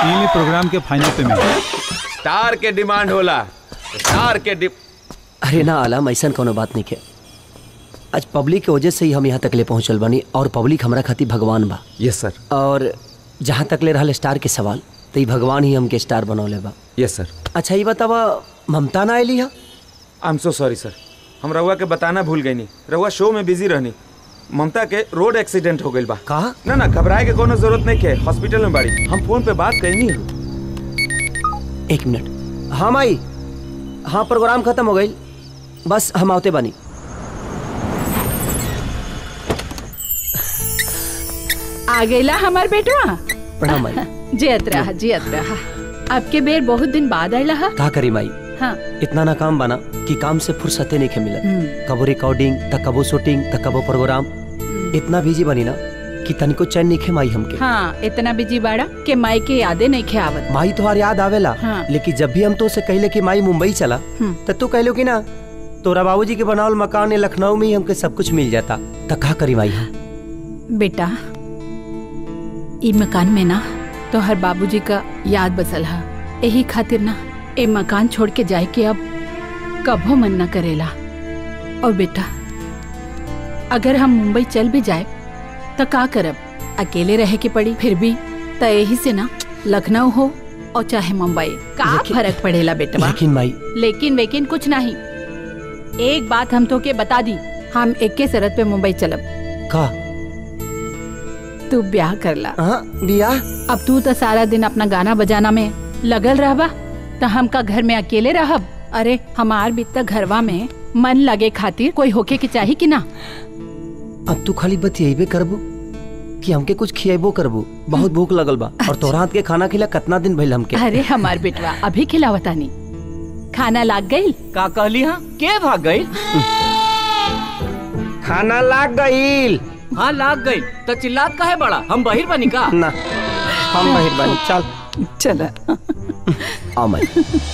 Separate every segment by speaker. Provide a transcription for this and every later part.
Speaker 1: इन्हीं प्रोग्राम के final payment.
Speaker 2: Star के डिमांड होला, स्टार के
Speaker 3: अरे ना आलम, ऐसा कोनो बात नहीं के। आज पब्लिक के वजह से ही हम यहाँ तक ले पहुँचल बानी और पब्लिक हमारा खातिर भगवान बा।
Speaker 2: Yes sir.
Speaker 3: और जहाँ तक ले रहा स्टार के सवाल, तो ये भगवान ही हमके स्टार बनौले बा।
Speaker 2: Yes sir.
Speaker 3: अच्छा ये बतावा, ममता ना आयली है?
Speaker 2: आई एम सो सॉरी सर, हम रउआ के बताना भूल गई। रउआ शो में बिजी रहनी। ममता के रोड एक्सीडेंट हो गई बा।
Speaker 3: कहा?
Speaker 2: ना घबराए के कोनो जरूरत नहीं के, हॉस्पिटल में बाड़ी। हम फोन पे बात कही नहीं।
Speaker 3: एक मिनट। हाँ माई, हाँ प्रोग्राम खत्म हो गई, बस हम आते बानी।
Speaker 4: आ गईला हमार बेटवा।
Speaker 3: प्रणाम माई।
Speaker 4: जियत रहा जियत रहा। आपके बेर बहुत दिन बाद आयला हा।
Speaker 3: का करी माई?
Speaker 4: हाँ।
Speaker 3: इतना ना काम बना कि काम से फुर्सते नहीं के मिलत। कबो रिकॉर्डिंग, तक कबो शूटिंग, तक कबो प्रोग्राम। इतना बिजी बनी ना कि तनिको चैन नहीं खे माई हमके।
Speaker 4: हाँ, इतना बिजी बाड़ा के माई के यादें नहीं खे आवत।
Speaker 3: माई तुम्हारी याद आवेला।
Speaker 4: हाँ।
Speaker 3: लेकिन जब भी हम तो से कहले कि माई मुंबई चला, तो तू कहलो कि ना तोरा बाबूजी के बनावल मकान लखनऊ में ही हमके सब कुछ मिल जाता। तो का करी माई हम?
Speaker 4: बेटा, ई मकान में ना तो हर बाबूजी का याद बसल है। यही खातिर ना ए मकान छोड़ के जाए के अब कभो मन न करेला। और बेटा, अगर हम मुंबई चल भी जाए तो का करब? अकेले रहे के पड़ी। फिर भी तो यही से ना लखनऊ हो और चाहे मुंबई, का फर्क पड़ेला बेटवा।
Speaker 3: लेकिन माई,
Speaker 4: लेकिन वेकिन कुछ नहीं। एक बात हम तो के बता दी, हम एक के शरत पे मुंबई चलब।
Speaker 3: का?
Speaker 4: तू ब्याह करला।
Speaker 3: ब्याह?
Speaker 4: अब तू तो सारा दिन अपना गाना बजाना में लगल रहबा, तो हम का घर में अकेले रहब? अरे हमार भी तो घरवा में मन लगे खातिर कोई होके के चाहिए कि ना।
Speaker 3: अब तू खाली बतियाबे करबू कि हमके कुछ खियाबो करबू? बहुत भूख लगल बा। और तोरा हाथ के खाना खिला कितना दिन भइल हमके।
Speaker 4: अरे हमार बेटवा अभी खिलावतानी। खाना लाग गई?
Speaker 5: का कहली? हाँ, के भाग गई?
Speaker 3: खाना लाग गई।
Speaker 5: हाँ लाग गई तो चिल्लात काहे बड़ा? हम बहिर बनी का?
Speaker 3: ना, हम बहिर बनी। चल
Speaker 4: चल
Speaker 3: आओ मैं।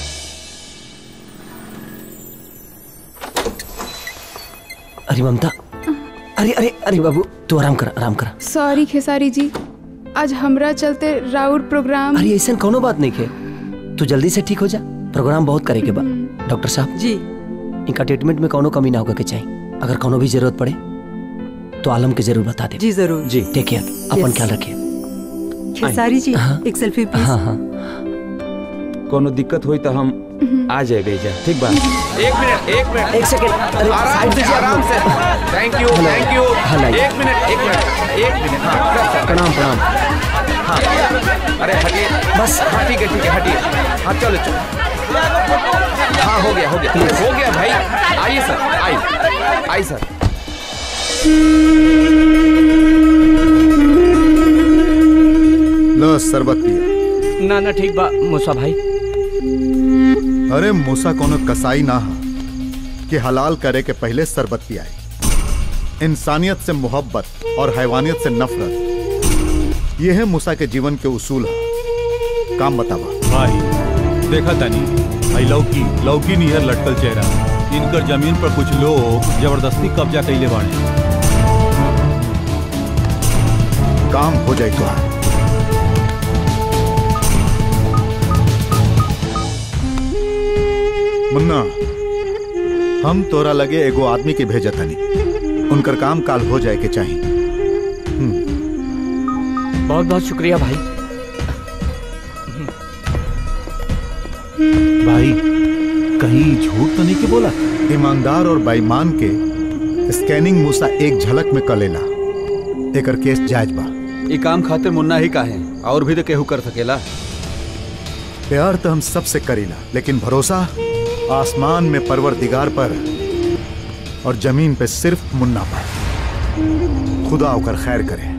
Speaker 3: अरे ममता, अरे अरे अरे बाबू, तू आराम कर, आराम कर।
Speaker 6: सॉरी खेसारी जी, आज हमरा चलते राउर प्रोग्राम।
Speaker 3: अरे ऐसा कोनो बात नहीं है, तू जल्दी से ठीक हो जा। प्रोग्राम बहुत करे के बाद। डॉक्टर साहब
Speaker 7: जी,
Speaker 3: इनका ट्रीटमेंट में कोनो कमी ना होगा के चाहिए। अगर कोनो भी जरूरत पड़े तो आलम के जरूर बता दे।
Speaker 7: जी जरूर।
Speaker 3: जी टेक केयर, अपन ख्याल रखिए।
Speaker 7: खेसारी जी, एक सेल्फी प्लीज।
Speaker 3: हाँ हाँ।
Speaker 2: कोनो दिक्कत हुई तो हम आ जाएगा। ठीक बात। एक मिनट,
Speaker 3: एक सेकंड। अरे
Speaker 2: आराम से, आराम से। Thank you, thank you. एक मिनट। हाँ,
Speaker 3: प्रणाम प्रणाम।
Speaker 2: हाँ, अरे हटिए
Speaker 3: बस।
Speaker 2: हाँ ठीक है, हटिए। हाँ चलो। हाँ हो गया भाई। आइए सर, आइए सर।
Speaker 8: लो शरबत पिया।
Speaker 5: ना ठीक बा मूसा भाई।
Speaker 8: अरे मूसा कोनो कसाई ना हा कि हलाल करे के पहले शरबत पियाई। इंसानियत से मोहब्बत और हैवानियत से नफरत, ये है मूसा के जीवन के उसूल है। काम बतावा
Speaker 1: भाई। देखा तानी भाई, लौकी नियर लटकल चेहरा। इनकर जमीन पर कुछ लोग जबरदस्ती कब्जा कैले बाड़े।
Speaker 8: काम हो जाए तो। मुन्ना, हम तोरा लगे एगो आदमी के भेजत हनी। उनकर काम काल हो जाए के चाहिए।
Speaker 5: बहुत बहुत शुक्रिया भाई।
Speaker 1: भाई कहीं झूठ तो नहीं के बोला?
Speaker 8: ईमानदार और बेईमान के स्कैनिंग मूसा एक झलक में कलेला। एकर केस जायज बा।
Speaker 9: ये काम खातिर मुन्ना ही का है, और भी तो केहू कर सकेला।
Speaker 8: प्यार तो हम सबसे करीला, लेकिन भरोसा आसमान में परवरदिगार पर और जमीन पे सिर्फ मुन्ना पर। खुदा होकर खैर करे।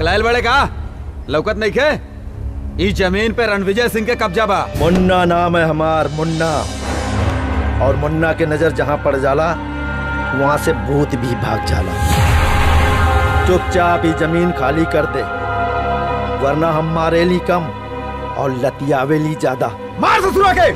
Speaker 9: पगलायल बड़े का लौकत नहीं खे? इस जमीन पे रणविजय सिंह के कब्जा बा।
Speaker 10: मुन्ना नाम है हमार, मुन्ना। और मुन्ना के नजर जहां पड़ जाला वहां से भूत भी भाग जाला। चुपचाप ही जमीन खाली कर दे, वरना हम मारेली कम और लतियावेली ज्यादा।
Speaker 9: मार ससुरा के।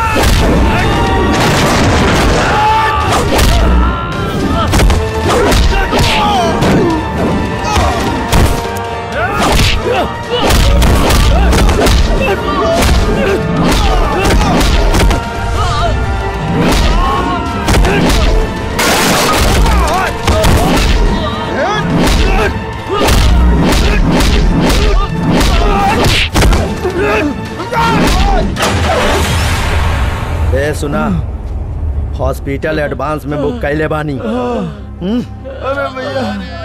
Speaker 10: ए सुना, हॉस्पिटल एडवांस में बुक कैले बानी।
Speaker 8: अरे भैया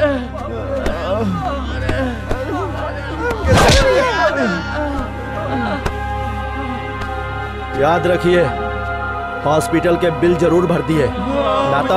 Speaker 10: याद रखिए, हॉस्पिटल के बिल जरूर भर दिए, ना तो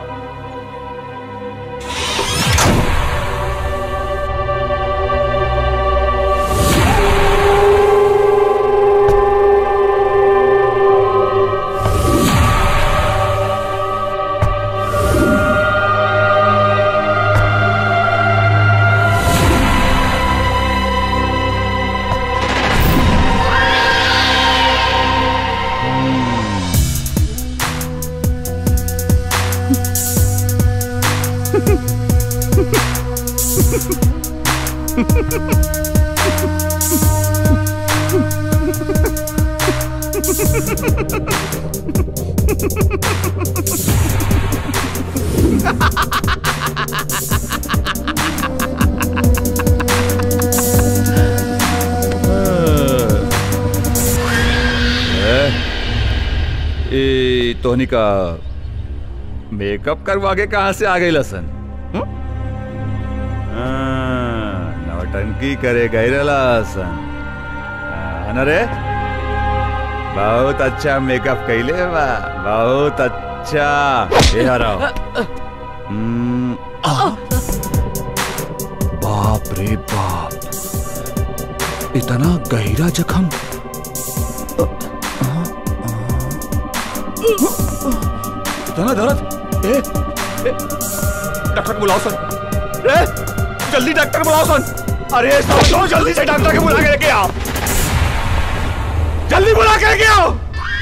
Speaker 1: तोहनी का मेकअप करवा के कहां से आ गई लसन? नौटंकी करे गई लसन न रे? बहुत अच्छा मेकअप कैले बा, बहुत अच्छा। बाप रे बाप, इतना गहरा जख्म। इतना दर्द? डॉक्टर बुलाओ सन। जल्दी डॉक्टर बुलाओ सन। अरे समझो, जल्दी से डॉक्टर के बुला के लेके आओ, जल्दी बुला के लेके आओ।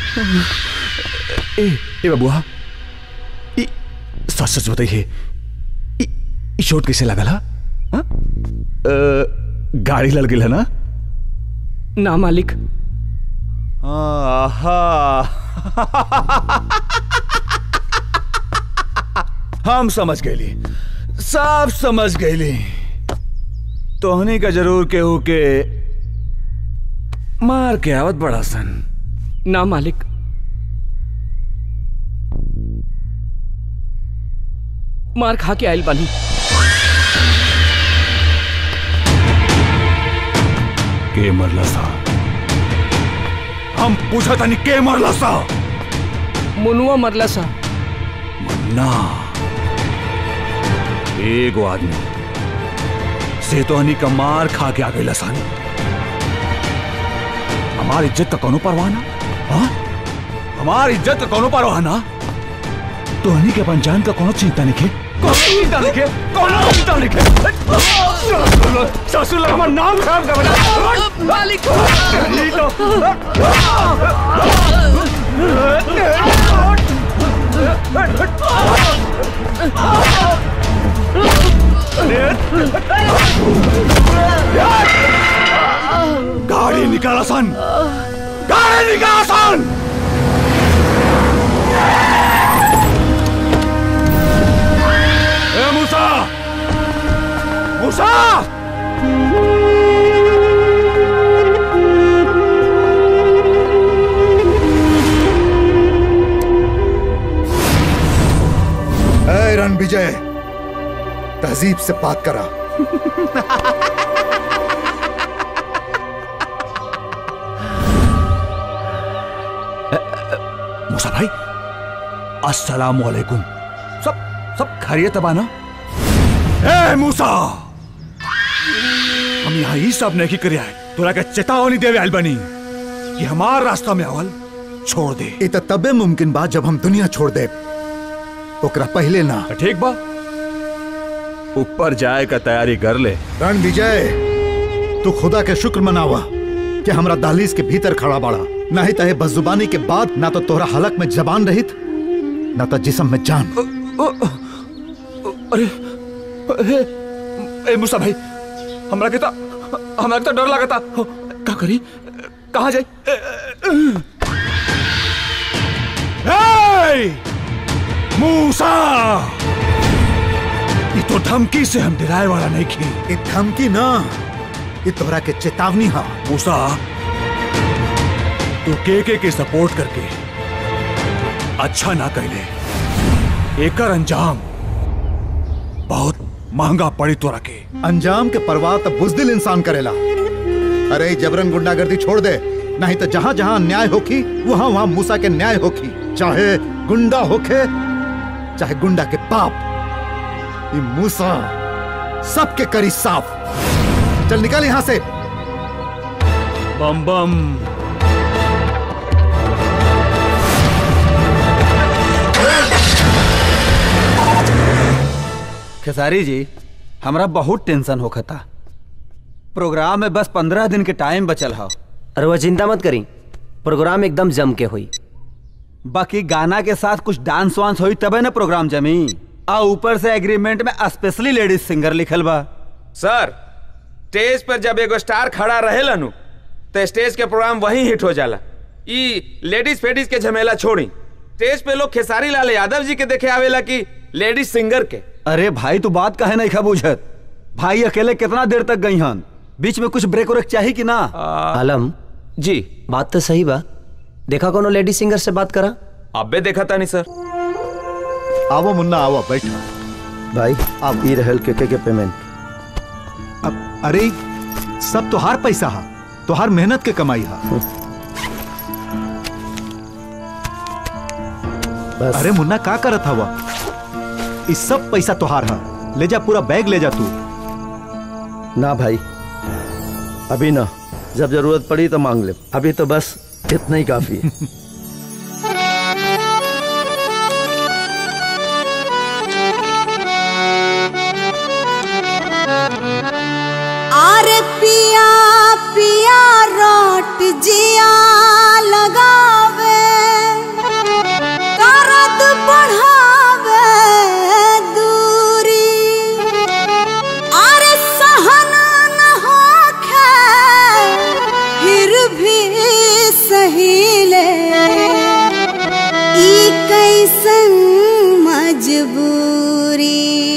Speaker 1: ए बबुआ, सच सच बताइए, चोट कैसे लगा? हा? गाड़ी लग गई है ना?
Speaker 5: ना मालिक।
Speaker 1: हम समझ गए, सब समझ गए। तोहनी का जरूर केहू के मार के आवत बड़ा सन।
Speaker 5: ना मालिक, मार खा के आयल बानी।
Speaker 1: के मरला सा? हम पूछा था नहीं, के मरला सा?
Speaker 5: मुनुआ मरला सा।
Speaker 1: मुन्ना एगो आदमी से तो हनी का मार खा के आ गई लसन। हमारी इज्जत का कौनो परवाह ना? हाँ, हमारी इज्जत का कौनो परवाह ना? तो हनी के पंचायत का कोनो चिंता नहीं, कोनो चिंता नहीं, कोनो चिंता नहीं। ससुर हमारा नाम खराब कर बना
Speaker 5: मालिक।
Speaker 1: गाड़ी निकाला सन, गाड़ी निकाला सन। मूसा, मूसा!
Speaker 8: ए रणविजय, तहजीब से बात करा।
Speaker 1: मूसा भाई, अस्सलाम वालेकुम। सब खैरियत बा ना? ए मूसा, हम यहाँ ही सब नहीं करे आए, तोरा के चेतावनी देवे आयल बनी कि हमार रास्ता में आवल छोड़ दे।
Speaker 8: ये तो तबे मुमकिन बा जब हम दुनिया छोड़ दे, ओकरा पहले ना।
Speaker 1: ठीक बा, ऊपर जाए का तैयारी कर ले।
Speaker 8: रणविजय, तू खुदा के शुक्र मनावा कि हमरा दहलीज के भीतर खड़ा बाड़ा, नहीं तो बदजुबानी के बाद ना तो तोहरा हलक में जबान रहित ना तो जिस्म में जान।
Speaker 1: अरे मूसा भाई, हमरा के तो डर लगा था। क्या करी, कहाँ जाए? मूसा, ये तो धमकी से हम डराए वाला नहीं की।
Speaker 8: ये धमकी ना, ये तोहरा के चेतावनी हा।
Speaker 1: मूसा, तू के सपोर्ट करके अच्छा ना कहले, एकर अंजाम बहुत महंगा पड़ी तोरा के।
Speaker 8: अंजाम के परवाह तो बुजदिल इंसान करेला। अरे जबरन गुंडागर्दी छोड़ दे, नहीं तो जहां जहां अन्याय होखी वहां वहां मूसा के न्याय होखी। चाहे गुंडा होखे चाहे गुंडा के बाप, ये मूसा सबके करी साफ। चल निकल यहां से।
Speaker 1: बम बम।
Speaker 9: खेसारी जी, हमरा बहुत टेंशन होखता। प्रोग्राम में बस 15 दिन के टाइम बचल है।
Speaker 3: अरे वह चिंता मत करी, प्रोग्राम एकदम जम के हुई।
Speaker 9: बाकी गाना के साथ कुछ डांस वांस हुई तबे ना प्रोग्राम जमी। आ ऊपर से एग्रीमेंट में स्पेशली लेडीज सिंगर लिखल बा।
Speaker 2: सर, स्टेज पर जब एगो स्टार खड़ा रहेला नु तो स्टेज के प्रोग्राम वहीं हिट हो जाला। ई लेडीज फेडीज के झमेला छोड़ी, स्टेज पे लोग खेसारी लाल यादव जी के देखे आवेला कि लेडीज सिंगर के।
Speaker 9: अरे भाई, तू बात काहे नहीं खा बुझत? भाई अकेले कितना देर तक गई हन, बीच में कुछ ब्रेक व्रेक चाहिए कि ना?
Speaker 3: आलम
Speaker 2: जी,
Speaker 3: बात तो सही बा। देखा कोनो लेडी सिंगर से बात करा?
Speaker 2: अबे देखा था नहीं सर।
Speaker 8: आवो मुन्ना, आवो बैठो।
Speaker 10: भाई आप ई रहल के पेमेंट।
Speaker 8: अब अरे सब तोहार पैसा हा, तोहार मेहनत के कमाई हा। अरे मुन्ना का करत हवा? इस सब पैसा तोहार हा, ले जा, पूरा बैग ले जा तू।
Speaker 10: ना भाई, अभी ना, जब जरूरत पड़ी तो मांग ले। अभी तो बस इतना ही काफी है।
Speaker 11: आरे पिया पिया रोट जिया लगावे, दर्द बढ़ावे दूरी। आरे सहन न होखे फिर भी सहीले, ई कैसन मजबूरी।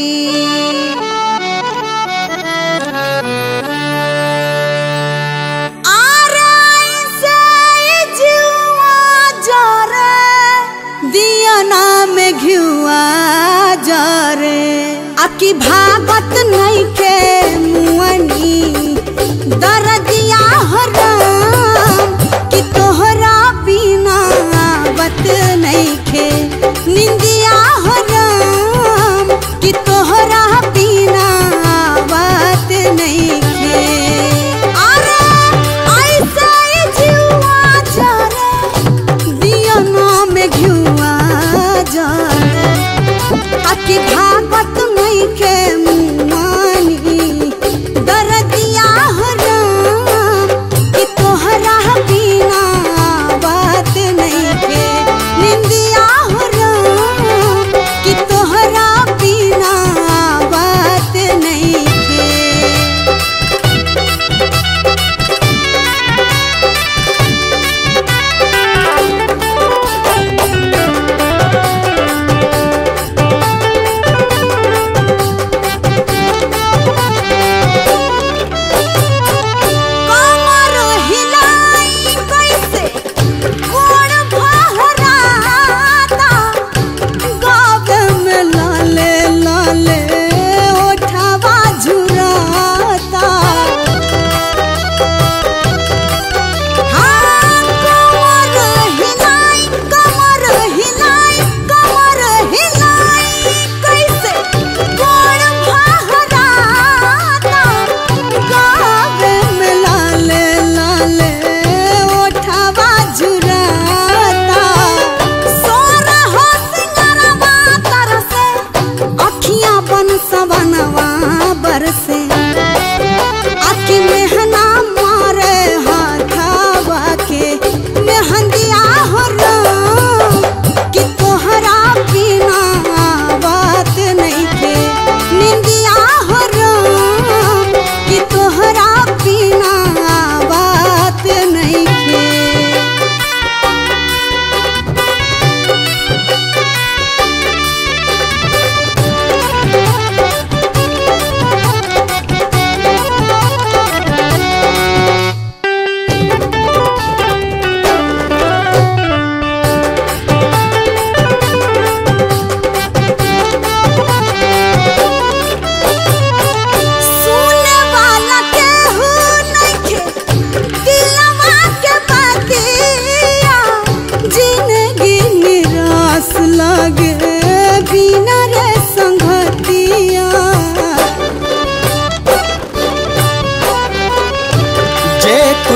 Speaker 11: में घिउआ जरे आकी भागत नहीं के मुअनी, दरदिया हराम कि तोहरा बिना बत नहीं के। निंदिया हराम कि तोहरा बिना बत नहीं के। अरे ऐसे जीवा जरे दिया ना में घिउआ आकी भागत नहीं के मुआ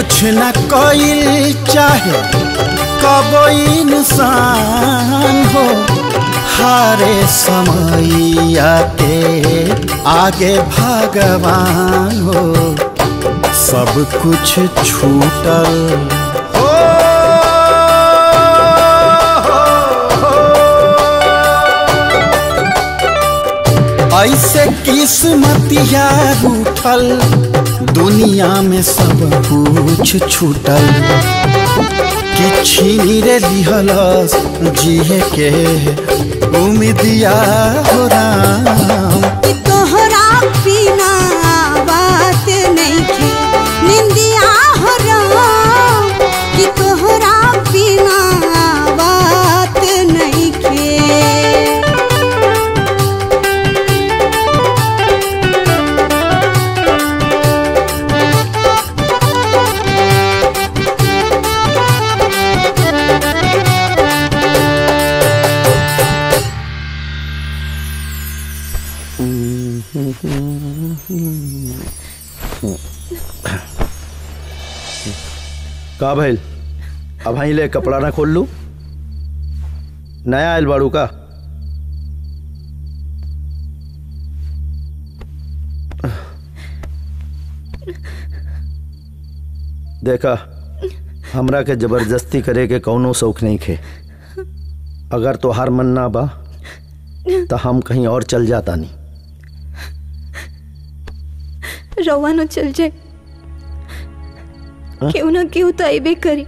Speaker 12: कुछ न कोई चाहे कबो इंसान हो, हारे समैया के आगे भगवान हो, सब कुछ छूटल ऐसे किस्मतिया रूठल, दुनिया में सब कुछ छूटल, कि छीनी रे लिहलस जिए के उम्मीदिया हो राम।
Speaker 11: कि तोहरा बिना बात नहीं खे निंदिया हो राम, कि तोहरा बिना बात नहीं खे।
Speaker 10: का भइल? अब हाई ले कपड़ा ना खोल लू? नया आयल बाड़ू का? देखा, हमरा के जबरदस्ती करे के कौनो शौक नहीं खे। अगर तोहार मन ना बा तो हम कहीं और चल जाता नहीं।
Speaker 13: रवा न चल जाए, क्यों ना क्यों तो आईबे करी।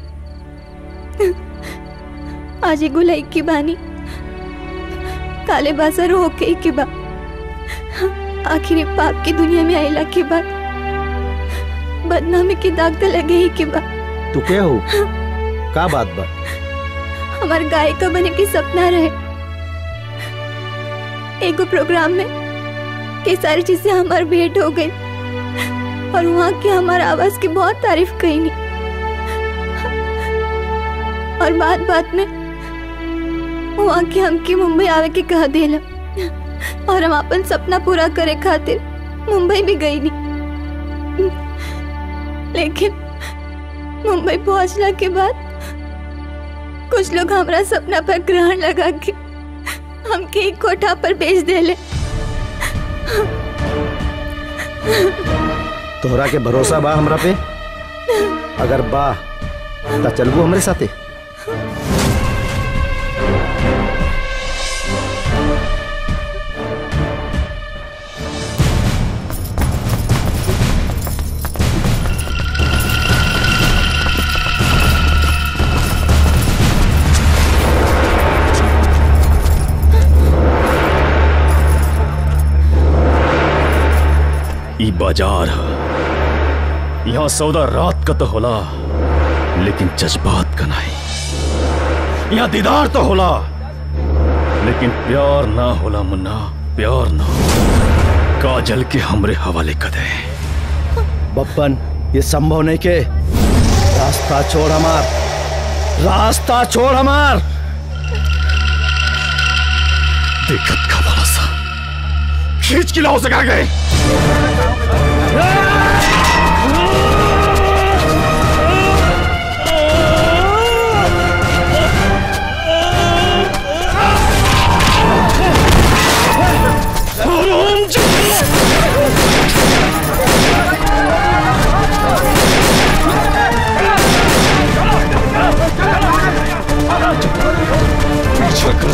Speaker 13: आज एगो लड़की बानी, काले बाजार होके के बाद आखिरी पाप की दुनिया में आइला के बाद बदनामी के दाग तो लगे ही के बाद।
Speaker 10: तू क्या हो? का बात बा?
Speaker 13: हमार गायिका बने के सपना रहे। एगो प्रोग्राम में के सारी चीजें हमार भेंट हो गई और वहाँ की हमारे आवाज की बहुत तारीफ कही नहीं। और बात बात में वहाँ की हमकी मुंबई आवे के कह देला और हम अपन सपना पूरा करे खातिर मुंबई भी गई नहीं। लेकिन मुंबई पहुँचला के बाद कुछ लोग हमारा सपना पर ग्रहण लगा के हमके एक कोठा पर बेच देले।
Speaker 10: तोहरा के भरोसा बा हमरा पे? अगर बा तो चलबू हमरे साथे?
Speaker 1: ई बाजार है, यहाँ सौदा रात का तो होला लेकिन जज्बात का नहीं। यहाँ दीदार तो होला लेकिन प्यार ना होला मुन्ना, प्यार ना। काजल के हमरे हवाले कर दे।
Speaker 10: बप्पन, ये संभव नहीं के। रास्ता छोड़ हमार, रास्ता छोड़ हमार।
Speaker 1: दिक्कत का भरोसा खींच के लाओ से कहा गए। पीछे कर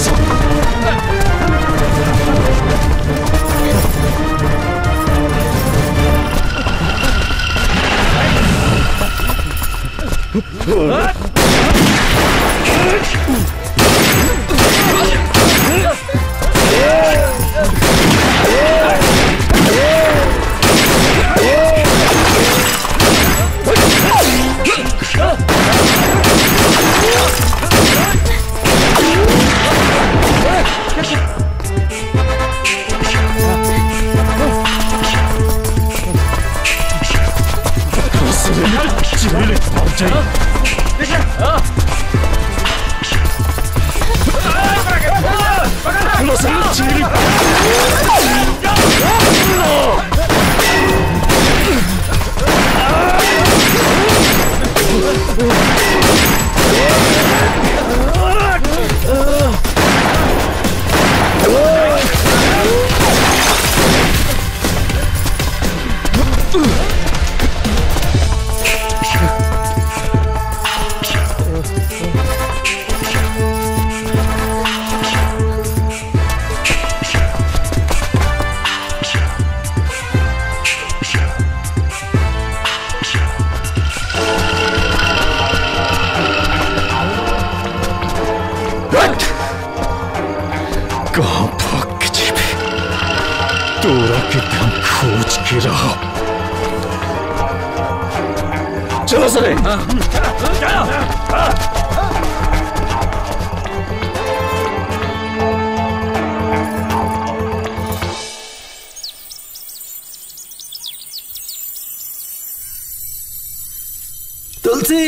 Speaker 1: के दम खोज के रहो। चलो सरे।
Speaker 10: तुलसी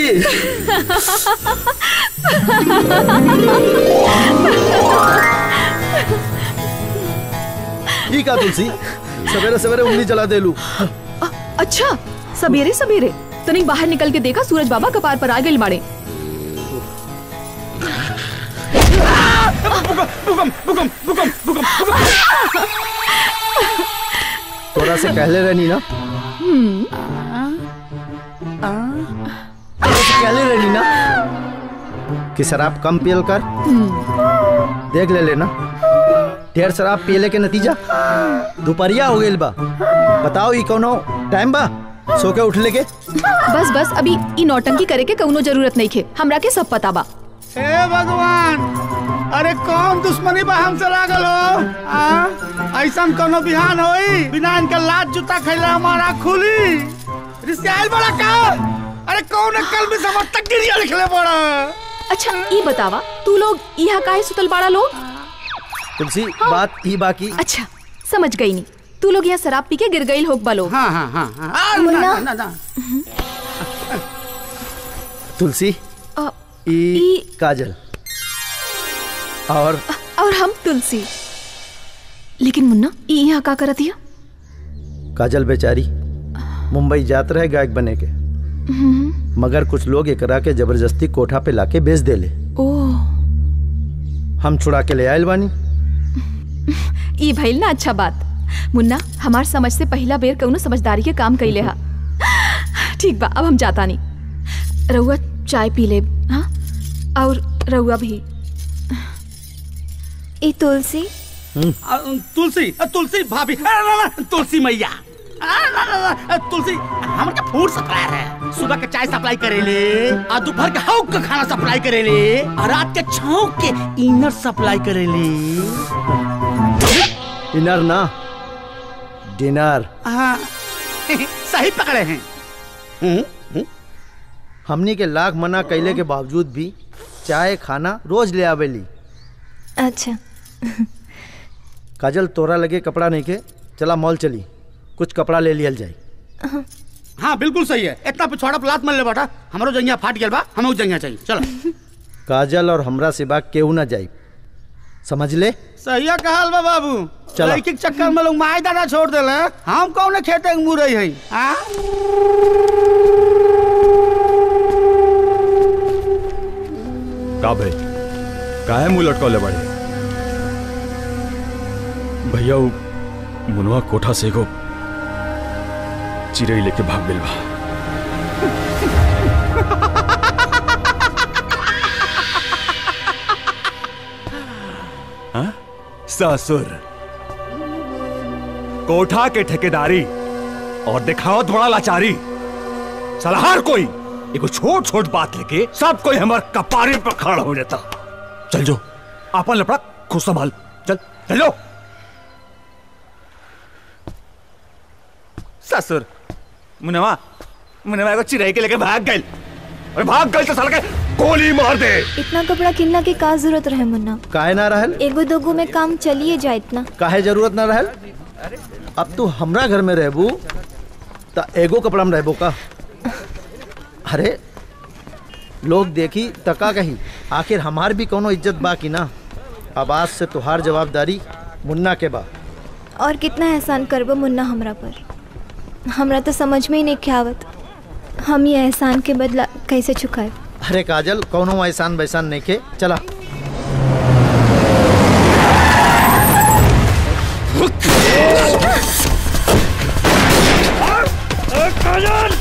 Speaker 10: ये का तुलसी सवेरे सवेरे उंगली जला दे लू।
Speaker 14: अच्छा सवेरे सवेरे तनिक बाहर निकल के देखा सूरज बाबा कपार पर आ गए मारे।
Speaker 10: तोरा से कहले रहनी ना, तोरा से कहले रहनी ना कि शराब कम पियल कर। देख ले लेना ढेर शराब पियले के नतीजा दोपहरिया हो गइल बा। बताओ ये कौनो टाइम बा सो के उठले के?
Speaker 14: बस बस अभी ई नौटंकी करे के कौनो जरूरत नहीं खे, हमरा के सब पता बा।
Speaker 15: हे भगवान, अरे कौन दुश्मनी बा हमसे लागल हो? ऐसा कोनो बिहान होई बिना इनका लात जूता खैले हमारा खुली रिश्ते आइल बड़ा का? अरे कौन कल भी समझ तक गिरिया लिखले बड़ा।
Speaker 14: अच्छा ई बतावा तू लोग यहाँ काहे सुतल बाड़ा लोग?
Speaker 10: तुलसी बात ही बाकी।
Speaker 14: अच्छा समझ गई नहीं, तू लोग यहाँ शराब पी के गिर गई होग बा लोग।
Speaker 15: हाँ हाँ हाँ हाँ।
Speaker 14: मुन्ना
Speaker 10: तुलसी ई काजल और
Speaker 14: हम तुलसी। लेकिन मुन्ना ई यहाँ का करत हिया?
Speaker 10: काजल बेचारी मुंबई जात रहे गायक बने के, मगर कुछ लोग एकरा के जबरदस्ती कोठा पे लाके बेच देले। हम छुड़ा के ले आयल बानी।
Speaker 14: ई भइल ना अच्छा बात। मुन्ना हमार समझ से पहला बेर कौनो समझदारी के काम कइले हा। ठीक बा अब हम जाता नहीं। रउआ चाय पी ले। हाँ और रउआ भी।
Speaker 13: ई तुलसी
Speaker 15: तुलसी तुलसी भाभी तुलसी मैया तुलसी हमर के फूड सप्लायर है। सुबह के चाय सप्लाई करेले और दोपहर के हौक का खाना सप्लाई करेले और रात के छौक के इनर सप्लाई करेले।
Speaker 10: इनर ना डिनर।
Speaker 15: हाँ सही पकड़े हैं।
Speaker 10: हमनी के लाख मना कैले के बावजूद भी चाय खाना रोज ले आवेली।
Speaker 13: अच्छा
Speaker 10: काजल तोरा लगे कपड़ा नहीं के, चला मॉल चली कुछ कपड़ा ले लियल जाए।
Speaker 15: हाँ बिल्कुल सही है। इतना पिछवाड़ा लात मल ले बाटा, हमारो जंगिया फाट गया बा, हमें जंगिया चाहिए। चलो
Speaker 10: काजल और हमरा सिवा केहू ना जाए, समझ ले?
Speaker 15: सही कहल बा बाबू। लड़की के चक्कर में लोग माई दादा छोड़ देले, हम कौन खेते के मुरई है।
Speaker 1: का भाई काहे मुंह लटकौले बाड़ी? भैया मुनवा कोठा से एगो चिड़ै लेके भाग गइल बा। हाँ? ससुर कोठा के ठेकेदारी और दिखाओ थोड़ा लाचारी। साला हर कोई एगो छोट छोट बात लेके सब कोई हमार कपारे पर खड़ा हो जाता। चल जो अपन लपड़ा खुद संभाल। चल चलो। ससुर मुनवा एगो चिड़ै के लेके भाग गइल और भाग गइल तो साला के गोली मार दे।
Speaker 13: इतना कपड़ा किनला के का जरूरत रहे मुन्ना?
Speaker 10: काहे ना रहल?
Speaker 13: एगो दोगो में काम चलिए जाए। इतना
Speaker 10: काहे जरूरत ना रहल? अब तू हमरा घर में रहबू तो एगो कपड़ा में रहबो का? अरे लोग देखी तका कही, आखिर हमार भी कोनो इज्जत बा कि ना? अब आज से तुहार जवाबदारी मुन्ना के बा।
Speaker 13: और कितना एहसान करबो मुन्ना हमरा पर? हमरा तो समझ में ही नहीं आवत हम ये एहसान के बदला कैसे चुकाए।
Speaker 10: अरे काजल कौनो एहसान वैसान नहीं के, चला।
Speaker 1: काजल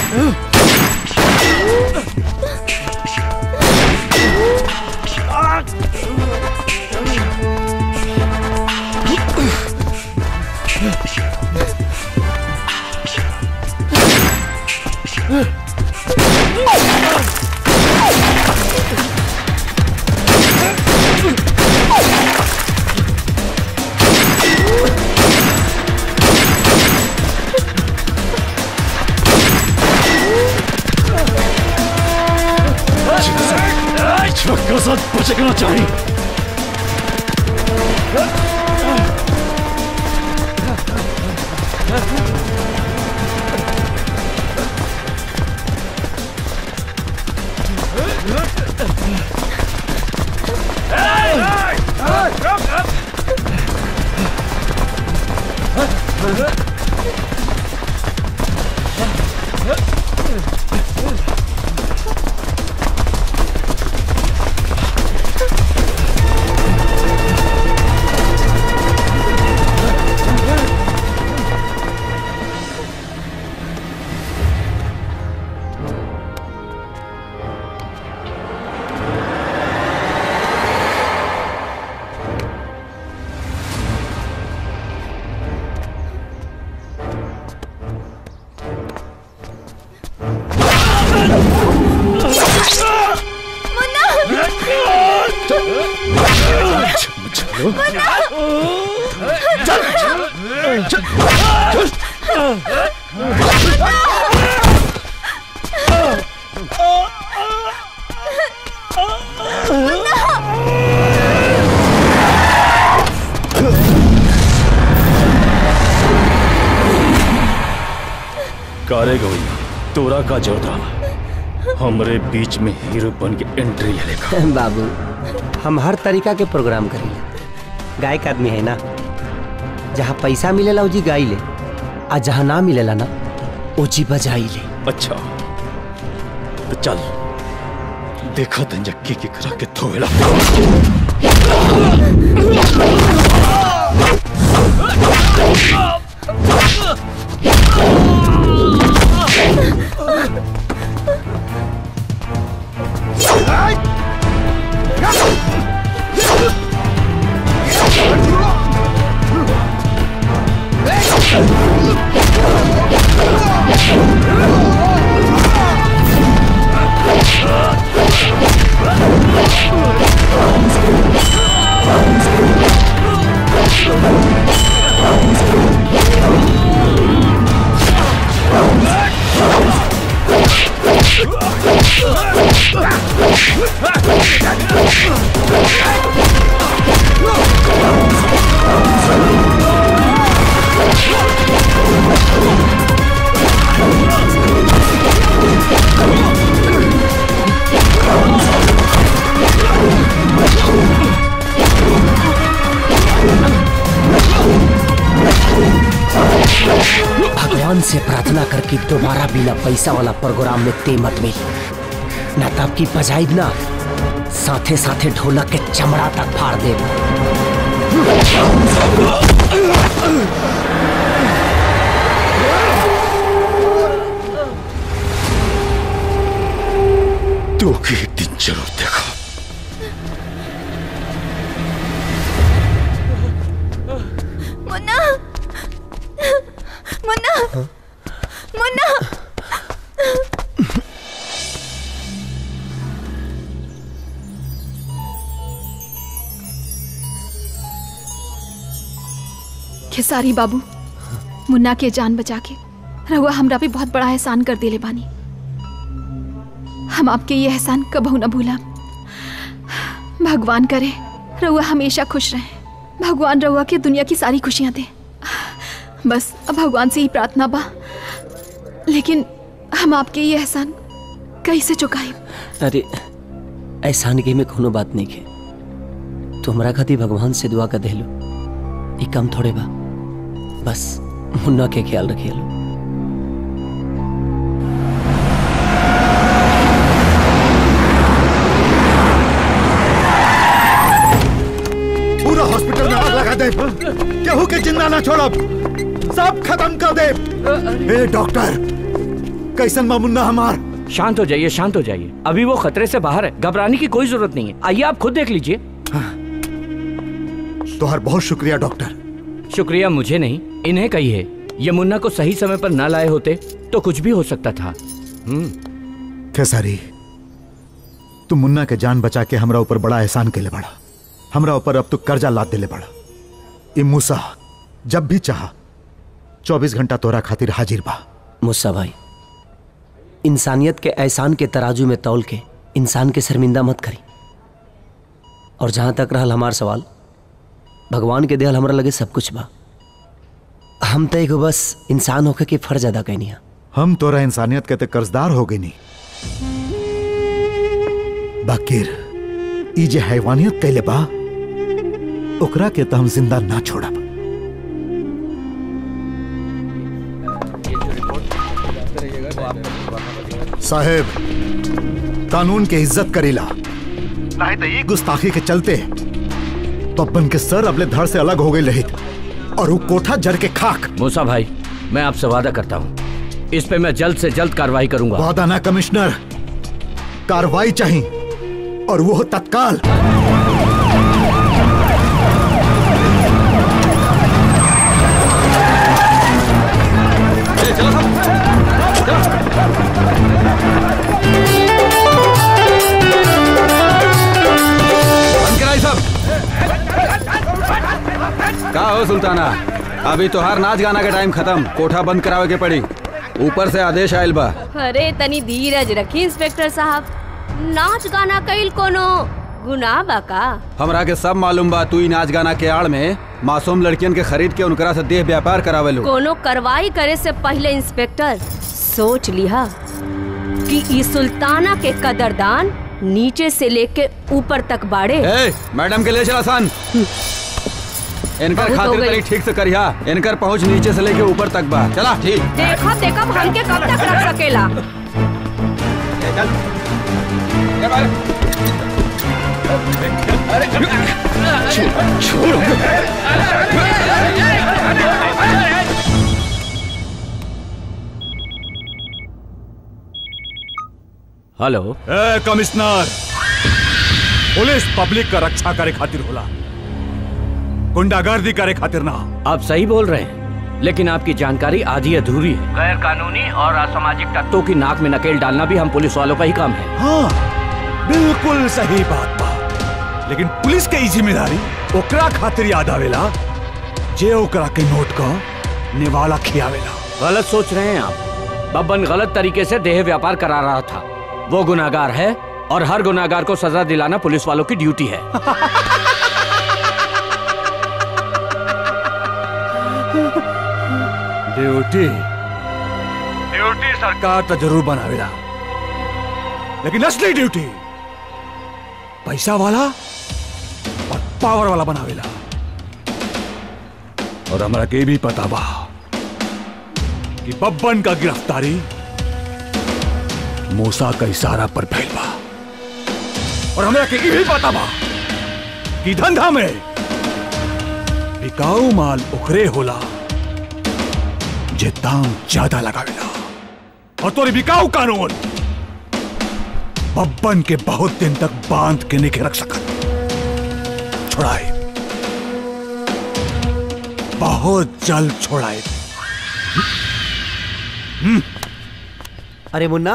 Speaker 1: छक्का साथ बचना चाहिए।
Speaker 16: कारेगा तोरा का जोधा हमरे बीच में हीरो बन के एंट्री ले लेगा।
Speaker 3: बाबू हम हर तरीका के प्रोग्राम करेंगे। गायक आदमी है ना, जहाँ पैसा मिलेला उजी गाई ले, आ जहाँ ना मिलेला ना उजी बजाई ले।
Speaker 16: अच्छा तो चल देखो तंजक्की की करा के थोड़ा
Speaker 3: भगवान से प्रार्थना करके दोबारा बिना पैसा वाला प्रोग्राम में ते मत मिल, ना तब की बजाई ना साथे साथे ढोलक के चमड़ा तक फाड़ दे।
Speaker 16: तो एक दिन जरूर देखा।
Speaker 13: मुन्ना मुन्ना मुन्ना
Speaker 14: खेसारी बाबू, मुन्ना के जान बचा के रहुआ हमरा पे बहुत बड़ा एहसान कर दिले बानी। हम आपके ये एहसान कबहू न भूला। भगवान करे रहुआ हमेशा खुश रहे, भगवान रहुआ के दुनिया की सारी खुशियां दे। बस अब भगवान से ही प्रार्थना बा, लेकिन हम आपके ये एहसान कैसे चुकाए?
Speaker 3: अरे एहसान के में कोनो बात नहीं है। तुम्हारा खातिर भगवान से दुआ कर देलो, ये कम थोड़े बा। बस मुन्ना के ख्याल रखिए लो।
Speaker 8: पूरा हॉस्पिटल में आग लगा दे, केहू के जिंदा ना छोड़ब, सब खत्म कर दे। ए डॉक्टर, कैसन बा मुन्ना हमार?
Speaker 5: शांत हो जाइए, शांत हो जाइए। अभी वो खतरे से बाहर है, घबराने की कोई जरूरत नहीं है। आइए आप खुद देख लीजिए।
Speaker 8: तोहर बहुत शुक्रिया डॉक्टर।
Speaker 5: शुक्रिया मुझे नहीं, इन्हें कहिए। ये मुन्ना को सही समय पर न लाए होते तो कुछ भी हो सकता था।
Speaker 8: खेसारी, तू मुन्ना के जान बचा के हमरा ऊपर बड़ा एहसान के ले बड़ा। हमरा ऊपर अब तू कर्जा लाद दिले बड़ा। ई मूसा जब भी चाह 24 घंटा तोरा खातिर हाजिर बा।
Speaker 3: मूसा भाई, इंसानियत के एहसान के तराजू में तौल के इंसान के शर्मिंदा मत करी। और जहां तक रहल हमार सवाल, भगवान के देहल हमरा लगे सब कुछ बा। हम तो एगो बस इंसान होके के फर्ज अदा कैनी है।
Speaker 8: हम तोरा इंसानियत के ते कर्जदार हो गई नी। बाकिर ई जे हैवानियत कैले बा, ओकरा के तो हम जिंदा ना छोड़ब। साहेब, कानून के इज्जत करीला, नहीं तो ये गुस्ताखी के चलते पप्पन के सर अपने धड़ से अलग हो गई रही और वो कोठा जर के खाक।
Speaker 5: मूसा भाई, मैं आपसे वादा करता हूँ, इस पे मैं जल्द से जल्द कार्रवाई करूंगा।
Speaker 8: वादा ना कमिश्नर, कार्रवाई चाहिए और वो तत्काल।
Speaker 9: का हो सुल्ताना, अभी तो हर नाच गाना के टाइम खत्म, कोठा बंद करावे के पड़ी। ऊपर से आदेश आयल बा।
Speaker 17: अरे तनी धीरज रखी इंस्पेक्टर साहब, नाच गाना कईल कोनो गुनाह बा का?
Speaker 9: हमरा के सब मालूम बा, तू ही नाच गाना के आड़ में मासूम लड़कियन के खरीद के उनकरा से देह व्यापार करावे लो।
Speaker 17: कोनो कार्रवाई करे से पहले इंस्पेक्टर सोच लिहा कि ई सुल्ताना के कदरदान नीचे से लेके ऊपर तक बाड़े।
Speaker 9: मैडम के ले चला सन। इनकर खातिर तनी ठीक से करिहा। इनकर पहुंच नीचे से लेके ऊपर तक बा। चला ठीक।
Speaker 17: देखा देखा हमके कब तक रख सकेला।
Speaker 5: हेलो।
Speaker 1: कमिश्नर, पुलिस पब्लिक का रक्षा करे खातिर होला, गुंडागर्दी करे खातिर ना।
Speaker 5: आप सही बोल रहे हैं, लेकिन आपकी जानकारी आधी अधूरी है। गैर कानूनी और असामाजिक तत्वों की नाक में नकेल डालना भी हम पुलिस वालों का ही काम है।
Speaker 1: हाँ, बिल्कुल सही बात बा। लेकिन पुलिस के जिम्मेदारी ओकरा खातिर याद आवेला जे ओकरा के नोट का निवाला खियावेला।
Speaker 5: गलत सोच रहे हैं आप। बब्बन गलत तरीके से देह व्यापार करा रहा था। वो गुनाहगार है और हर गुनाहगार को सजा दिलाना पुलिस वालों की ड्यूटी है।
Speaker 1: ड्यूटी सरकार तो जरूर बनावेला, लेकिन असली ड्यूटी पैसा वाला और पावर वाला बनावेला। और हमरा के भी पता बा कि बब्बन का गिरफ्तारी मूसा का इशारा पर भइल बा। और हमरा के भी पता बा कि धंधा में बिकाऊ माल उखरे होला जे दाम ज्यादा लगावेला। और तोरी बिकाऊ कानून बब्बन के बहुत दिन तक बांध के नहीं रख सकत। छोड़ाए, बहुत जल्द छोड़ाए।
Speaker 3: अरे मुन्ना।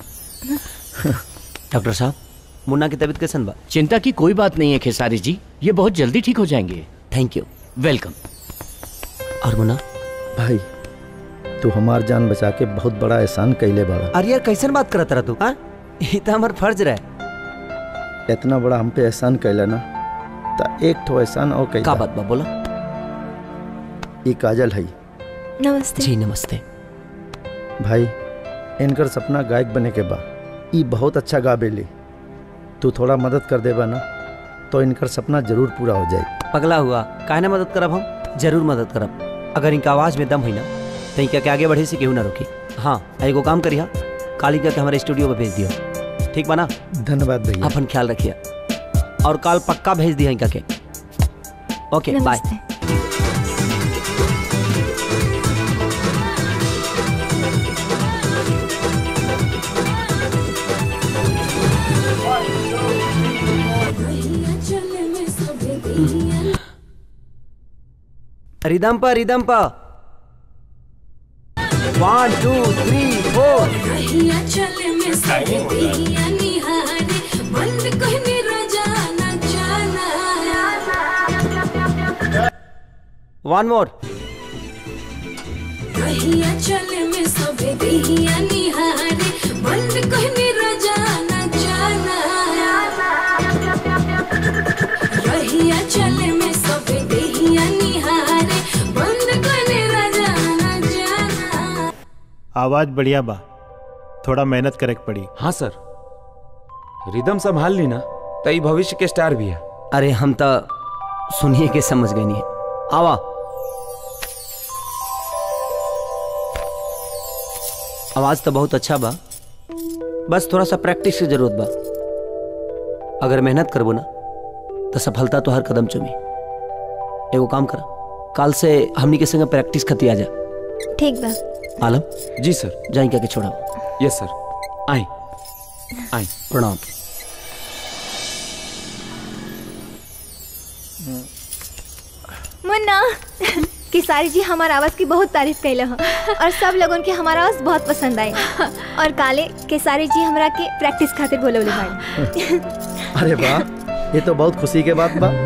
Speaker 3: डॉक्टर साहब, मुन्ना की तबीयत कैसन बा?
Speaker 5: चिंता की कोई बात नहीं है खेसारी जी, ये बहुत जल्दी ठीक हो जाएंगे।
Speaker 3: Thank you.
Speaker 5: वेलकम।
Speaker 3: और मुन्ना
Speaker 10: भाई, तू हमार जान बचा के बहुत बड़ा एहसान कैले बड़ा।
Speaker 3: अरे यार, कैसन बात करत रहा तू? हाँ, ये तो हमार फर्ज रहे।
Speaker 10: इतना बड़ा हम पे एहसान कैला ना, तो एक ठो एहसान और कैला।
Speaker 3: का बात बा, बोला।
Speaker 10: ये काजल है।
Speaker 14: नमस्ते।
Speaker 3: जी नमस्ते।
Speaker 10: भाई, इनकर सपना गायक बने के बा। ये बहुत अच्छा गाबेली। तू थोड़ा मदद कर देबा ना, तो इनकर सपना जरूर पूरा हो जाए।
Speaker 3: पगला हुआ, काहे ना मदद करब? हम जरूर मदद करब। अगर इनका आवाज में दम है ना, तो इनका के आगे बढ़े से केहू ना रोकी। हाँ, एगो काम करिया, कालिका के हमारे स्टूडियो में भेज दियो। ठीक बा ना?
Speaker 10: धन्यवाद भैया।
Speaker 3: अपन ख्याल रखिए और काल पक्का भेज दिया इनका के। ओके, बाय। रिदम पा 1 2 3 4 वन मोर
Speaker 18: आवाज बढ़िया बा, थोड़ा मेहनत करे के पड़ी।
Speaker 2: हाँ सर, रिदम संभाल ली ना तो ई भविष्य के स्टार भी है।
Speaker 3: अरे हम तो सुनिए के समझ गए नहीं। आवा आवाज तो बहुत अच्छा बा, बस थोड़ा सा प्रैक्टिस की जरूरत बा। अगर मेहनत करबो ना तो सफलता तो हर कदम चुमी। एगो काम कर, काल से हमनी के संग प्रैक्टिस करती आ जा।
Speaker 13: ठीक बा।
Speaker 3: आलम
Speaker 2: जी सर,
Speaker 3: जाई क्या के छोड़ा।
Speaker 2: यस सर, आई आई
Speaker 3: प्रणाम।
Speaker 13: मुन्ना किसारी जी हमारा आवाज की बहुत तारीफ कैले हो और सब लोगों के हमारा आवाज बहुत पसंद आई और काले केसारी जी हमरा के प्रैक्टिस खातिर बोलवले भाई।
Speaker 10: अरे वाह, ये तो बहुत खुशी के बात बा।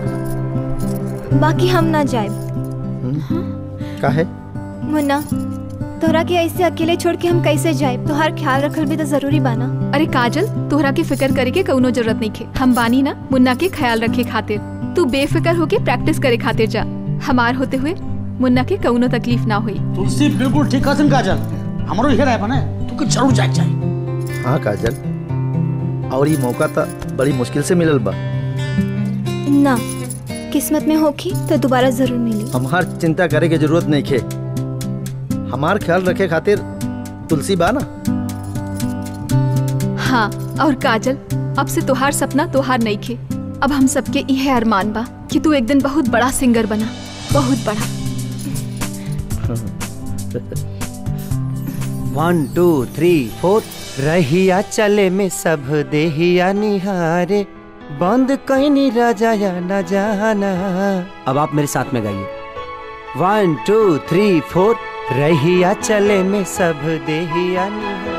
Speaker 13: बाकी हम ना जाए।
Speaker 10: काहे?
Speaker 13: मुन्ना तोहरा के ऐसे अकेले छोड़ के हम कैसे जाए? तोहार ख्याल रखल भी तो जरूरी बाना।
Speaker 14: अरे काजल, तोहरा के फिक्र करे के कौनो जरूरत नहीं खे। हम बानी ना मुन्ना के ख्याल रखे खातिर। तू बेफिक्र होके प्रैक्टिस करे खातिर जा। हमार होते हुए मुन्ना के कौनो तकलीफ ना हुई।
Speaker 15: तुलसी बिल्कुल ठीक कहत काजल, हमरो इहे राय बने तू के जरूर जाए चाहिए।
Speaker 10: हाँ काजल, और ये मौका तो बड़ी मुश्किल से मिलल बा
Speaker 13: ना। किस्मत में होखी तो दोबारा जरूर मिली।
Speaker 10: हमार चिंता करे के जरूरत नहीं खे। हमार ख्याल रखे खातिर तुलसी बा ना।
Speaker 14: हाँ, और काजल अब से तोहार सपना तोहार नहीं खे। अब हम सबके यह अरमान बा कि तू एक दिन बहुत बड़ा सिंगर बना, बहुत बड़ा।
Speaker 3: 1 2 3 4 रहिया चले में सब देहिया निहारे, बंद कहीं नहीं राजा या न जाना। अब आप मेरे साथ में गाइए। 1 2 3 4 रहिया चले में सब देहिया निहारे।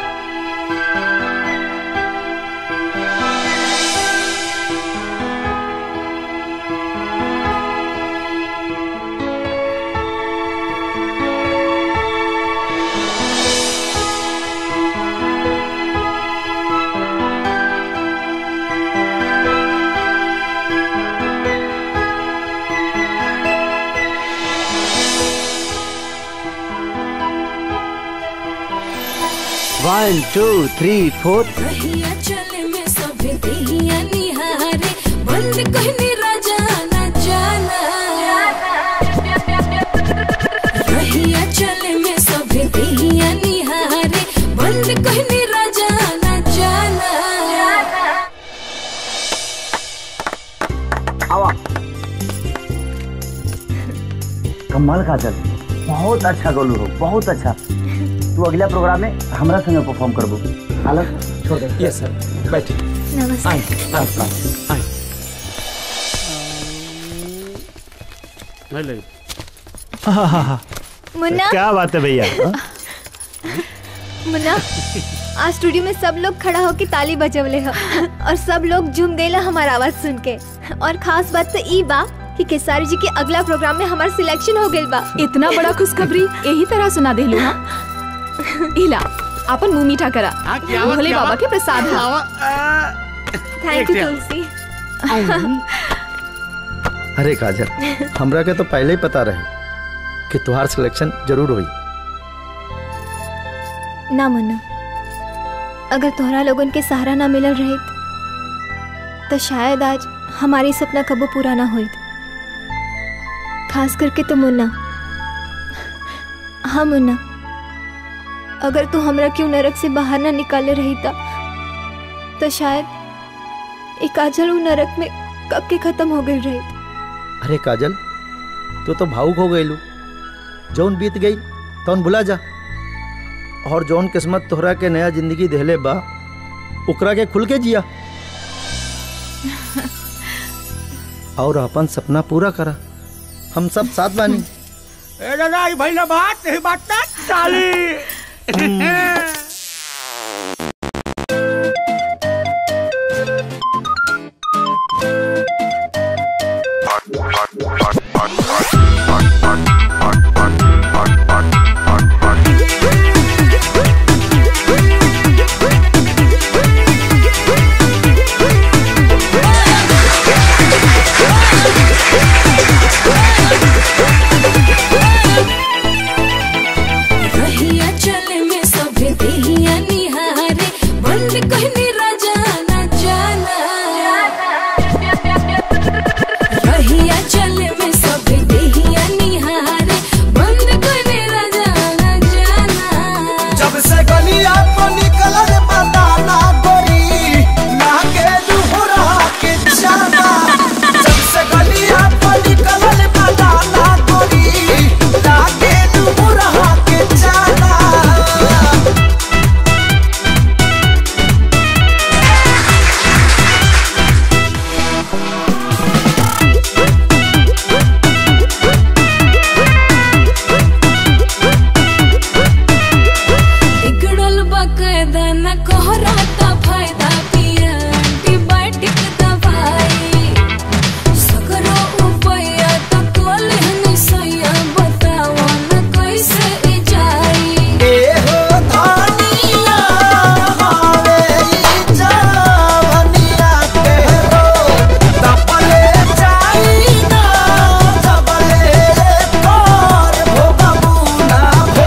Speaker 3: One, 2, 3, 4
Speaker 11: रहिया चले में सब देहिया निहारे, बंद कहनी राजा न जाना। रहिया चले में सब देहिया निहारे, बंद कहनी राजा न जाना।
Speaker 3: आवा। कमाल काजल, बहुत अच्छा गोलू हो, बहुत अच्छा। तू अगला प्रोग्राम में हमरा संगे परफॉर्म करबो। हालत छोड़ दे।
Speaker 2: यस सर, बैठिए।
Speaker 13: नमस्ते।
Speaker 2: आई
Speaker 13: मुन्ना
Speaker 18: क्या बात है भैया?
Speaker 13: मुन्ना आज स्टूडियो में सब लोग खड़ा होके ताली बजवले हो और सब लोग झूम गए हमारा आवाज सुन के। और खास बात तो ई बा कि केसारी जी के अगला प्रोग्राम में हमार सिलेक्शन हो गइल बा।
Speaker 14: इतना बड़ा खुशखबरी यही तरह सुना देलू। हाँ इला अपन मुंह मीठा करा। भोले बाबा के प्रसाद है।
Speaker 13: Thank you Tulsi.
Speaker 10: अरे काजल, हमरा के तो पहले ही पता रहे कि तुम्हार सिलेक्शन जरूर हुई।
Speaker 13: ना मुन्ना, अगर तोहरा लोगन के सहारा ना मिलल रहे तो शायद आज हमारी सपना कबो पूरा ना होई। खास करके तो मुन्ना। हाँ मुन्ना, अगर तू हमरा क्यों नरक से बाहर ना निकाले रही था तो शायद एक काजल नरक में कब के खत्म हो गई रही।
Speaker 10: अरे काजल, तू तो भावुक हो गई लू। जौन बीत गई तौन भुला जा, और जौन किस्मत तोहरा के नया जिंदगी देले बा ओकरा के खुल के जिया। और अपन सपना पूरा करा। हम सब साथ बानी।
Speaker 15: ए दादा ये भैया बात नहीं बात ना चाली।
Speaker 11: रहिया चले में सभे देहिया निहारे बंद कहनी राजा न जाना। रहिया चले में सभे देहिया निहारे बंद कहनी राजा न जाना।
Speaker 12: जब से गलिया को निकलल बताना गोरी लागे दुहरा के जाना। जब से गलिया को निकलल बताना गोरी लागे दुहरा के जाना।
Speaker 11: बिगड़ल बकायदा न कोहराता फायदा पिया एंटीबायोटिक दवाई। सगरो उपाया तो कोले नहीं सैया बताओ न कैसे ई जाई।
Speaker 12: ए हो धानिया हावे ई जवनिया के हो तपले जाई ना जबले तोर हो बबूना हो।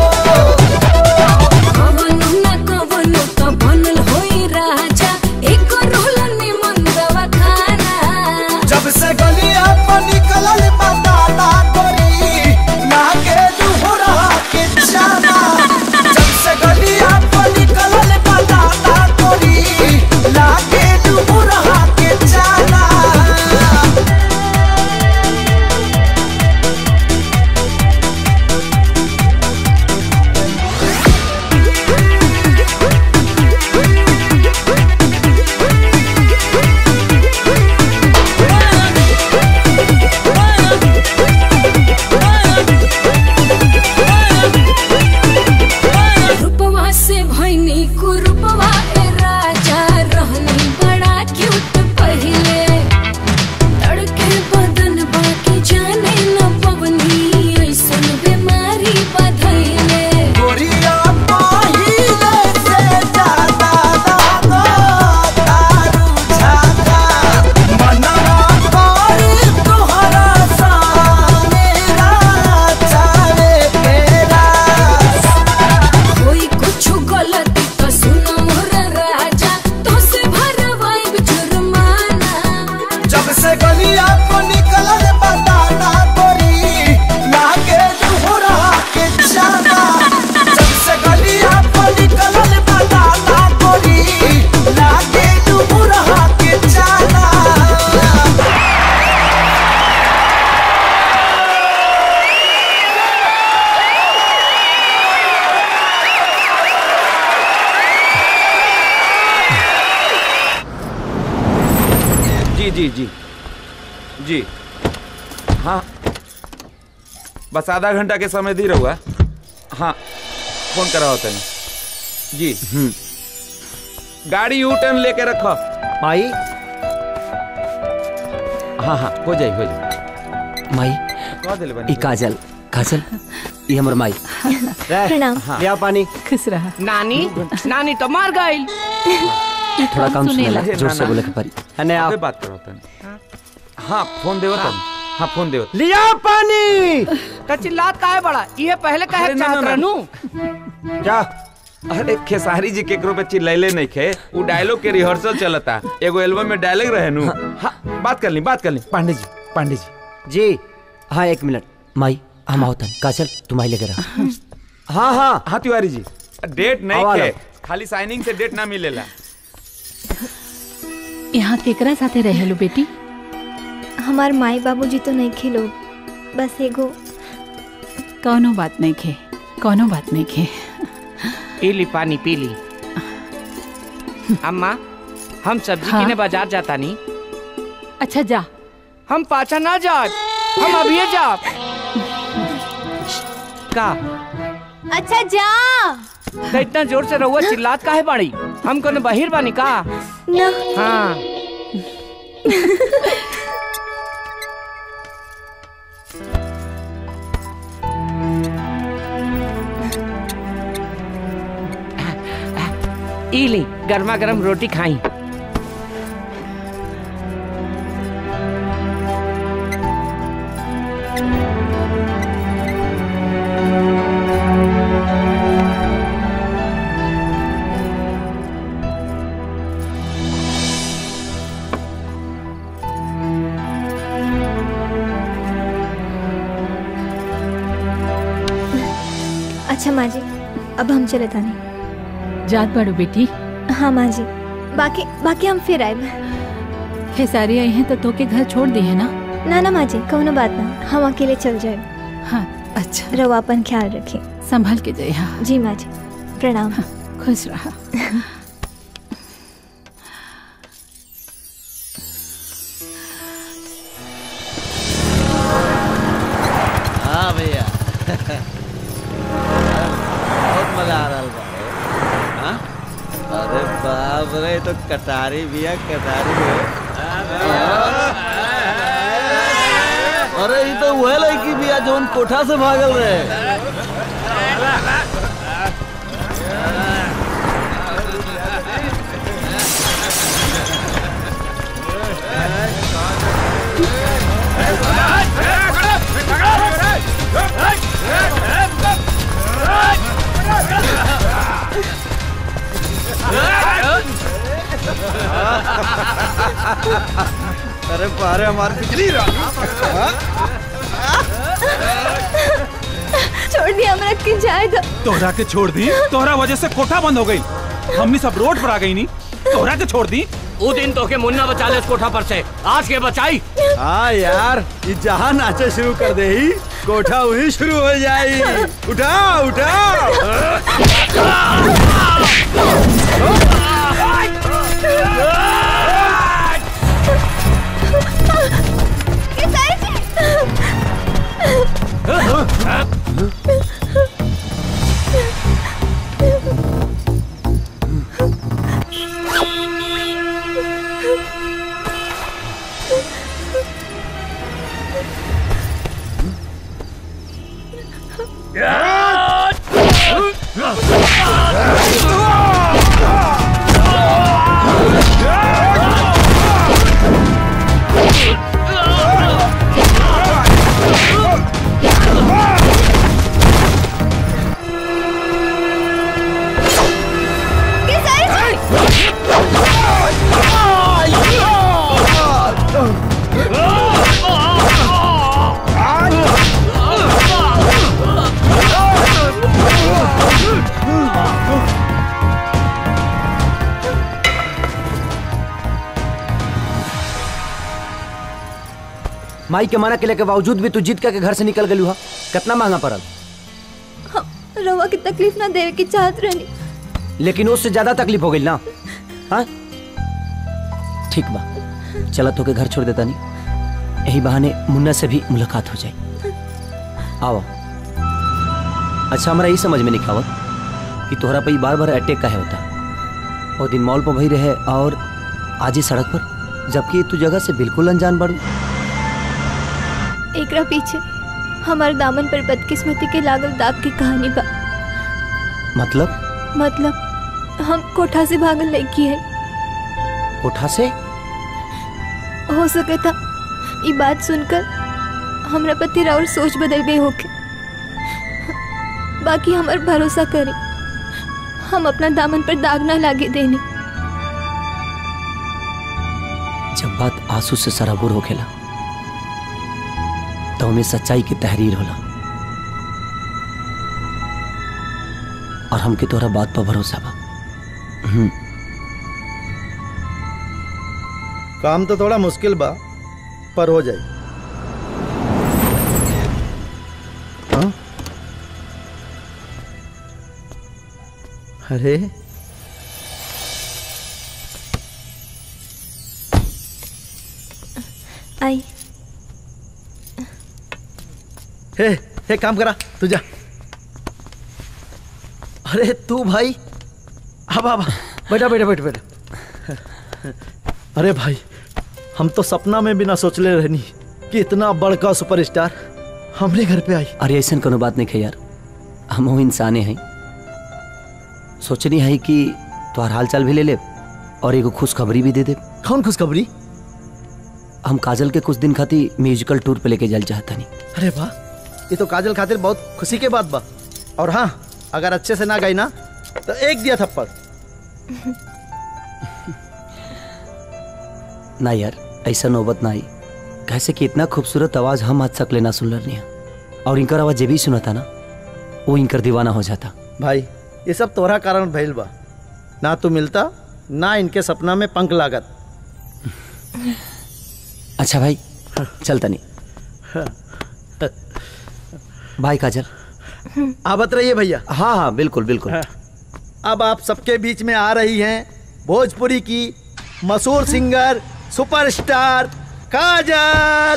Speaker 11: कवनो न कवनो तो बनल होई राजा एक रोल निमन दवाखाना।
Speaker 12: जब से गलिया पर निकलल बताना गोरी लागे दुहरा के जाना। जब से गलिया पर निकलल बताना गोरी लागे दुहरा के जाना।
Speaker 11: रूपवा से भैनी कुरूपवा ए राजा रहनी बड़ा क्यूट पहिले। तड़के बदन बाकी जाने न पवनी ऐसन बीमारी बधैले।
Speaker 12: गोरिया पहिले से ज्यादा दादा दारू झाका। मनवा करी तुहरा साने राचावे के रास।
Speaker 11: कोई कुछ गलती तो सुनो मोर राजा तो से भरवाइब जुर्माना।
Speaker 12: जब से गलिया को निकलल बताना गोरी लागे दुहरा के जाना। जब से गलिया को निकलल बताना गोरी लागे दुहरा के जाना।
Speaker 2: जी जी जी जी हाँ बस आधा घंटा के समय दी रहुआ। हाँ फोन करा होता है जी। गाड़ी यू टर्न लेके रखो
Speaker 3: माई।
Speaker 2: हाँ हाँ हो जाए
Speaker 3: माई
Speaker 2: कह दिल बनी
Speaker 3: ई काजल काजल ई हमर माई।
Speaker 13: प्रणाम।
Speaker 3: लिया पानी।
Speaker 4: खुश रहा।
Speaker 5: नानी नानी तो मार गई।
Speaker 3: थोड़ा कम सुनेला जोर से बोले के परी।
Speaker 2: अने आप बात करो तन। हाँ फोन देवो तन। हाँ फोन देवो।
Speaker 5: लिया पानी। तो चिल्लात काहे बड़ा ये पहले कहे चाहत रहनू।
Speaker 2: क्या अरे खेसारी जी केकरो पे चिल्लाइले नहीं खे। वो डायलॉग के रिहर्सल चलता एगो एल्बम में डायलॉग रहे नु। हाँ बात कर ली पांडे जी
Speaker 3: जी। हाँ एक मिनट माई हम आओ तन। काजल तुम आई लेके रहा। हाँ हाँ
Speaker 2: हाँ तिवारी जी डेट नहीं खे खाली साइनिंग से डेट ना मिलेला।
Speaker 4: यहाँ केकरा साथे रहेलू बेटी?
Speaker 13: हमार माई बाबूजी तो नहीं खेलो बस एगो।
Speaker 4: कौनो बात नहीं खे कौनो बात नहीं खे।
Speaker 5: पी ली पानी पी ली। अम्मा हम सब्जी
Speaker 4: हाँ?
Speaker 5: किने बाजार जाता नहीं।
Speaker 4: अच्छा जा।
Speaker 5: हम पाछा ना जात, हम अभी जाब। का
Speaker 13: अच्छा जा।
Speaker 5: तो इतना जोर से रहुआ चिल्लात काहे बाड़ी? हम कोनो बहिर बानी का?
Speaker 13: ना।
Speaker 5: हाँ। इली गर्मा गर्म रोटी खाई।
Speaker 13: अच्छा माँ जी, अब हम चले तानी।
Speaker 4: जात बाड़ू बेटी।
Speaker 13: हाँ माँ जी, बाकी हम फिर आए।
Speaker 4: खेसारी आई हैं तो तोके घर छोड़ दी है ना?
Speaker 13: ना ना माँ जी, कोनो बात ना, हम अकेले चल जाए।
Speaker 4: हाँ अच्छा।
Speaker 13: रवा अपन ख्याल रखे।
Speaker 4: संभल के जाए। हाँ
Speaker 13: जी माँ जी, प्रणाम।
Speaker 4: हाँ, खुश रहा।
Speaker 10: हाँ भैया बहुत मजा आ रहा है। हाँ? अरे बाप रे, तो कटारी भी है, कटारी है। अरे ये तो वह लड़की भी है जो उन कोठा से भागल रहे। अरे बारे हमारी बिजली
Speaker 13: छोड़ दिया, हम रख के जाए तो।
Speaker 1: तोहरा के छोड़ दी? तोहरा वजह से कोठा बंद हो गई, हमने सब रोड पर आ गई नी। तोहरा के छोड़ दी?
Speaker 5: वो दिन तो के मुन्ना बचा ले इस कोठा पर से, आज के बचाई।
Speaker 10: हाँ यार, ये जहाँ नाचे शुरू कर दे ही कोठा वही शुरू हो जाए। उठा उठा।
Speaker 3: माई के मना के बावजूद भी तू जीत के घर से निकल गलू हा। कितना महंगा पड़ल?
Speaker 13: रवा की तकलीफ ना देवे की चाहत रहनी,
Speaker 3: लेकिन उससे ज्यादा तकलीफ हो गई ना। हाँ ठीक बा, चला तो के घर छोड़ देता नहीं, यही बहाने मुन्ना से भी मुलाकात हो जाए। आओ। अच्छा हमारा यही समझ में नहीं आवत कि तोहरा पे बार बार अटैक काहे होता। और दिन मॉल पर वही रहे और आज ही सड़क पर, जबकि तू जगह से बिल्कुल अनजान बाड़ू।
Speaker 13: एकरा पीछे हमारे दामन पर बदकिस्मती के लागल दाग की कहानी बा। मतलब हम कोठा से भागल लड़की है।
Speaker 3: कोठा से?
Speaker 13: हो सके था ये बात सुनकर हमरा पति और सोच बदल गई होके। बाकी हमार भरोसा करे, हम अपना दामन पर दाग ना लागे देने।
Speaker 3: जब बात आंसू से सराबुर हो खेला तो हमें सच्चाई की तहरीर होला, और हमके तोरा बात पर भरोसा बा।
Speaker 10: काम तो थोड़ा मुश्किल बा, पर हो जाए। हाँ? अरे
Speaker 13: आई
Speaker 10: एक काम करा तू जा। अरे तू भाई अब बैठा बैठा बैठा बैठा। अरे भाई हम तो सपना में भी ना सोचले रहनी कि इतना बड़का सुपरस्टार हमरे घर पे आई।
Speaker 3: अरे ऐसा कोनो बात नहीं है यार, हम इंसाने हैं। सोचनी है कि तुम्हार हाल चाल भी ले ले और एगो खुशखबरी भी दे दे।
Speaker 10: कौन खुशखबरी?
Speaker 3: हम काजल के कुछ दिन खातिर म्यूजिकल टूर पे लेके जाना चाहता नहीं।
Speaker 10: अरे वाह, ये तो काजल खातिर बहुत खुशी के बात बा। और हाँ, अगर अच्छे से ना गई ना तो एक दिया थप्पड़।
Speaker 3: ना यार, ऐसा नौबत ना आई। कैसे कि इतना खूबसूरत आवाज हम आज तक लेना सुन रही है, और इनकर आवाज जब भी सुना था ना वो इनकर दीवाना हो जाता।
Speaker 10: भाई ये सब तोहरा कारण भइल बा, ना तू मिलता ना इनके सपना में पंख लागत।
Speaker 3: अच्छा भाई चलता नहीं। भाई काजल
Speaker 10: आवत रहिए भैया।
Speaker 3: हाँ हाँ बिल्कुल बिल्कुल।
Speaker 10: अब आप सबके बीच में आ रही हैं भोजपुरी की मशहूर सिंगर सुपरस्टार काजल।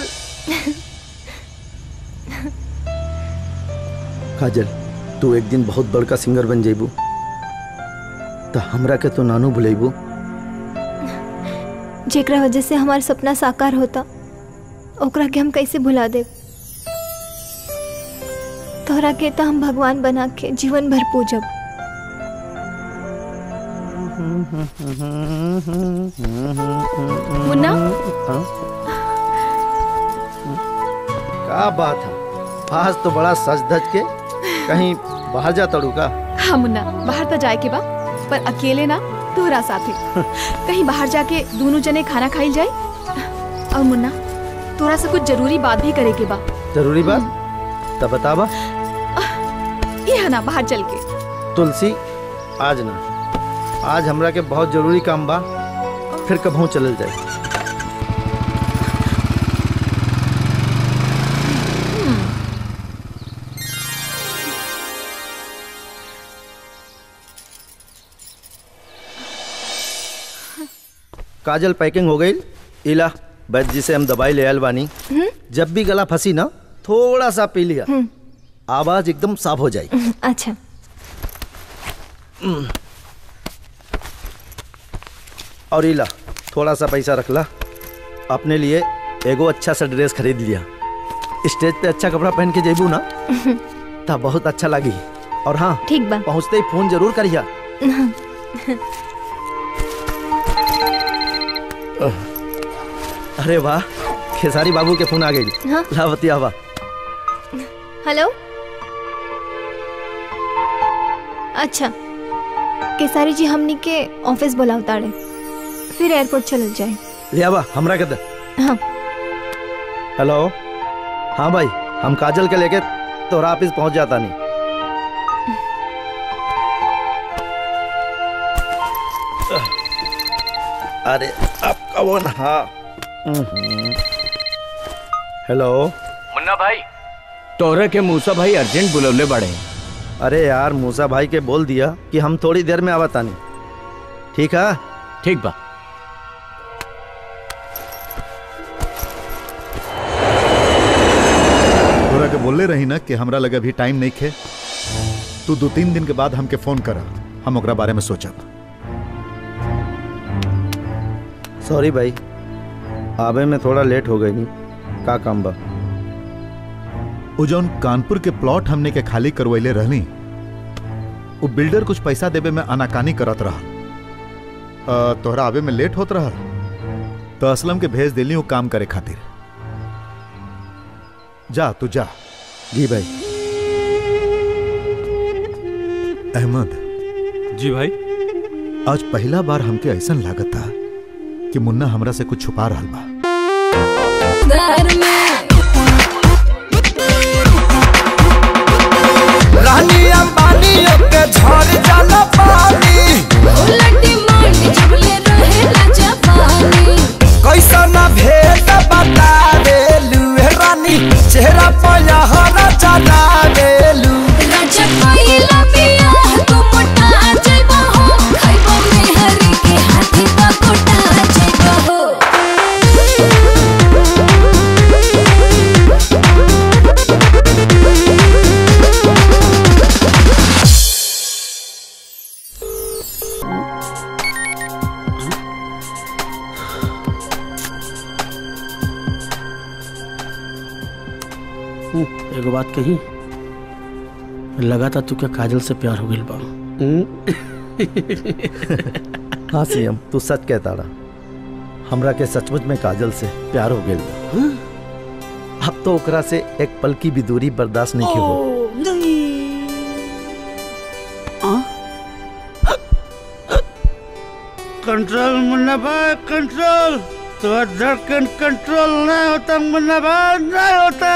Speaker 10: काजल तू एक दिन बहुत बड़का सिंगर बन जेबू तो हमरा के तो नानू भुलेबू।
Speaker 13: जेकरा वजह से हमारा सपना साकार होता ओकरा के हम कैसे भुला दे। तोहरा के तो हम भगवान बना के जीवन भर पूजब।
Speaker 14: मुन्ना
Speaker 10: क्या बात है, आज तो बड़ा सज धज के कहीं बाहर जा तड़ू का?
Speaker 14: हाँ मुन्ना, बाहर तो जाए के बा, पर अकेले ना तोहरा साथे। कहीं बाहर जाके दोनों जने खाना खाई जाए। और मुन्ना तोरा से कुछ जरूरी बात भी करे के बा।
Speaker 10: जरूरी बात? तब बतावा।
Speaker 14: ये है ना बाहर चल के।
Speaker 10: तुलसी आज ना, आज हमरा के बहुत जरूरी काम बा, फिर कभू चलल जाए। काजल पैकिंग हो गई। इला वैद्य जी से हम दवाई ले आयल बानी। जब भी गला फंसी ना थोड़ा सा पी लिया, आवाज एकदम साफ हो जाएगी।
Speaker 13: अच्छा
Speaker 10: और इला थोड़ा सा पैसा रख ला, अपने लिए एगो अच्छा सा ड्रेस खरीद लिया। स्टेज पे अच्छा कपड़ा पहन के जेबू ना तब बहुत अच्छा लगी। और हाँ
Speaker 13: ठीक बा,
Speaker 10: पहुँचते ही फोन जरूर करिया। अरे वाह, खेसारी बाबू के फोन आ गई।
Speaker 13: हाँ?
Speaker 10: लावतिया वाह।
Speaker 13: हेलो, अच्छा केसारी जी हमनी के ऑफिस बुलाव ताड़े, फिर एयरपोर्ट चल जाए।
Speaker 10: लिया वाह हमरा के दे।
Speaker 13: हाँ
Speaker 10: हेलो, हाँ भाई हम काजल के लेके तोरा ऑफिस पहुंच जाता नहीं। अरे अब कौन? हाँ हेलो
Speaker 5: मुन्ना भाई, तोरे के मूसा भाई अर्जेंट बुलवले बड़े।
Speaker 10: अरे यार मूसा भाई के बोल दिया कि हम थोड़ी देर में आवता नहीं। ठीक है?
Speaker 5: ठीक बा।
Speaker 8: तोरा के बोले रही ना कि हमरा लगे अभी टाइम नहीं खे। तू 2-3 दिन के बाद हमके फोन करा, हम ओकरा बारे में सोचब।
Speaker 10: सॉरी भाई, आवे में थोड़ा लेट हो गई। नहीं का काम बा?
Speaker 8: वो जौन कानपुर के प्लॉट हमने के खाली करवैले रहनी, वो बिल्डर कुछ पैसा देवे में आनाकानी करत रहा। तोहरा आवे में लेट होत रहा तो असलम के भेज दिली वो काम करे खातिर। जा तू जा।
Speaker 10: जी भाई।
Speaker 8: अहमद
Speaker 16: जी भाई।
Speaker 8: आज पहला बार हमके ऐसा लागत था कि मुन्ना हमरा से कुछ छुपा रहा बा।
Speaker 12: रानी अंबानी के झड़ जाला पानी, उलटी मांडी झुले रहे लजा पानी। कैसा ना भेद बता देलू रानी, चेहरा पया हरा चला देलू। राजा कोइला पिया तू मोटा जेबा हो, खाइबो में हरी के हाथी बा कोटा जेबा हो।
Speaker 19: एगो बात कही, लगा था तू क्या काजल से प्यार हो गई बा?
Speaker 10: हाँ सीएम, तू सच कहता रहा। हमरा के सचमुच में काजल से प्यार हो गया। अब तो ओकरा से एक पल की भी दूरी बर्दाश्त नहीं की हो।
Speaker 15: कंट्रोल मुन्ना भाई, कंट्रोल। तो धड़कन कंट्रोल नहीं होता मुन्ना भाई, नहीं होता।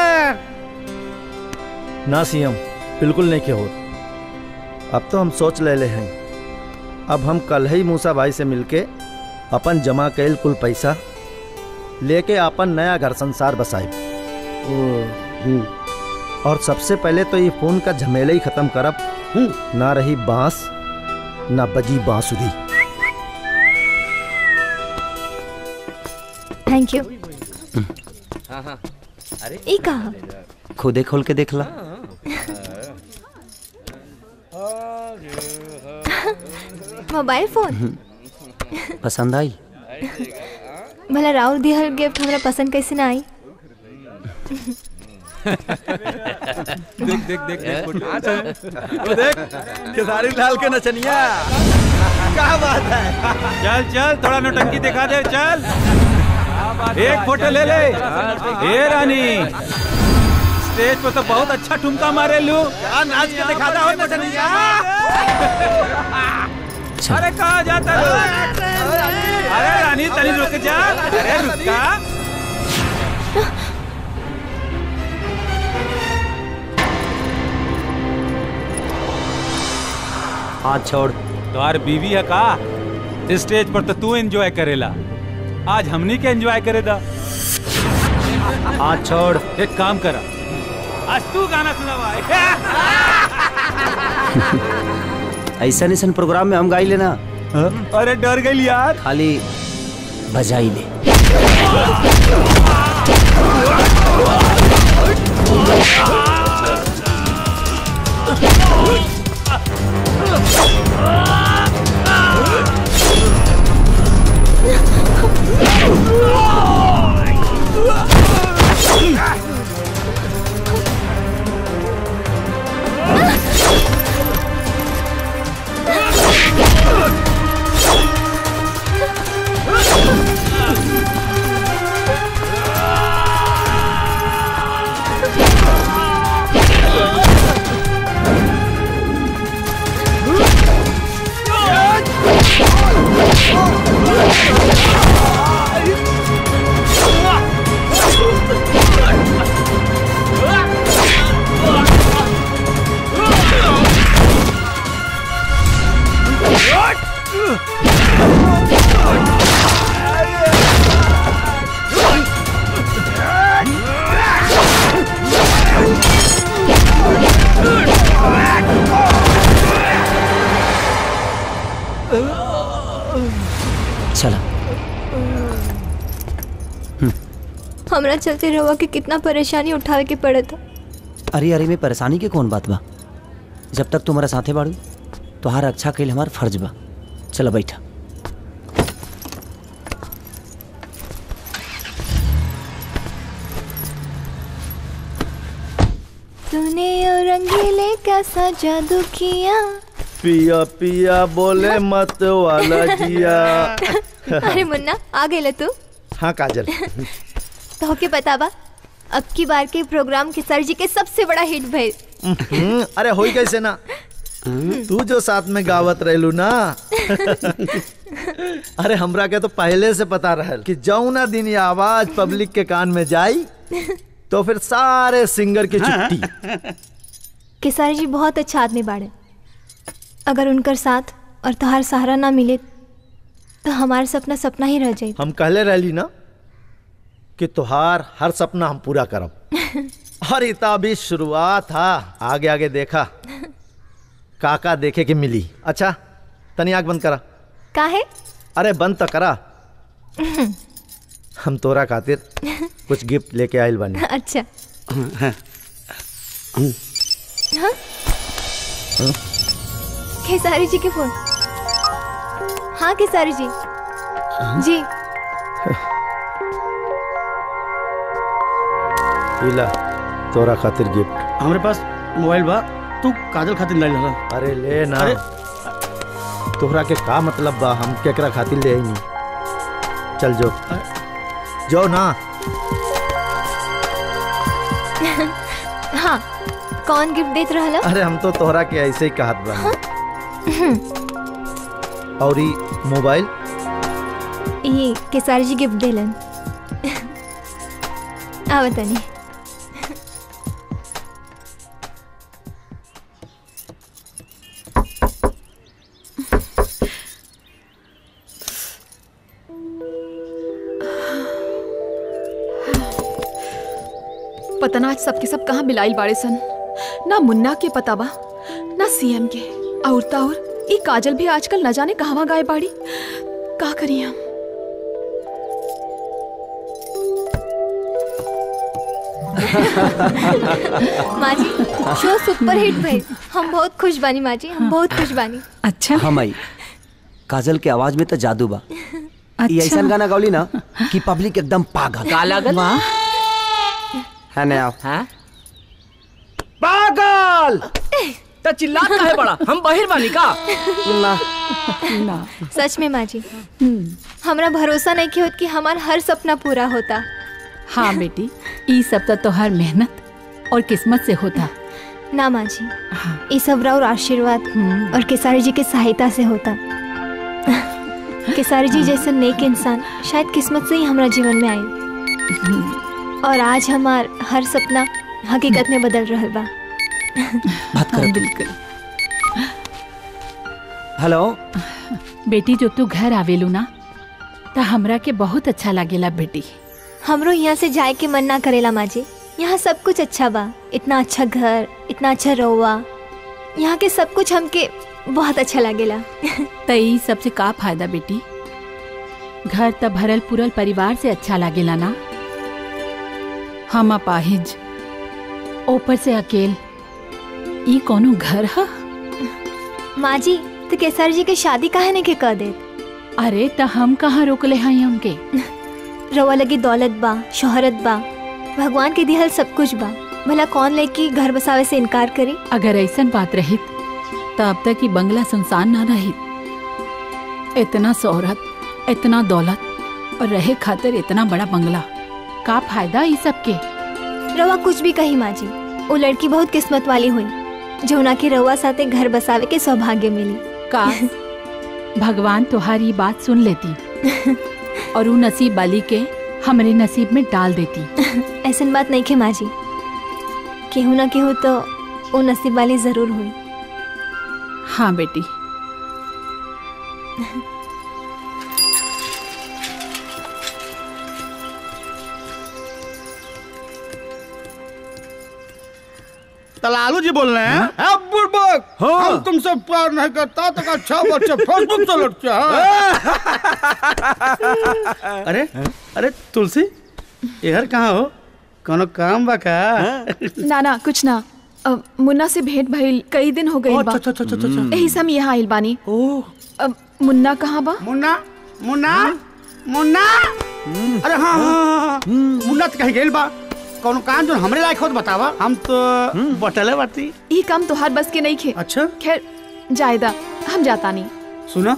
Speaker 10: ना सीएम, बिल्कुल नहीं के हो। अब तो हम सोच ले हैं, अब हम कल ही मूसा भाई से मिलके अपन जमा कैल कुल पैसा लेके अपन नया घर संसार बसाए। और सबसे पहले तो ये फोन का झमेला ही खत्म करब। ना रही बांस, ना बजी बांसुरी।
Speaker 13: Thank you.
Speaker 3: अरे
Speaker 13: ये कहा?
Speaker 3: खुदे खोल के देख ला।
Speaker 13: मोबाइल फोन
Speaker 3: पसंद आई?
Speaker 13: भला राहुल दिहल गिफ्ट हमरा पसंद कैसे ना आई?
Speaker 1: देख देख देख देख खेसारी लाल के नचनिया। क्या बात है?
Speaker 20: चल चल थोड़ा नौटंकी दिखा दे। चल एक फोटो ले ले। ए रानी, स्टेज पे तो बहुत अच्छा ठुमका मारे लू।
Speaker 1: नाच के दिखाता हो नचनिया।
Speaker 20: अरे कहाँ जाता है? अरे रानी तनी रुक जा। अरे रुका।
Speaker 3: हाथ छोड़।
Speaker 20: तुम्हार बीवी है का? स्टेज पर तो तू एंजॉय करेला, आज हमनी के एंजॉय करे दा।
Speaker 3: हाथ छोड़।
Speaker 20: एक काम करा, आज तू गाना सुनावा।
Speaker 3: ऐसा निशन प्रोग्राम में हम गाई लेना।
Speaker 20: अरे डर गई यार।
Speaker 3: खाली बजाई ले। चला।
Speaker 13: हमरा चलते रहुआ के कितना परेशानी उठावे के पड़े था।
Speaker 3: अरे अरे में परेशानी के कौन बात बा? जब तक तुम्हारा साथे बाड़ू तुहार अच्छा कैल हमार फर्ज बा। चलो बैठा।
Speaker 13: तूने और रंगीले कैसा जादू किया।
Speaker 10: पिया पिया बोले मत वाला जिया।
Speaker 13: अरे मुन्ना आ गए तू?
Speaker 10: हाँ काजल।
Speaker 13: तो के पता बा अब की बार के प्रोग्राम के सर जी के सबसे बड़ा हिट भइल।
Speaker 10: अरे होई कैसे ना, तू जो साथ में गावत रहलू ना। अरे हमरा के तो पहले से पता रहल कि जौना दिन ये आवाज पब्लिक के कान में जाई तो फिर सारे सिंगर की छुट्टी।
Speaker 13: केसारी जी बहुत अच्छा आदमी बाड़े। अगर उनकर साथ और तुहार सहारा ना मिले तो हमारा सपना सपना ही रह जाए।
Speaker 10: हम कहले रहली ना कि तुहार हर सपना हम पूरा करब। और इता भी शुरुआत था, आगे आगे देखा काका देखे के मिली। अच्छा तनी आग बंद करा।
Speaker 13: का है?
Speaker 10: अरे बंद तो करा। हम तोरा खातिर कुछ गिफ्ट लेके आइल बानी।
Speaker 13: अच्छा। हाँ? खेसारी जी के फोन। हाँ केसारी जी। जी
Speaker 10: इला तोरा खातिर गिफ्ट।
Speaker 19: हमारे पास मोबाइल बा, तू काजल खातिर नहीं लगा।
Speaker 10: अरे ले ना।
Speaker 19: अरे
Speaker 10: तोहरा के का मतलब बा, हम केकरा खातिर ले आई नहीं। चल जो जो ना।
Speaker 13: हाँ कौन गिफ्ट देत रहला?
Speaker 10: अरे हम तो तोहरा के ऐसे ही कहत बा। और ई मोबाइल
Speaker 13: ये केसारी जी गिफ्ट देलन। आवत नहीं।
Speaker 14: पता ना आज सबके सब कहाँ मिलाइल बाड़े सन। ना मुन्ना के पता बा ना सीएम के, और ता और ई काजल भी आजकल न जाने कहवा गाय बाड़ी। का करी हम?
Speaker 13: माँ जी शो सुपर हिट भइल। हम बहुत खुश बानी माँ जी, हम बहुत खुश बानी।
Speaker 3: अच्छा हाँ माई, काजल के आवाज में तो जादू बा। ये ऐसा गाना गौली ना कि पब्लिक एकदम पागल।
Speaker 5: का लागल?
Speaker 3: है ना आप?
Speaker 5: हाँ? पागल तो चिल्लात काहे बड़ा? हम बाहर बानी का?
Speaker 13: ना सच में माँ जी हमरा भरोसा नहीं कि होत कि हमार हर सपना पूरा होता।
Speaker 4: हाँ बेटी, ई सब तो तोहार मेहनत और किस्मत से होता।
Speaker 13: ना माँ जी ये सब और आशीर्वाद और केसारी जी के सहायता से होता। केसारी जी जैसे नेक इंसान शायद किस्मत से ही हमारा जीवन में आए, और आज हमार हर सपना हकीकत में बदल रहा बा।
Speaker 3: बात करो।
Speaker 4: बिल्कुल।
Speaker 3: हेलो
Speaker 4: बेटी, जो तू घर आवेलू ना तो हमरा के बहुत अच्छा लागेला बेटी।
Speaker 13: हमरो यहाँ से जाए के मन ना करेला माँ जी। यहाँ सब कुछ अच्छा बा, इतना अच्छा घर, इतना अच्छा रहुआ, यहाँ के सब कुछ हमके बहुत अच्छा लागेला।
Speaker 4: तई सबसे का फायदा बेटी? घर त भरल पुरल परिवार से अच्छा लागेला ना। हम अपाहिज, ऊपर से अकेल, ई कोनो घर है?
Speaker 13: माँ जी तो केसर जी के शादी काहे ने के कर दे?
Speaker 4: अरे त हम कहाँ रोकले हैं उनके?
Speaker 13: रवा लगी दौलत बा, शोहरत बा, भगवान के दिहल सब कुछ बा, भला कौन लेके घर बसावे से इनकार करे?
Speaker 4: अगर ऐसन बात रही तो अब तक ही बंगला सुनसान ना रही। इतना शोहरत, इतना दौलत और रहे खातिर इतना बड़ा बंगला, का फायदा इस सब के?
Speaker 13: रवा कुछ भी कही माँ जी, वो लड़की बहुत किस्मत वाली हुई जो उना के रवा साथे घर बसावे के सौभाग्य मिली।
Speaker 4: का भगवान तुम्हारी बात सुन लेती और वो नसीब वाली के हमारे नसीब में डाल देती।
Speaker 13: ऐसन बात नहीं खे माँ जी, केहू ना केहू तो वो नसीब वाली जरूर हुई।
Speaker 4: हाँ बेटी।
Speaker 15: लालू जी बोल रहे हैं? हम तुमसे प्यार नहीं करता तो अच्छा बच्चे फेसबुक से लड़के। अरे अरे तुलसी, यार कहाँ हो? कोनो काम बा का?
Speaker 14: ना ना कुछ ना, मुन्ना से भेंट भइल कई दिन हो गई बा। यही से हम यहाँ आइल बानी। मुन्ना कहाँ बा?
Speaker 15: मुन्ना मुन्ना मुन्ना, अरे हाँ हाँ मुन्ना तो कहीं गेल बा। कौन काम जो हमरे लायक होत बतावा, हम तो बटले बाटी।
Speaker 14: ये काम तोहार बस के नहीं खे।
Speaker 15: अच्छा
Speaker 14: खैर जायदा, हम जाता नहीं।
Speaker 15: सुना,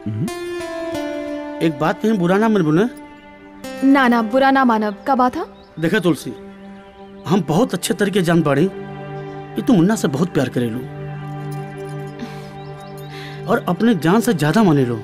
Speaker 15: एक बात कहीं बुरा ना मन बुने।
Speaker 14: ना ना बुरा ना मानब। का बात है?
Speaker 15: देखा तुलसी, हम बहुत अच्छे तरीके जान पाड़ी ये तू मुन्ना से बहुत प्यार करे लो और अपने जान से ज्यादा माने लो,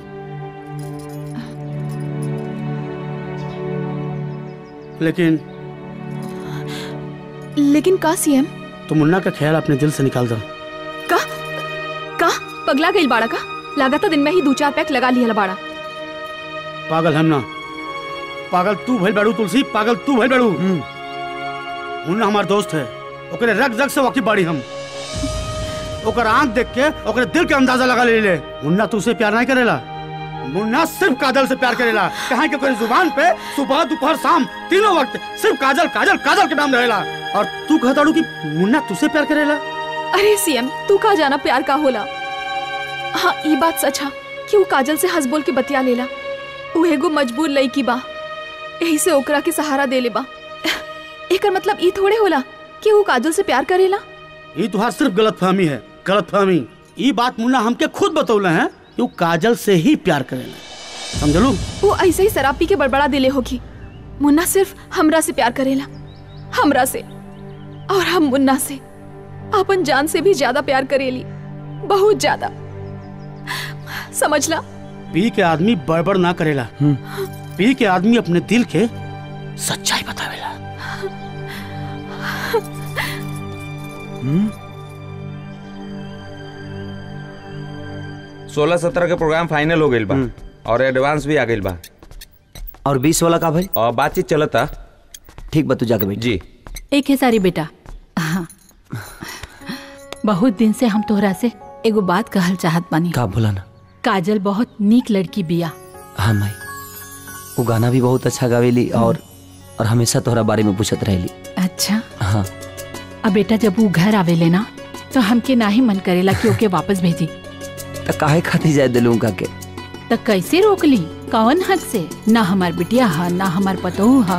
Speaker 14: लेकिन का सीएम?
Speaker 15: तो मुन्ना का ख्याल अपने दिल से निकाल दो।
Speaker 14: का पगला गई बाड़ा का? लागत दिन में ही 2-4 पैक लगा लिया बाड़ा।
Speaker 15: पागल हम ना, पागल तू भइल बाड़ू तुलसी, पागल तू भइल बाड़ू। मुन्ना हमार दोस्त है, ओकरे रग रग से वाकिफ बाड़ी हम। ओकर आंख देख के ओकरे दिल के अंदाजा लगा ले। मुन्ना तुझसे प्यार नहीं करेला, मुन्ना सिर्फ काजल से प्यार करेला। कहाँ के कोई जुबान पे सुबह दोपहर शाम तीनों वक्त सिर्फ काजल काजल काजल के नाम रहेला। और तू कहताड़ू कि मुन्ना तुझसे प्यार करेला?
Speaker 14: अरे सीएम, तू का जाना प्यार का होला। हाँ ये बात सच है, कि वो काजल से हंस बोल के बतिया लेला। वो एगो मजबूर लड़की बा, यही से ओकरा के सहारा दे ले बा। एकर मतलब ई थोड़े होला कि वो काजल से प्यार करेला।
Speaker 15: ये तुहार सिर्फ गलतफहमी है, गलतफहमी। ये बात मुन्ना हमके खुद बतौले हैं कि वो काजल से ही प्यार करेला, समझलू?
Speaker 14: वो ऐसे ही शराब पी के बड़बड़ा दिले होगी। मुन्ना सिर्फ हमरा से प्यार करेला, हमरा से। और हम मुन्ना से अपन जान से भी ज्यादा प्यार करेली, बहुत ज्यादा, समझला?
Speaker 15: पी के आदमी बड़बड़ ना करेला, पी के आदमी अपने दिल के सच्चाई बतावेला।
Speaker 2: 16-17 के प्रोग्राम फाइनल हो गइल बा और एडवांस भी आ गइल बा।
Speaker 3: और 20 वाला का भाई?
Speaker 2: और बातचीत चलता।
Speaker 3: ठीक बा, तू जाके बैठ।
Speaker 2: जी।
Speaker 4: एक है सारी बेटा, हाँ, बहुत दिन से हम तोहरा से एगो बात कहल चाहत बानी।
Speaker 3: का बोला ना?
Speaker 4: काजल बहुत नीक लड़की बिया।
Speaker 3: हाँ माई, वो गाना भी बहुत अच्छा गावेली और हमेशा तोहरा बारे में पूछत रहेली।
Speaker 4: अच्छा।
Speaker 3: हाँ।
Speaker 4: अब बेटा जब वो घर आवेले ना तो हमके ना ही मन करेला कि ओके वापस भेजी।
Speaker 3: तो काहे खाती जाए दिलूं का के?
Speaker 4: तो कैसे रोक ली? कौन हक से? ना हमार बिटिया हा, ना हमार पतोहू हा।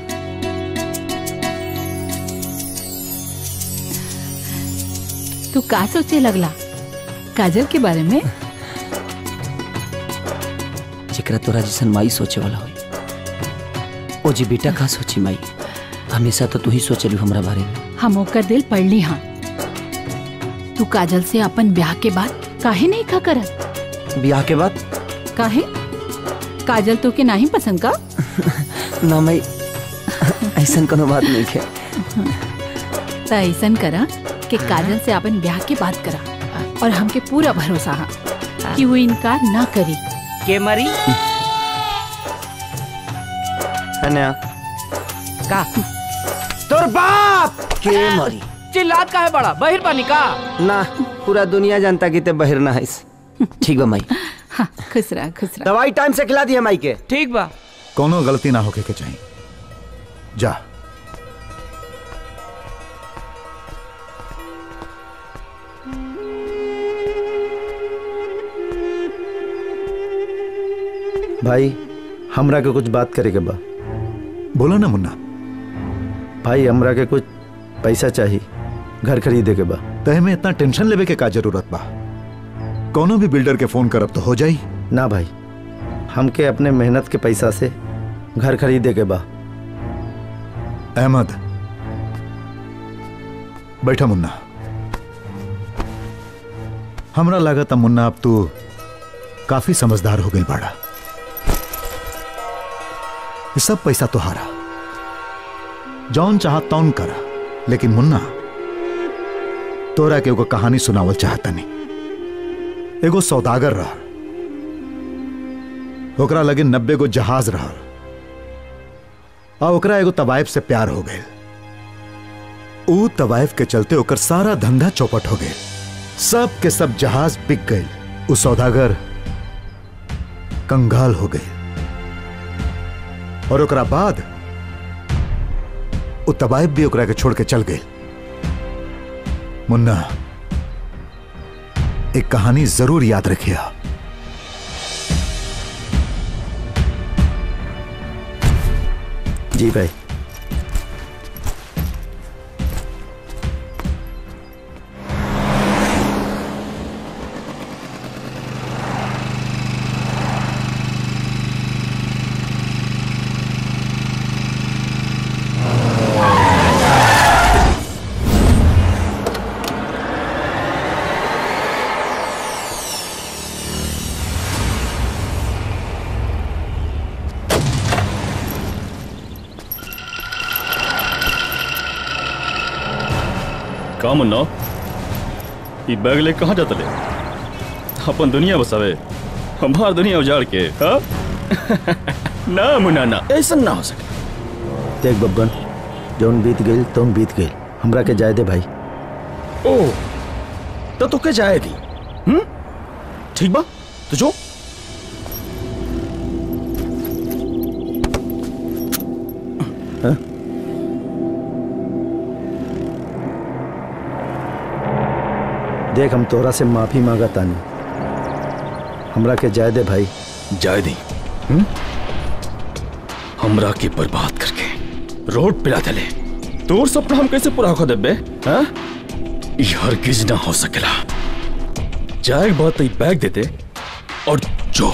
Speaker 4: तू का सोचे लगला काजल के बारे में?
Speaker 3: जेकरा तोरा जैसन माई सोचे वाला होई, ओ जी बेटा का सोची माई? हमेशा तो तू ही सोचलू हमरा बारे में।
Speaker 4: हम ओकर दिल पढ़ ली। हाँ, तू काजल से अपन ब्याह के बाद काहे नहीं खा करत?
Speaker 3: ब्याह के बाद?
Speaker 4: काहे? काजल तो के नहीं पसंद का?
Speaker 3: ना माई, ऐसन कोनो बात नहीं है।
Speaker 4: तो ऐसन करा कि काजल से अपन ब्याह के बात करा, और हमके पूरा भरोसा है कि वो इनकार ना करी।
Speaker 5: के मरी?
Speaker 3: अनया
Speaker 5: का? तोर बाप
Speaker 3: के मरी?
Speaker 5: चिल्लात का है बड़ा बहिर पानी का?
Speaker 3: ना, पूरा दुनिया जानता कि ते बहिर ना है। ठीक बा माई।
Speaker 4: हाँ, खुश रहा, खुश रहा।
Speaker 3: दवाई टाइम से खिला दिया माई के?
Speaker 5: ठीक बा।
Speaker 8: कोनो गलती ना होके के चाहिए। जा।
Speaker 10: भाई, हमरा के कुछ बात करे के बा।
Speaker 8: बोला ना मुन्ना।
Speaker 10: भाई, हमरा के कुछ पैसा चाहिए, घर खरीदे के बा।
Speaker 8: तहे में इतना टेंशन लेवे के का जरूरत बा? कोनो भी बिल्डर के फोन करब तो हो जाई।
Speaker 10: ना भाई, हमके अपने मेहनत के पैसा से घर खरीदे के बा।
Speaker 8: अहमद, बैठा मुन्ना। हमरा लागत मुन्ना अब तू काफी समझदार हो गई बाड़ा। ये सब पैसा तुहारा, जौन चाह तौन करा। लेकिन मुन्ना, तोरा के एगो कहानी सुनावल चाहता नहीं। एगो सौदागर रहा, ओकरा लगे 90 गो जहाज रहा, और ओकरा एगो तवाइफ से प्यार हो गए। ऊ तवाइफ के चलते ओकर सारा धंधा चौपट हो गए, सब के सब जहाज बिक गए। ऊ सौदागर कंगाल हो गए, और ओकरा बाद ऊ तवाइफ भी ओकरा के छोड़ के चल गए। मुन्ना, एक कहानी जरूर याद रखिया।
Speaker 10: जी भाई।
Speaker 16: का मुन्ना, ये बैग ले कहाँ जाता ले? अपन दुनिया बसावे, हमार दुनिया उजाड़ के। हाँ? ना मुन्ना ना, ऐसा ना हो सके।
Speaker 10: देख बब्बन, जौन बीत गई तौन बीत गई, हमरा के जाए दे भाई।
Speaker 16: ओ, तो के जाएगी? ठीक बा, तो जो।
Speaker 10: हाँ? देख, हम तोरा से माफी मांगा तानी। हमरा के जाय दे भाई।
Speaker 16: जाय दी हमरा के बर्बाद करके रोड पिला देले। तोर सपना हम कैसे पूरा कर देबे? हाँ? ये हरगिज ना हो सकेला। जाए बात ही बैग दे दे और जो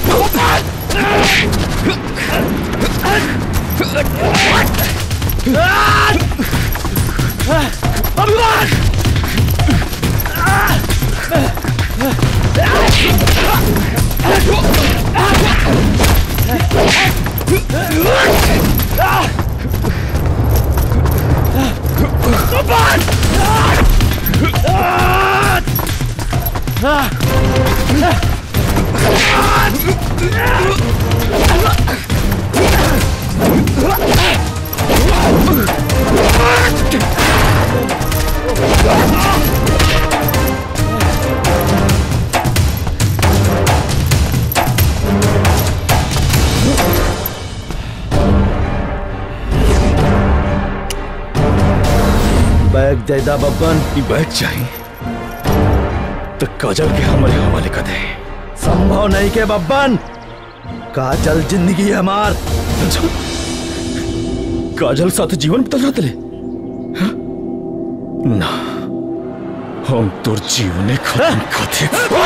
Speaker 10: बैग देदा बब्बन।
Speaker 16: बैग चाहिए तो काजल के हमारे हवाले कर दे।
Speaker 10: संभव नहीं के बब्बन, काजल जिंदगी है हमार।
Speaker 16: काजल साथ जीवन बदल रहा तले ना, हम तोर जीवने खत्म करते।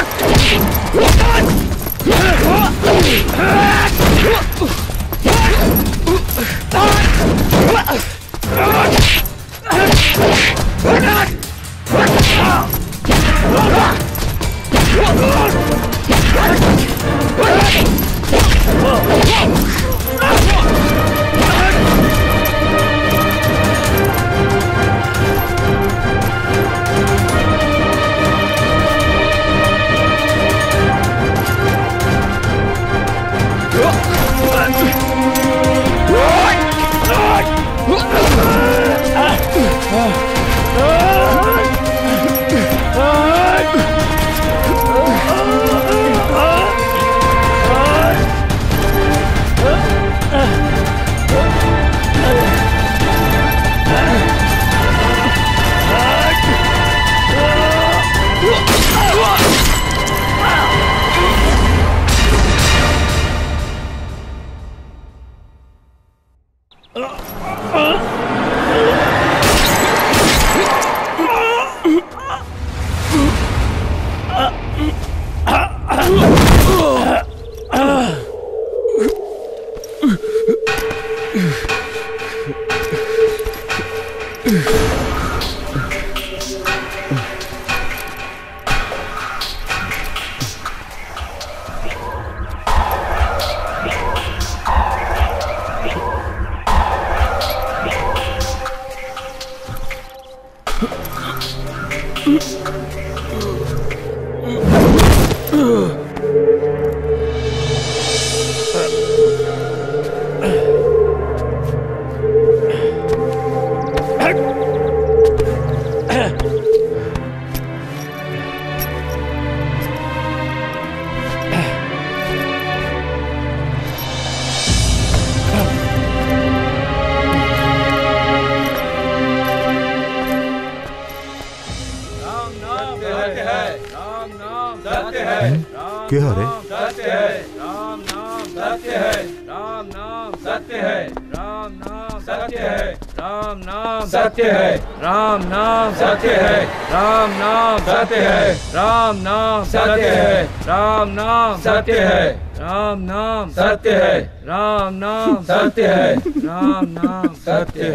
Speaker 8: क्या रे?
Speaker 2: सत्य है, राम नाम सत्य है, राम नाम सत्य है, राम नाम सत्य है, राम नाम सत्य है, राम नाम सत्य है, राम नाम सत्य है, राम नाम सत्य है, राम नाम सत्य है, राम नाम सत्य है, राम नाम सत्य है, राम नाम सत्य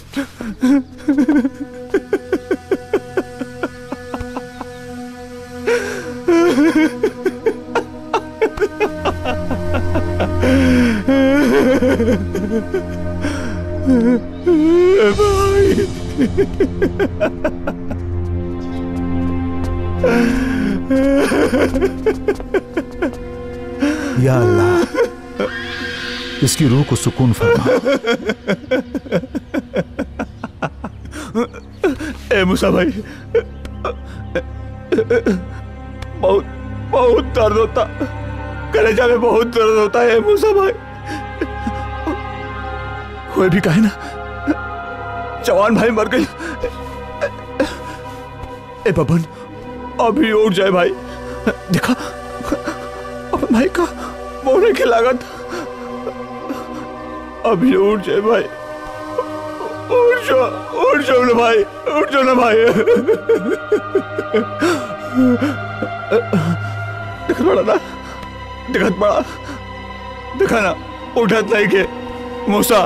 Speaker 2: है।
Speaker 8: या अल्लाह, इसकी रूह को सुकून फरमा।
Speaker 1: ए मूसा भाई, बहुत बहुत दर्द होता, कलेजा में बहुत दर्द होता है मूसा भाई। कोई भी कहे ना, जवान भाई मर गई। ए बबन, अभी उठ जाए भाई। देखा भाई का मोने की लागत अभी उठ जाए भाई, उठ जाओ ना भाई, उठ जाओ ना भाई। दिखत पड़ा ना, दिखत पड़ा, दिखा ना उठत नहीं के मूसा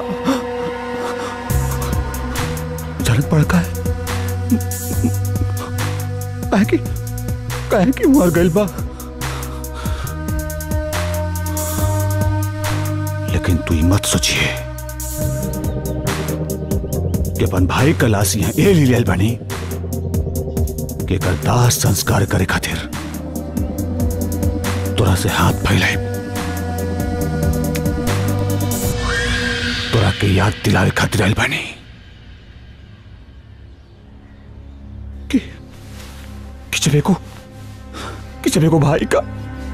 Speaker 1: जरूरत पड़ का है काहे की मर गइल बा। लेकिन तू ही मत सोचिए कि अपन भाई का लाश यहाँ ए लियल बनी कि एकर दाह संस्कार करे खातिर तोरा से हाथ फैलाई, तोरा के याद दिलावे खातिर आइल बनी कि चले को भाई का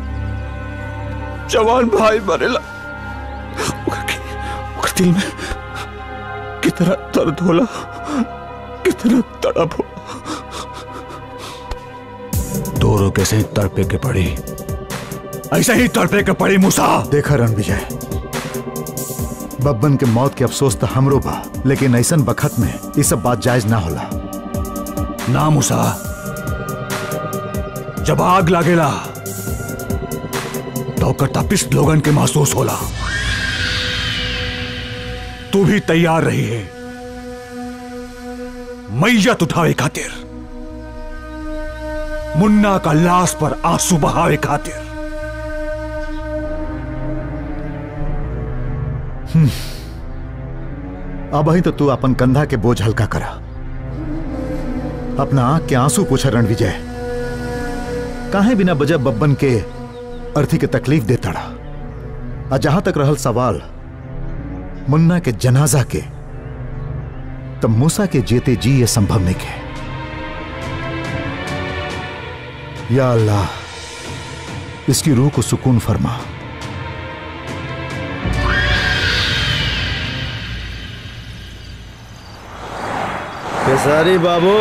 Speaker 1: जवान भाई मरेला ओकर दिल में कितना दर्द होला, कितना तड़प हो। दोनों कैसे तड़पे के पड़ी, ऐसे ही तड़पे के पड़ी मूसा।
Speaker 8: देखा रणविजय, बब्बन के मौत के अफसोस तो हमरो बा, लेकिन ऐसन बखत में ये सब बात जायज ना होला।
Speaker 1: ना मूसा, जब आग लागेला तो ओकर तपिश लोगन के महसूस होला। तू भी तैयार रही है मैयत उठावे खातिर, मुन्ना का लाश पर आंसू बहावे खातिर।
Speaker 8: अब ही तो तू अपन कंधा के बोझ हल्का करा, अपना आंख के आंसू पूछा रणविजय, काहे बिना वजह बब्बन के अर्थी के तकलीफ देता रहा। और जहां तक रहल सवाल मुन्ना के जनाजा के, तब मूसा के जेते जी ये संभव नहीं है। या अल्लाह, इसकी रूह को सुकून फरमा।
Speaker 10: खेसारी बाबू,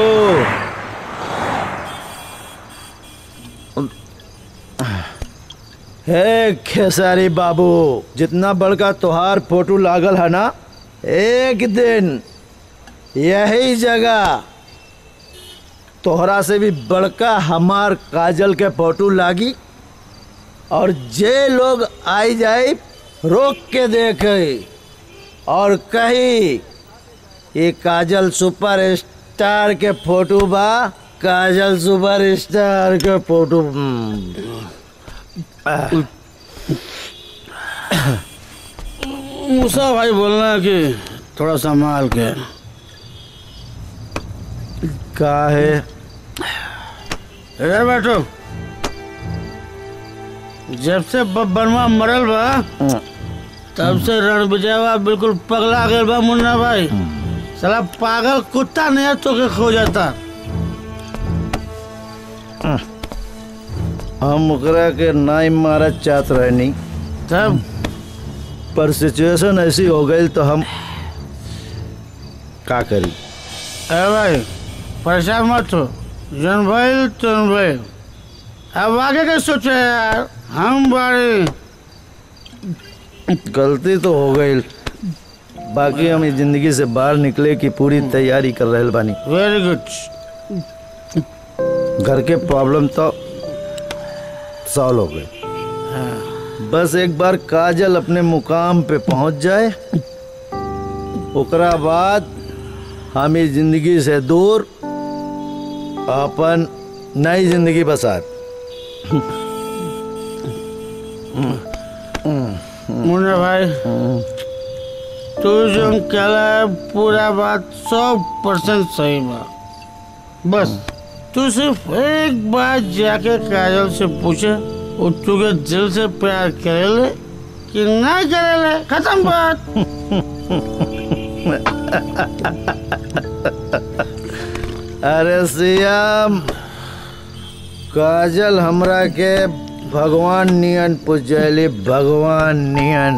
Speaker 10: हे खेसारी बाबू, जितना बड़का तोहार फोटो लागल है ना, एक दिन यही जगह तोहरा से भी बड़का हमार काजल के फोटो लागी, और जे लोग आई जाए रोक के देखे और कही ये काजल सुपर स्टार के फोटो बा, काजल सुपर स्टार के फोटो।
Speaker 19: मूसा भाई बोलना कि थोड़ा संभाल के।
Speaker 10: का है?
Speaker 19: इधर बैठो। जब से बब्बनवा मरल बा तब से रणविजयवा बिल्कुल पगला गया बा मुन्ना भाई। साला पागल कुत्ता नहीं तो के खो जाता।
Speaker 10: हम ओकरा के नाई मारा चाहत रहनी,
Speaker 19: तब
Speaker 10: पर सिचुएशन ऐसी हो गई तो हम का करी।
Speaker 19: अरे भाई परेशान मत हो, जन भाई तुम भाई, अब आगे क्या सोचे यार, हम बारी।
Speaker 10: गलती तो हो गई, बाकी हम इस जिंदगी से बाहर निकले की पूरी तैयारी कर रहे बानी।
Speaker 19: Very good.
Speaker 10: घर के प्रॉब्लम तो सॉल्व हो गए, बस एक बार काजल अपने मुकाम पे पहुंच जाए, ओकरा बाद हम इस जिंदगी से दूर अपन नई जिंदगी बसात।
Speaker 19: मुन्ना भाई तू जो कहला है पूरा बात 100% सही बा। बस तू सिर्फ एक बार जाके काजल से पूछे वो तुझे दिल से प्यार करेले कि नहीं करेले, खत्म बात।
Speaker 10: अरे सियाम, काजल हमरा के भगवान नियन पूजैली, भगवान नियन,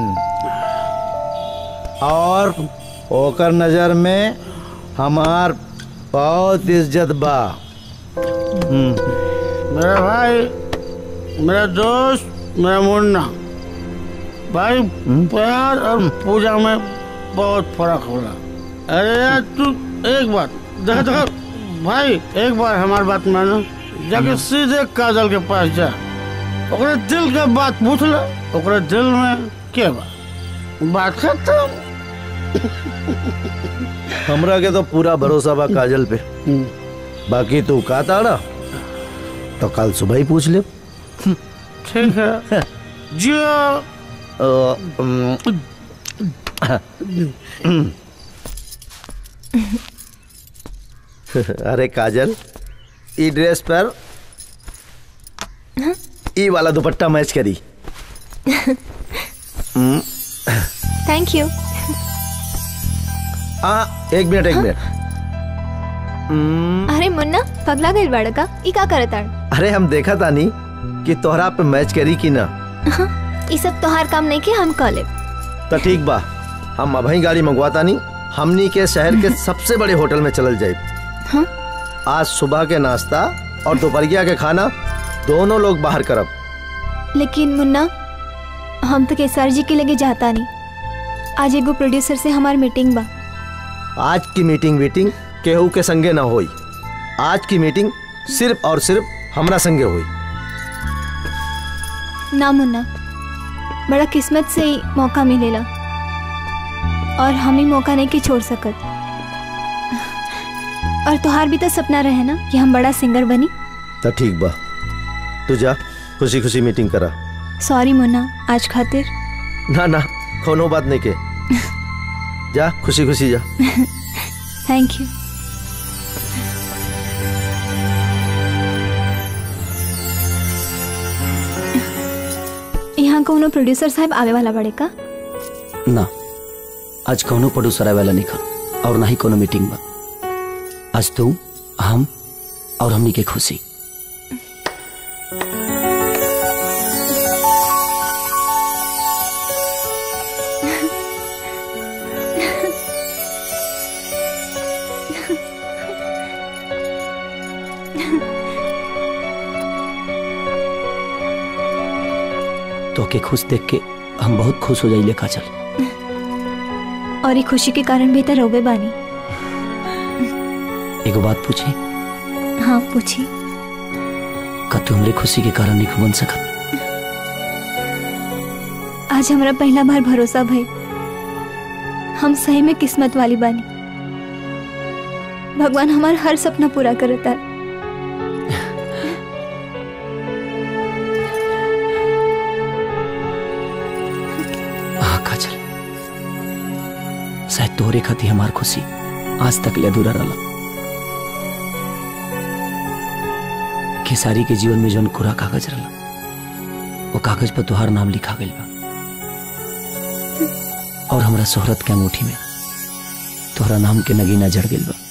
Speaker 10: और ओकर नजर में हमार बहुत इज्जत बा।
Speaker 19: मेरा भाई, मेरा दोस्त, मेरा मुन्ना भाई, प्यार और पूजा में बहुत फर्क होला। अरे यार तू एक बात देख भाई, एक बार हमारी बात मानो, जाके सीधे काजल के पास जा, ओकरे दिल के बात पूछ ले, ओकरे दिल में क्या बात खत्म।
Speaker 10: हमरा के तो पूरा भरोसा बा काजल पे, बाकी तू का ताड़ा तो कल सुबह ही पूछ ले।
Speaker 19: ठीक है जियो।
Speaker 10: अरे काजल, ई ड्रेस पर ई वाला दुपट्टा मैच करी।
Speaker 13: Thank you.
Speaker 10: हाँ एक मिनट।
Speaker 13: अरे मुन्ना पगला गई बाड़ा का, ई का करता?
Speaker 10: अरे हम देखा तानी कि तोहरा पे मैच करी कि ना।
Speaker 13: ई सब तोहार काम नहीं के, हम कॉले।
Speaker 10: तो ठीक बा, हम अभी गाड़ी मंगवाता नहीं, हमनी के शहर के सबसे बड़े होटल में चलल जाए।
Speaker 13: हाँ?
Speaker 10: आज सुबह के नाश्ता और दोपहरिया के खाना दोनों लोग बाहर करब।
Speaker 13: लेकिन मुन्ना हम तो केसर जी के लगे जाता नहीं, आज एगो प्रोड्यूसर से हमार मीटिंग बा।
Speaker 10: आज की मीटिंग केहू के संगे ना होई, आज की मीटिंग सिर्फ और सिर्फ हमरा संगे हुई।
Speaker 13: ना मुन्ना, बड़ा किस्मत से ही मौका मिलेला और हम ही मौका नहीं कि छोड़ सकत। और तुहार भी तो सपना रहे ना कि हम बड़ा सिंगर बनी।
Speaker 10: तो ठीक बा, तू जा खुशी खुशी मीटिंग करा।
Speaker 13: सॉरी मुन्ना, आज खातिर
Speaker 10: ना कोनो बात नहीं के, जा खुशी खुशी जा।
Speaker 13: Thank you. यहाँ कोनो प्रोड्यूसर साहब आवे वाला बड़े का?
Speaker 3: ना, आज कोनो प्रोड्यूसर आवे वाला नहीं खा और ना ही कोनो मीटिंग बा। आज तू, हम और हमनी के खुशी। तो के खुश देख के हम बहुत खुश हो जाइले काजल।
Speaker 13: और ये खुशी के कारण भी तो रोवे बानी।
Speaker 3: एगो बात पूछी?
Speaker 13: हाँ पूछी।
Speaker 3: का तू हमरे खुशी के कारण नहीं बन सकत?
Speaker 13: आज हमारा पहला बार भरोसा भाई, हम सही में किस्मत वाली बानी। भगवान हमारा हर सपना पूरा करता है।
Speaker 3: शायद तोहरे खाती हमार खुशी आज तक ले अधूरा रहा। खेसारी के जीवन में जौन कोरा कागज रहा, वो कागज पर तुहार नाम लिखा गया बा और हमरा शोहरत के अंगूठी में तोहरा नाम के नगीना जड़ गइल बा।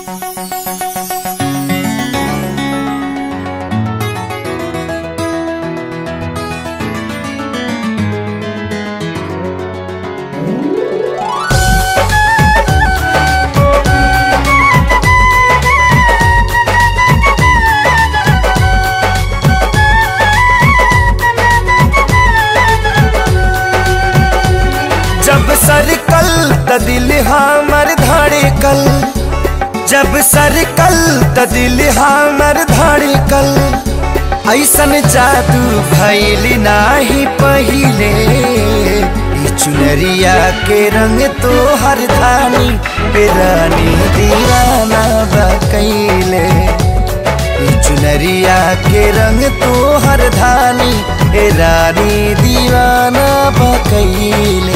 Speaker 12: सर्कल त दिल हमर धड़कल, जब सर्कल त दिल हमर धड़कल, ऐसन जादू भइल नाही पहिले। चुनरिया के रंग तो हर धानी पे रानी दीवाना बकैले। चुनरिया के रंग तो हर धानी पे रानी दीवाना बकैले।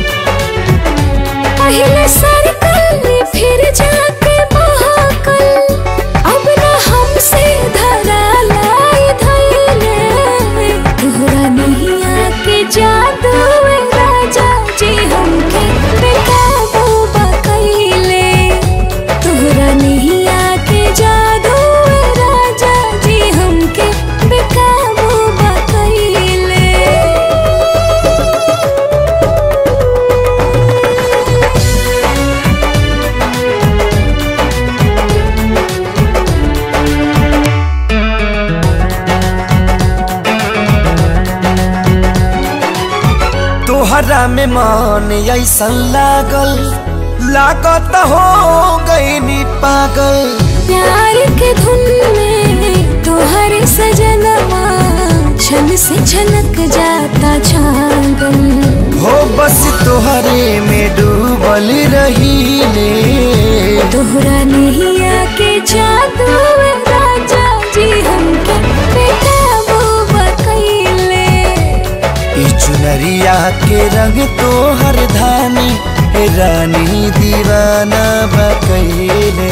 Speaker 11: पहले सर्कल फिर जाके महाकल, अब ना हमसे धरा लाई धैले। तोहरा नहीं आके जादू राजा जी हमके बेकाबू बकैले। तोहरा नहीं आके जादू राजा जी हमके बेकाबू बकैले।
Speaker 12: तोहरा में मन ऐसन लागल लागत हो गई नी पागल।
Speaker 11: प्यार के धुन में तोहरे सजनवा छन से छनक जाता छागल।
Speaker 12: हो बस तोहरे में डूबल रही ले
Speaker 11: तोहरा नहीं आके जादू राजा जी हमके बेकाबू बकैले।
Speaker 12: ई चुनरिया के रंग तोहर धानी रानी दीवाना बकैले।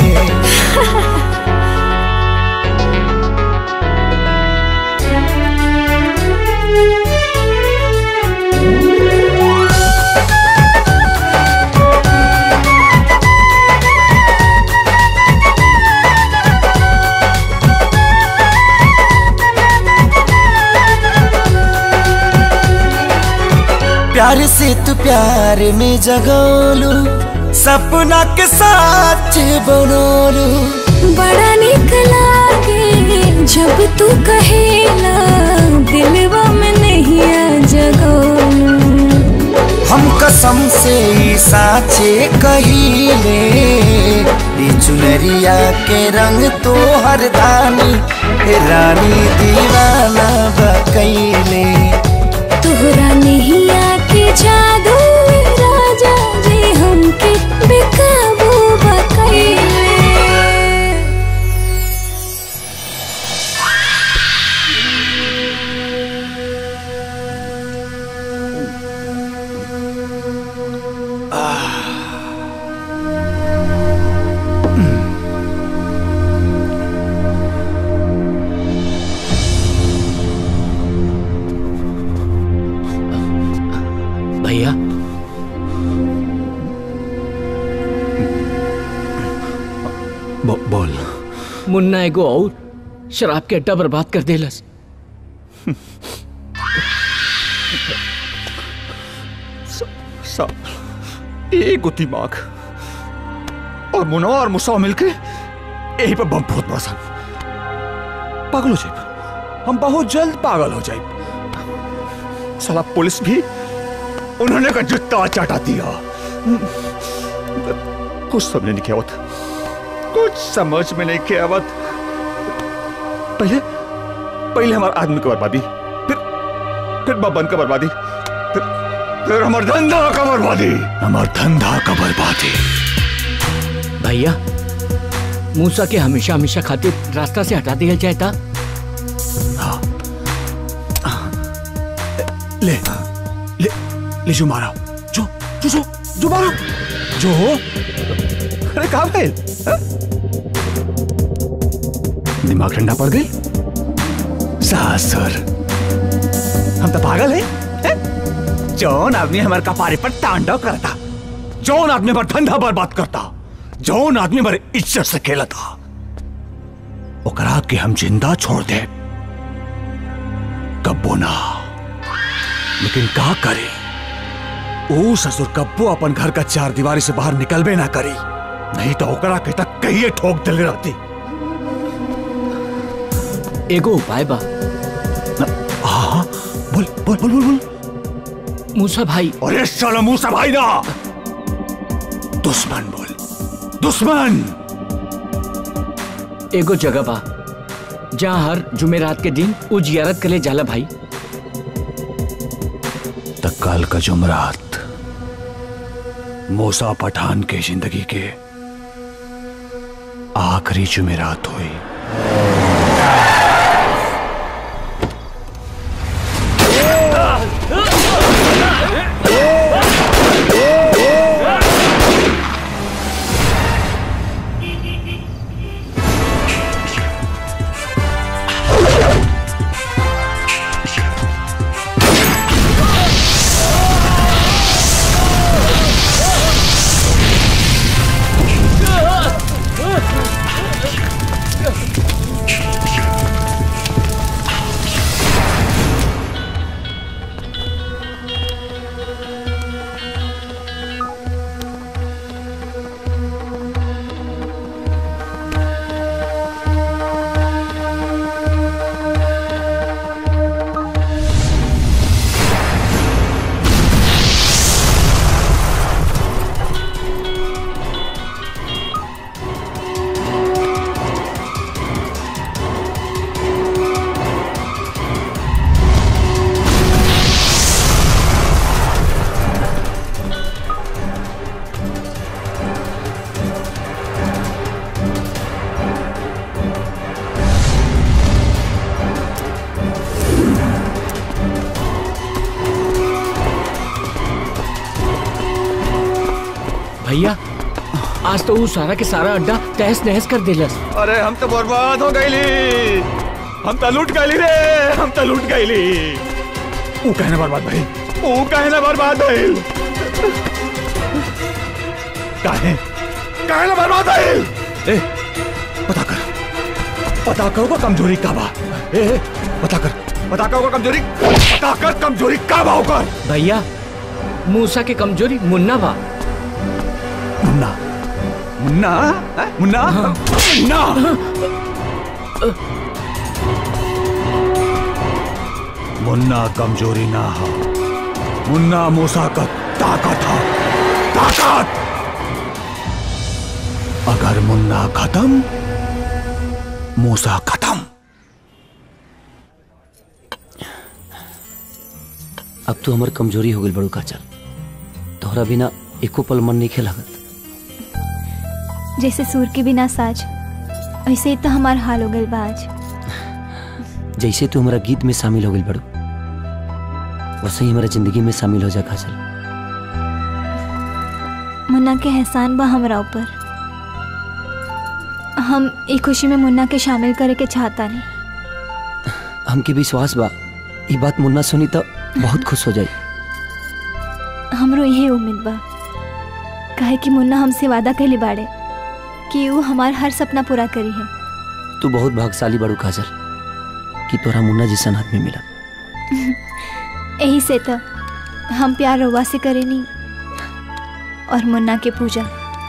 Speaker 12: प्यार से तू प्यार में जगोलू सपना के साथ बनोलू।
Speaker 11: बड़ा निक लागे जब तू कहेला दिलवा में नहीं आ जगोलू।
Speaker 12: हम कसम से साचे कहिले ई चुनरिया के रंग तोहर दानी रानी दीवाना बकैले।
Speaker 11: तोहरा नहीं आके जादू राजा जी हमके बेकाबू बकैले।
Speaker 5: भैया
Speaker 1: बोल।
Speaker 5: मुन्ना एगो और शराब के अड्डा बर्बाद कर देलस।
Speaker 1: एगो दिमाग और मुन्ना और मुसा मिलके यही पे बम बहुत बरसन। पागल हो जाए, हम बहुत जल्द पागल हो जाए। साला पुलिस भी उन्होंने का जूता चाटा दिया। कुछ समझ नहीं आवत, कुछ समझ में नहीं आवत। पहले हमारे आदमी की बर्बादी, फिर बबन का बर्बादी, फिर हमारे धंधा का बर्बादी, हमारे धंधा का बर्बादी।
Speaker 5: भैया मूसा के हमेशा हमेशा खातिर रास्ता से हटा दिया जाए था।
Speaker 1: हाँ। ले ले ले जो मारा, जो मारो, जो। अरे कहाँ गए? दिमाग ठंडा पड़ गई सासुर। हम तो पागल है? जौन आदमी हमारे कपारे पर तांडव करता, जौन आदमी पर धंधा बर्बाद करता, जौन आदमी हमारे इज्जत से खेलता, ओकरा के हम जिंदा छोड़ दे कब्बो ना। लेकिन का करे ओ ससुर कब्बो अपन घर का चार दीवारी से बाहर निकलबे ना करी, नहीं तो ओकरा के तक कहिए ठोक दिले रहती।
Speaker 5: एगो उपाय बा।
Speaker 1: हाँ बोल बोल बोल बोल बोल।
Speaker 5: मूसा भाई।
Speaker 1: अरे साला मूसा भाई ना, दुश्मन बोल, दुश्मन।
Speaker 5: एगो जगह बा जहां हर जुमेरात के दिन उ जियारत करे जाला भाई।
Speaker 1: कल का जुमरात मूसा पठान के जिंदगी के आखिरी जुमेरात हुई।
Speaker 5: भैया आज तो वो सारा के सारा अड्डा तहस नहस कर दिलस।
Speaker 1: अरे हम तो बर्बाद हो गईली, हम तो लूट गईली रे, हम तो लूट गईली। वो कहना बर्बाद भाई, वो कहना बर्बाद भाई, कहना बर्बाद भाई। ए पता कर वो कमजोरी का बा। ए पता कर वो कमजोरी, पता कर कमजोरी का बा होकर।
Speaker 5: भैया मूसा के कमजोरी मुन्ना बा।
Speaker 1: मुन्ना मुन्ना मुन्ना मुन्ना मुन्ना कमजोरी ना हो, मुन्ना मूसा का ताकत हो, ताकत। अगर मुन्ना खत्म मूसा खत्म।
Speaker 3: अब तो हमार कमजोरी हो गई बड़ू काचल, तोहरा बिना एको पल मन नहीं खेलागत।
Speaker 13: जैसे सूर के बिना साज, ऐसे ही तो हमार हाल हो गई बाज।
Speaker 3: जैसे तू हमारा गीत में शामिल हो गई बड़ू, वैसे ही हमारा जिंदगी में शामिल हो जा काजल।
Speaker 13: मुन्ना के एहसान बा हमरा ऊपर, हम एक खुशी में मुन्ना के शामिल करे के चाहता नहीं।
Speaker 3: हमके विश्वास बा ये बात मुन्ना सुनी तो बहुत खुश हो जाए।
Speaker 13: हमरो यही उम्मीद बा, काहे कि मुन्ना हमसे वादा कहले बाड़े कि वो हमार हर सपना पूरा करी है।
Speaker 3: तू बहुत भाग्यशाली बड़ू काजल कि तोरा मुन्ना जैसा आदमी मिला।
Speaker 13: यही से तो हम प्यार रउआ से करेनी और मुन्ना के पूजा।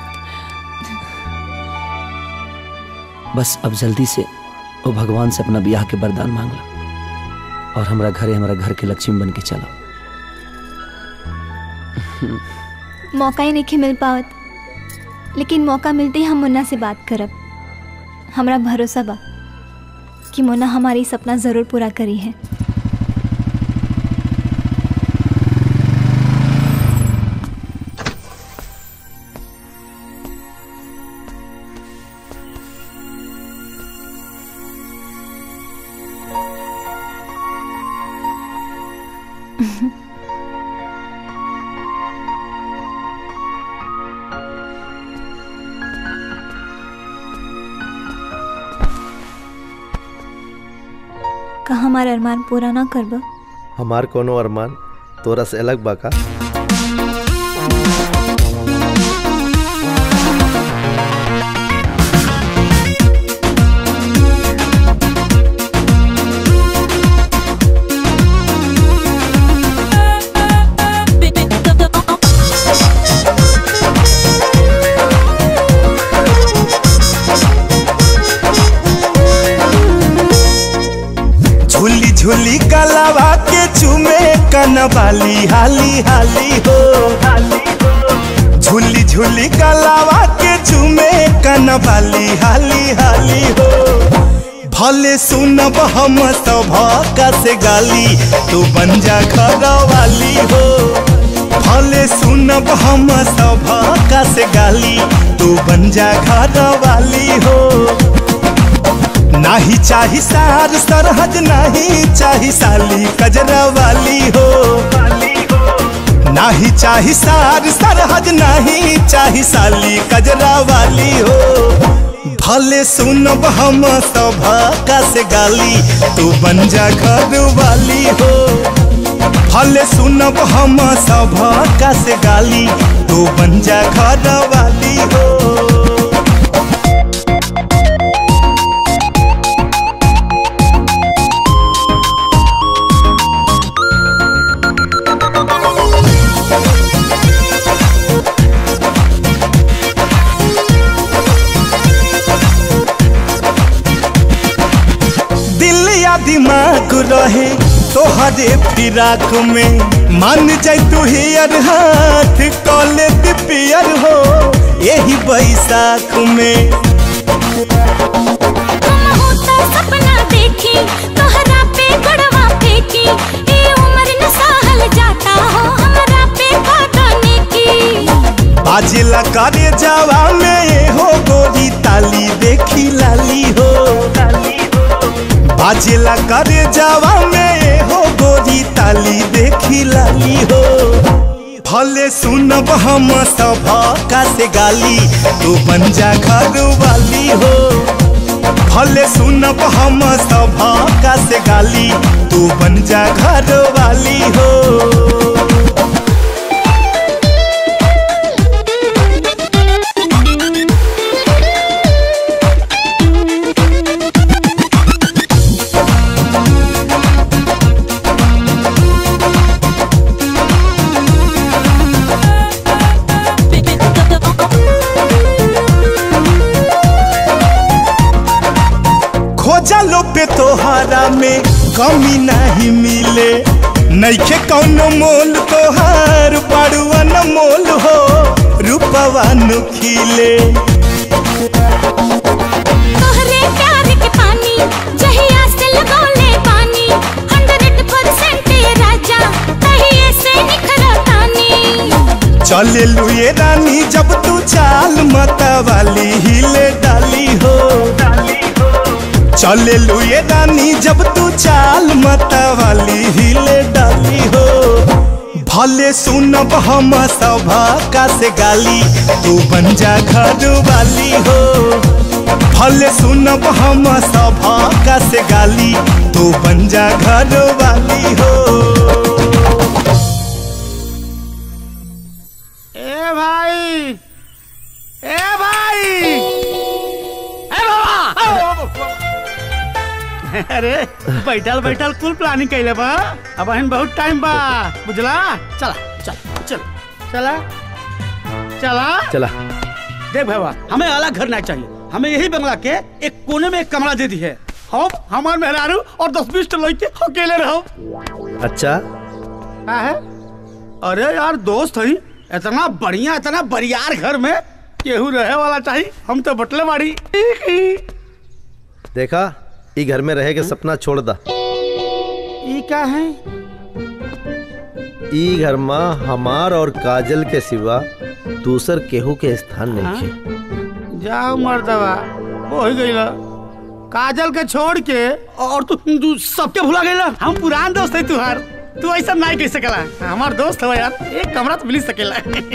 Speaker 3: बस अब जल्दी से वो भगवान से अपना ब्याह के वरदान मांग ला और हमारा घर के लक्ष्मी बन के चला।
Speaker 13: मौका ही नहीं मिल पावत, लेकिन मौका मिलते ही हम मुन्ना से बात करब। हमरा भरोसा बा कि मुन्ना हमारी सपना जरूर पूरा करी है। का हमार अरमान पूरा ना करब?
Speaker 10: हमार कोनो अरमान तोरा से अलग बाका।
Speaker 12: झूली कलावा के चूमे कनवाली हाली हाली हो, झूली झूली कलावा के चूमे कनवाली हाली हाली हो। भले सुनब हम सभा से गाली, तू बन जा घर वाली हो। भले सुनब हम सभा से गाली, तू बन जा घर वाली हो। नाही चाही सार सरहद, नाही चाही साली कजरा वाली हो। नाही चाही सार सरहद, नाही चाही साली कजरा वाली हो। भले सुनब हम सभा से गाली, तू बन जा घर वाली हो। भले सुनब हम सभा से गाली, तू बन जा घर वाली हो। दिमाग रहे तोहरे फिराक में, मान जाय तू हियर हाथ कॉले पियर हो यही बैसाख में।
Speaker 11: सपना देखी तोहरा पे गड़वा फेंकी, ये उम्र न सहल जाता हो हमरा पे कदने की।
Speaker 12: बाजेला करे जावा में हो गोरी ताली देखी लाली हो। बाजेला करे जावा में हो गोरी ताली देखी लाली हो। भले सुनब हम सभा का से गाली तू बन जा घर वाली हो। भले सुनब हम सभा का से गाली तू बन जा घर वाली हो। खोजलो पे तोहारा में कमी नहीं मिले, नइखे कौनो मोल तोहार बड़ुआ न मोल हो रूपवा नु खिले।
Speaker 11: तोहरे प्यार के पानी जहिया से लगौले पानी 100% राजा कहिए से निखरा तानी।
Speaker 12: चले लुए रानी जब तू चाल मतवाली हिले डाली हो। चले लुए रानी जब तू चाल मतवाली हिले डाली हो। भले सुनब हम सभा का से गाली तू बन जा घर वाली हो। भले सुनब हम सभा का से गाली तू बन जा घर वाली हो।
Speaker 15: ए भाई, ए भाई, ए बाबा। अरे बैठल बैठल कुल प्लानिंग कैले बा, अब हन बहुत टाइम बा बुझला। चला चल चल चला चला
Speaker 10: चला।
Speaker 15: देख बाबा, हमें अलग घर नहीं चाहिए, हमें यही बंगला के एक कोने में एक कमरा दे दी है। हम हमार मेहरारू और 10-20 लड़के अकेले रहो।
Speaker 10: अच्छा
Speaker 15: क्या है? अरे यार दोस्त है, इतना बढ़िया इतना बरियार घर में केहू रहे वाला चाहिए। हम तो बटले बाड़ी।
Speaker 10: देखा ई घर में रहे के सपना छोड़ दा।
Speaker 15: ई क्या है?
Speaker 10: ई घर में हमार और काजल के सिवा दूसर केहू के स्थान नहीं है।
Speaker 15: जाओ मर्दवा, हो ही गई काजल के छोड़ के और तू सबके भुला गई। हम पुरान दोस्त है तुहार, तू ऐसा नहीं कह सकला। हमार दोस्त है यार, एक कमरा तो मिल सकेला।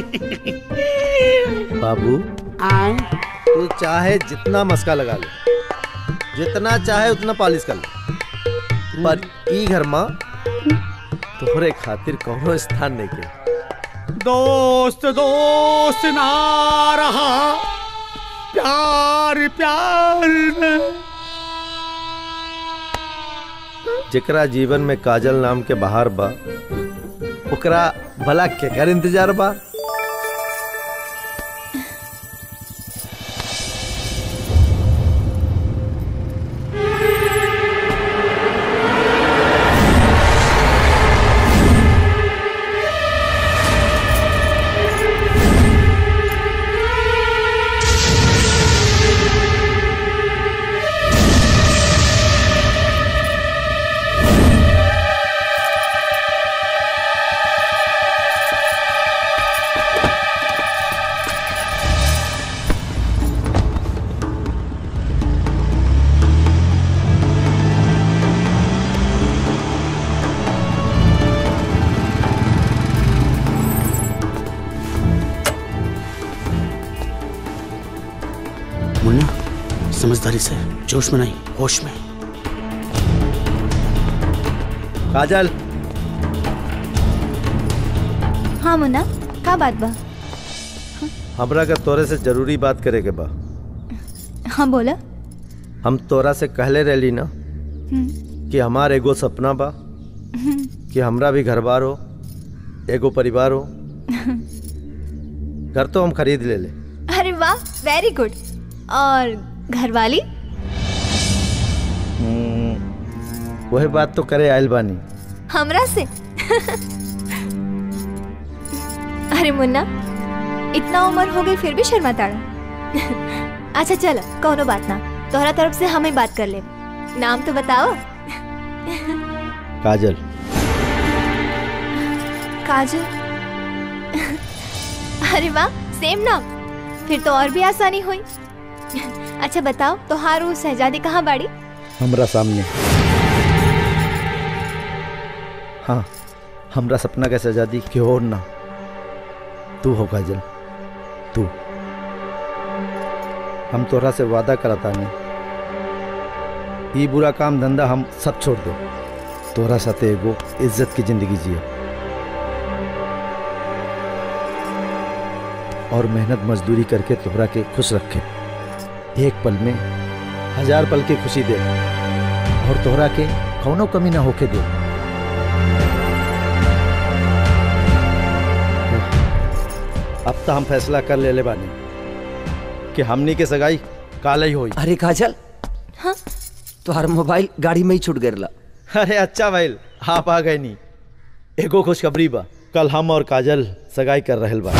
Speaker 10: बाबू तू चाहे जितना मस्का लगा ले, जितना चाहे उतना पालिश कर ले, पर ई घर में तोहरे खातिर कौनो स्थान नहीं के।
Speaker 15: दोस्त दोस्त ना रहा, प्यार प्यार न।
Speaker 10: जेकरा जीवन में काजल नाम के बहार बा, ओकरा भला केकर इंतजार बा।
Speaker 15: समझदारी से, जोश में नहीं होश में।
Speaker 10: काजल।
Speaker 13: हाँ मुन्ना, का बात बा?
Speaker 10: हमरा का तोरे से जरूरी बात करे के बा।
Speaker 13: हाँ बोला।
Speaker 10: हम तोरा से कहले रहली ना कि हमार एगो सपना बा कि हमरा भी घर बार हो, एगो परिवार हो। घर तो हम खरीद ले ले।
Speaker 13: अरे वाह, वेरी गुड। और घरवाली?
Speaker 10: वही बात तो करे आयल बानी
Speaker 13: हमरा से। अरे मुन्ना, इतना उम्र हो गई फिर भी शर्माताड़ा। अच्छा चलो, कोनो बात ना, तोहरा तरफ से हमें बात कर ले। नाम तो बताओ।
Speaker 10: काजल।
Speaker 13: काजल? अरे वाह, सेम नाम, फिर तो और भी आसानी हुई। अच्छा बताओ, तोहारू शहजादी कहाँ बाड़ी?
Speaker 10: हमरा सामने। हाँ, हमरा सपना का शहजादी के और ना, तू हो काजल, तू। हम तोरा से वादा करता नहीं, ये बुरा काम धंधा हम सब छोड़ दो, तोरा साथे एगो इज्जत की जिंदगी जिए और मेहनत मजदूरी करके तोहरा के खुश रखे। एक पल में 1000 पल की खुशी दे और तोहरा के कौनो कमी ना होके दे। अब तो हम फैसला कर ले बानी कि हमनी के सगाई काल ही होई।
Speaker 3: अरे काजल,
Speaker 13: हाँ?
Speaker 3: तुम्हारा मोबाइल गाड़ी में ही छूट गया।
Speaker 10: अरे अच्छा भाई, आप आ गए नी। एगो खुशखबरी बा, कल हम और काजल सगाई कर रहल बा।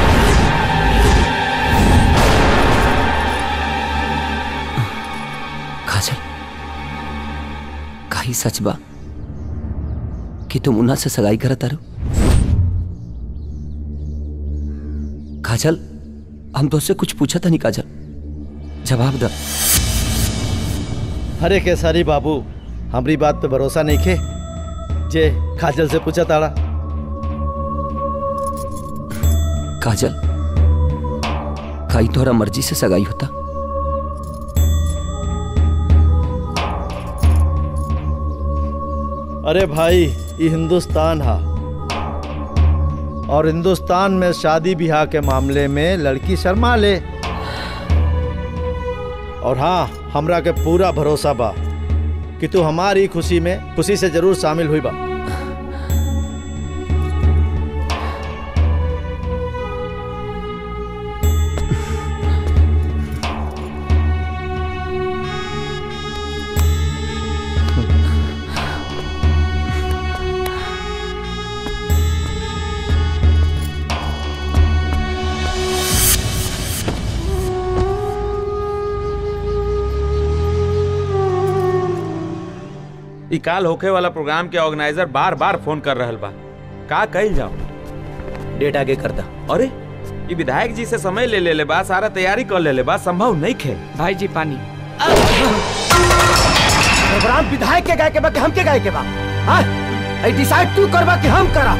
Speaker 3: काजल, काई सच बा कि तुम उन्हा से सगाई करत आरो? काजल, हम तो उससे कुछ पूछा था नहीं। काजल, जवाब दो।
Speaker 10: अरे केसारी बाबू, हमारी बात पे भरोसा नहीं खे जे काजल से पूछा ताड़ा।
Speaker 3: काजल, काई तोहरा मर्जी से सगाई होता?
Speaker 10: अरे भाई, ये हिंदुस्तान हा और हिंदुस्तान में शादी ब्याह के मामले में लड़की शर्मा ले। और हाँ, हमरा के पूरा भरोसा बा कि तू हमारी खुशी में खुशी से जरूर शामिल हुई बा।
Speaker 2: ई काल होखे वाला प्रोग्राम के ऑर्गेनाइजर बार बार फोन कर रहल बा, का कइल जाओ?
Speaker 3: डेट आगे करता।
Speaker 2: अरे ई विधायक जी से समय ले ले बा, सारा तैयारी कर ले बा, संभव नहीं खे।
Speaker 5: भाई जी पानी।
Speaker 3: प्रोग्राम विधायक के गाय के बा कि हम के गाय के बा? हां, आई डिसाइड तू करबा कि हम करा?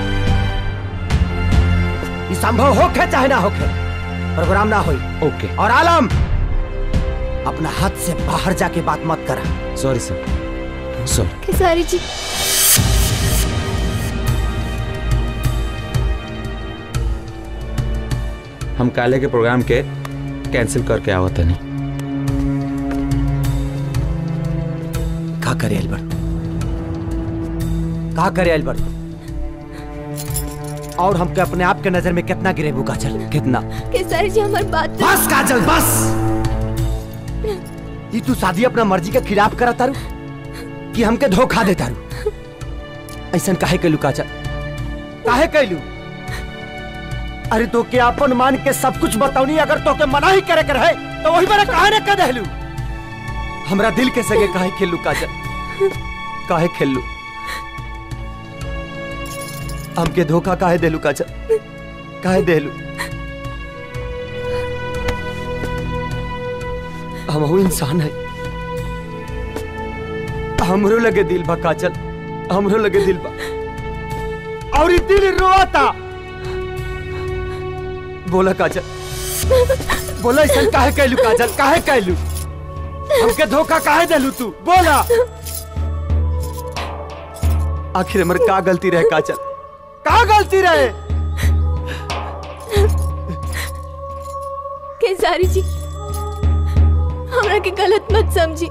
Speaker 3: ई संभव होखे चाहे ना होखे, प्रोग्राम ना होई।
Speaker 2: ओके।
Speaker 3: और आलम, अपना हाथ से बाहर जाके बात मत करा।
Speaker 2: सॉरी सर।
Speaker 13: खेसारी जी,
Speaker 2: हम काले के प्रोग्राम के कैंसिल करके आवत नहीं।
Speaker 3: का करे अल्बर्ट, का करे अल्बर्ट? और हमके अपने आप के नजर में कितना गिरेबू काजल, कितना?
Speaker 13: खेसारी जी हमारी बात।
Speaker 3: बस काजल बस। ये तू शादी अपना मर्जी के खिलाफ करा तारू कि हमके धोखा देता रू? ऐसा काहे कैलू काजल, काहे कैलू? अरे तो के अपन मान के सब कुछ बताऊनी, अगर तो के मना ही करे कर है तो वही बार काहे न कह देलू? हमरा दिल के सगे काहे खेलू काजल, काहे खेलू? हमके धोखा काहे देलू काजल, काहे देलू? हम वो इंसान है, हमरो लगे दिल बा काजल, हमरो लगे दिल बा, और दिल रोता। बोला काजल, बोला ऐसा काहे कैलू काजल, काहे कैलू? हमके धोखा काहे देलू तू? बोला आखिर हमर का गलती रहे काजल, का गलती रहे?
Speaker 13: खेसारी जी, हमरा के गलत मत समझी।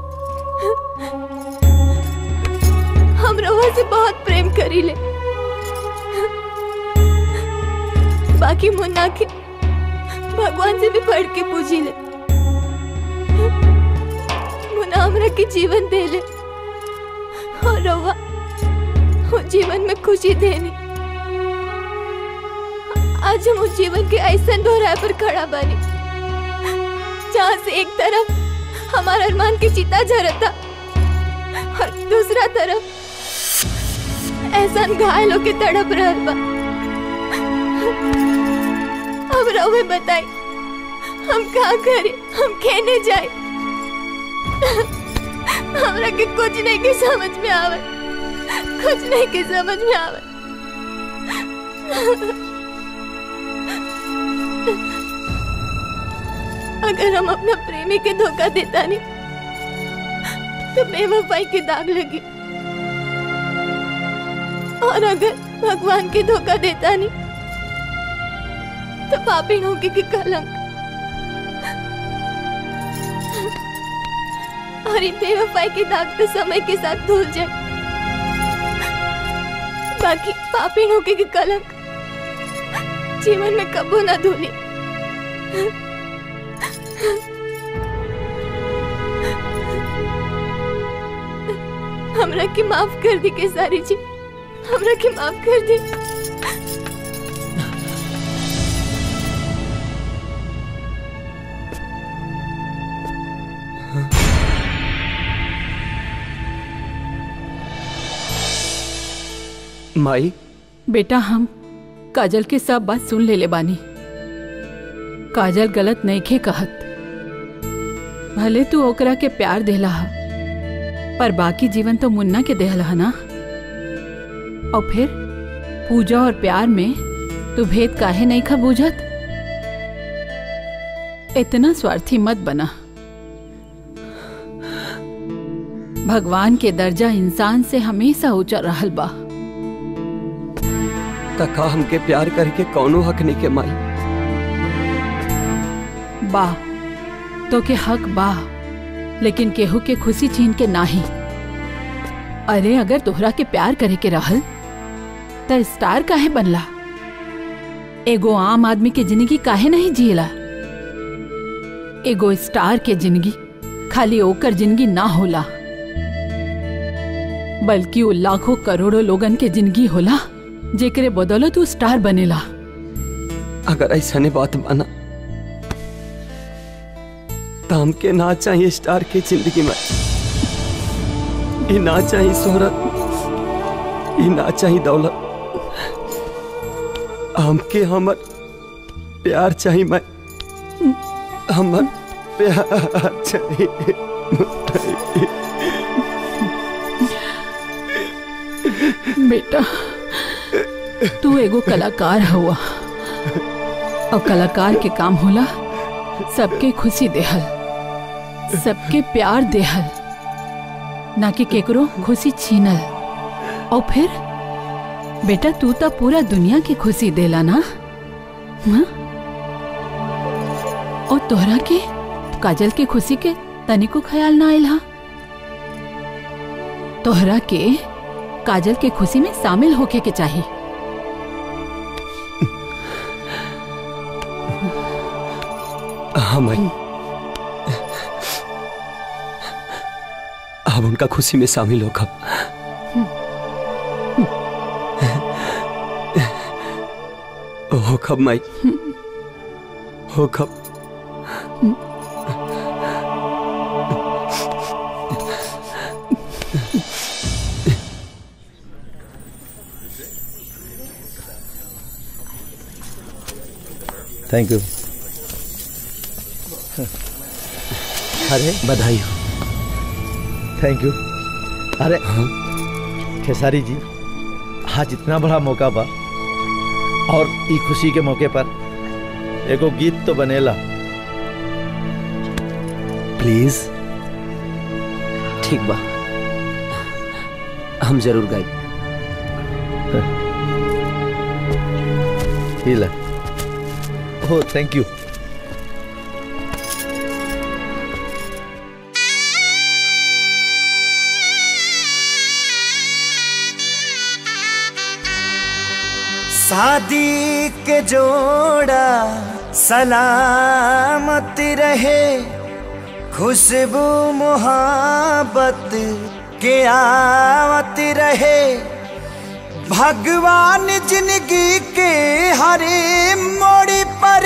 Speaker 13: हम रवा से बहुत प्रेम करी ले, बाकी मुन्ना के भगवान से भी बढ़ के पूजी ले। मुन्ना हमरा के जीवन दे ले और रवा वो जीवन में खुशी देनी। आज हम उस जीवन के ऐसा दोहराए पर खड़ा बनी जहाँ से एक तरफ हमारा अरमान की चिता झरता और दूसरा तरफ एहसान घायल होके तड़प रहल बा। अब रहुए बताई हम का करे, हम कहने जाए? हमरा के कुछ नहीं के समझ में आवे, कुछ नहीं के समझ में आवे। अगर हम अपना प्रेमी के धोखा देता नहीं तो बेवफाई की दाग लगी, और अगर भगवान के धोखा देता नहीं तो पापी होगी की कलंक। और ये बेवफाई की दाग तो समय के साथ धुल जाए, बाकी पापी होगी की कलंक जीवन में कबू ना धुली। हमरा की माफ कर दी केसारी जी, हमरा की माफ कर दी।
Speaker 3: माई
Speaker 4: बेटा, हम काजल के सब बात सुन ले बानी। काजल गलत नहीं खे कहत, भले तू ओकरा के प्यार देला हा, पर बाकी जीवन तो मुन्ना के देहला है ना। और फिर पूजा और प्यार में तू भेद काहे नहीं खा बूझत? इतना स्वार्थी मत बना। भगवान के दर्जा इंसान से हमेशा ऊंचा रहल बा।
Speaker 3: तका हमके प्यार करके कौनो हक नहीं के माई।
Speaker 4: बा तो के हक बा, लेकिन केहू के खुशी छीन के नाही। अरे अगर तोहरा के प्यार करे के रहल त स्टार काहे बनला? एगो आम आदमी के जिंदगी काहे नहीं जियला? एगो स्टार के जिंदगी खाली ओकर जिंदगी ना होला, बल्कि वो लाखों करोड़ों लोगन के जिंदगी होला जेकरे बदौलत तू स्टार बनेला।
Speaker 3: अगर ऐसा ने बात माना तो हमके ना चाहिए स्टार की जिंदगी में, ये ना चाहिए शोहरत, ये ना चाहिए दौलत, हमके हमर प्यार चाहिए। मैं हमर प्यार चाहिए।
Speaker 4: बेटा, तू एगो कलाकार हुआ, और कलाकार के काम होला सबके खुशी देहल, सबके प्यार देहल, ना कि केकरो खुशी छीनल। और फिर बेटा, तू तो पूरा दुनिया की खुशी देला ना। हाँ? और तोहरा के काजल के खुशी के तनिको ख्याल ना आइल हा? तोहरा के काजल के खुशी में शामिल होके के चाहिए।
Speaker 3: हाँ माई, अब उनका खुशी में शामिल होगा। हो कब माई, हो कब।
Speaker 10: Thank you. अरे
Speaker 3: बधाई हो।
Speaker 10: Thank you. अरे खेसारी जी, आज इतना बड़ा मौका बा, और ई खुशी के मौके पर एगो गीत तो बनेला।
Speaker 3: प्लीज। ठीक बा, हम जरूर गाए।
Speaker 10: ला। Oh thank you.
Speaker 12: शादी के जोड़ा सलामत रहे, खुशबू मोहब्बत के आवत रहे, भगवान जिंदगी के हरे मोड़ पर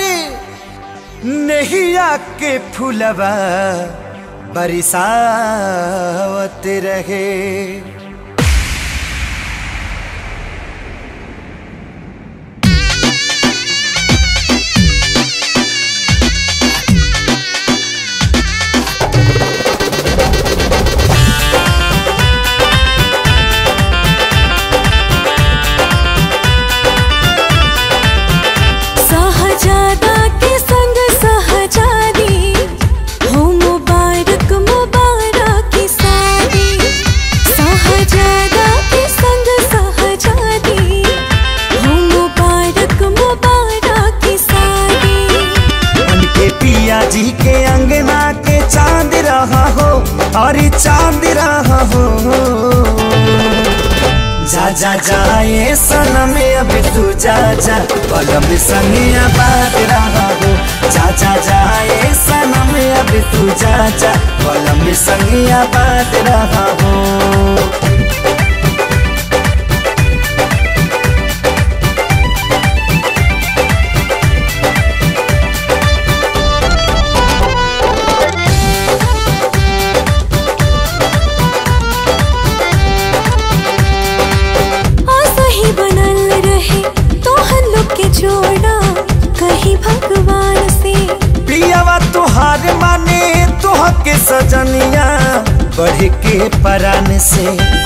Speaker 12: नैया के फूलवा बरसावत रहे।
Speaker 11: सहजादा के संग सहजादी
Speaker 12: अरे चांद रहा हो। जा जा जाए सनम अभी तू जा जा, पलम संगिया बात रहा हो। जा जा जाए सनम अभी तू जा जा, पलम संगिया बात रहा हो।
Speaker 11: जोड़ा कहीं भगवान से
Speaker 12: पियावा तुहार माने तुह के सजनिया बढ़ के परान से।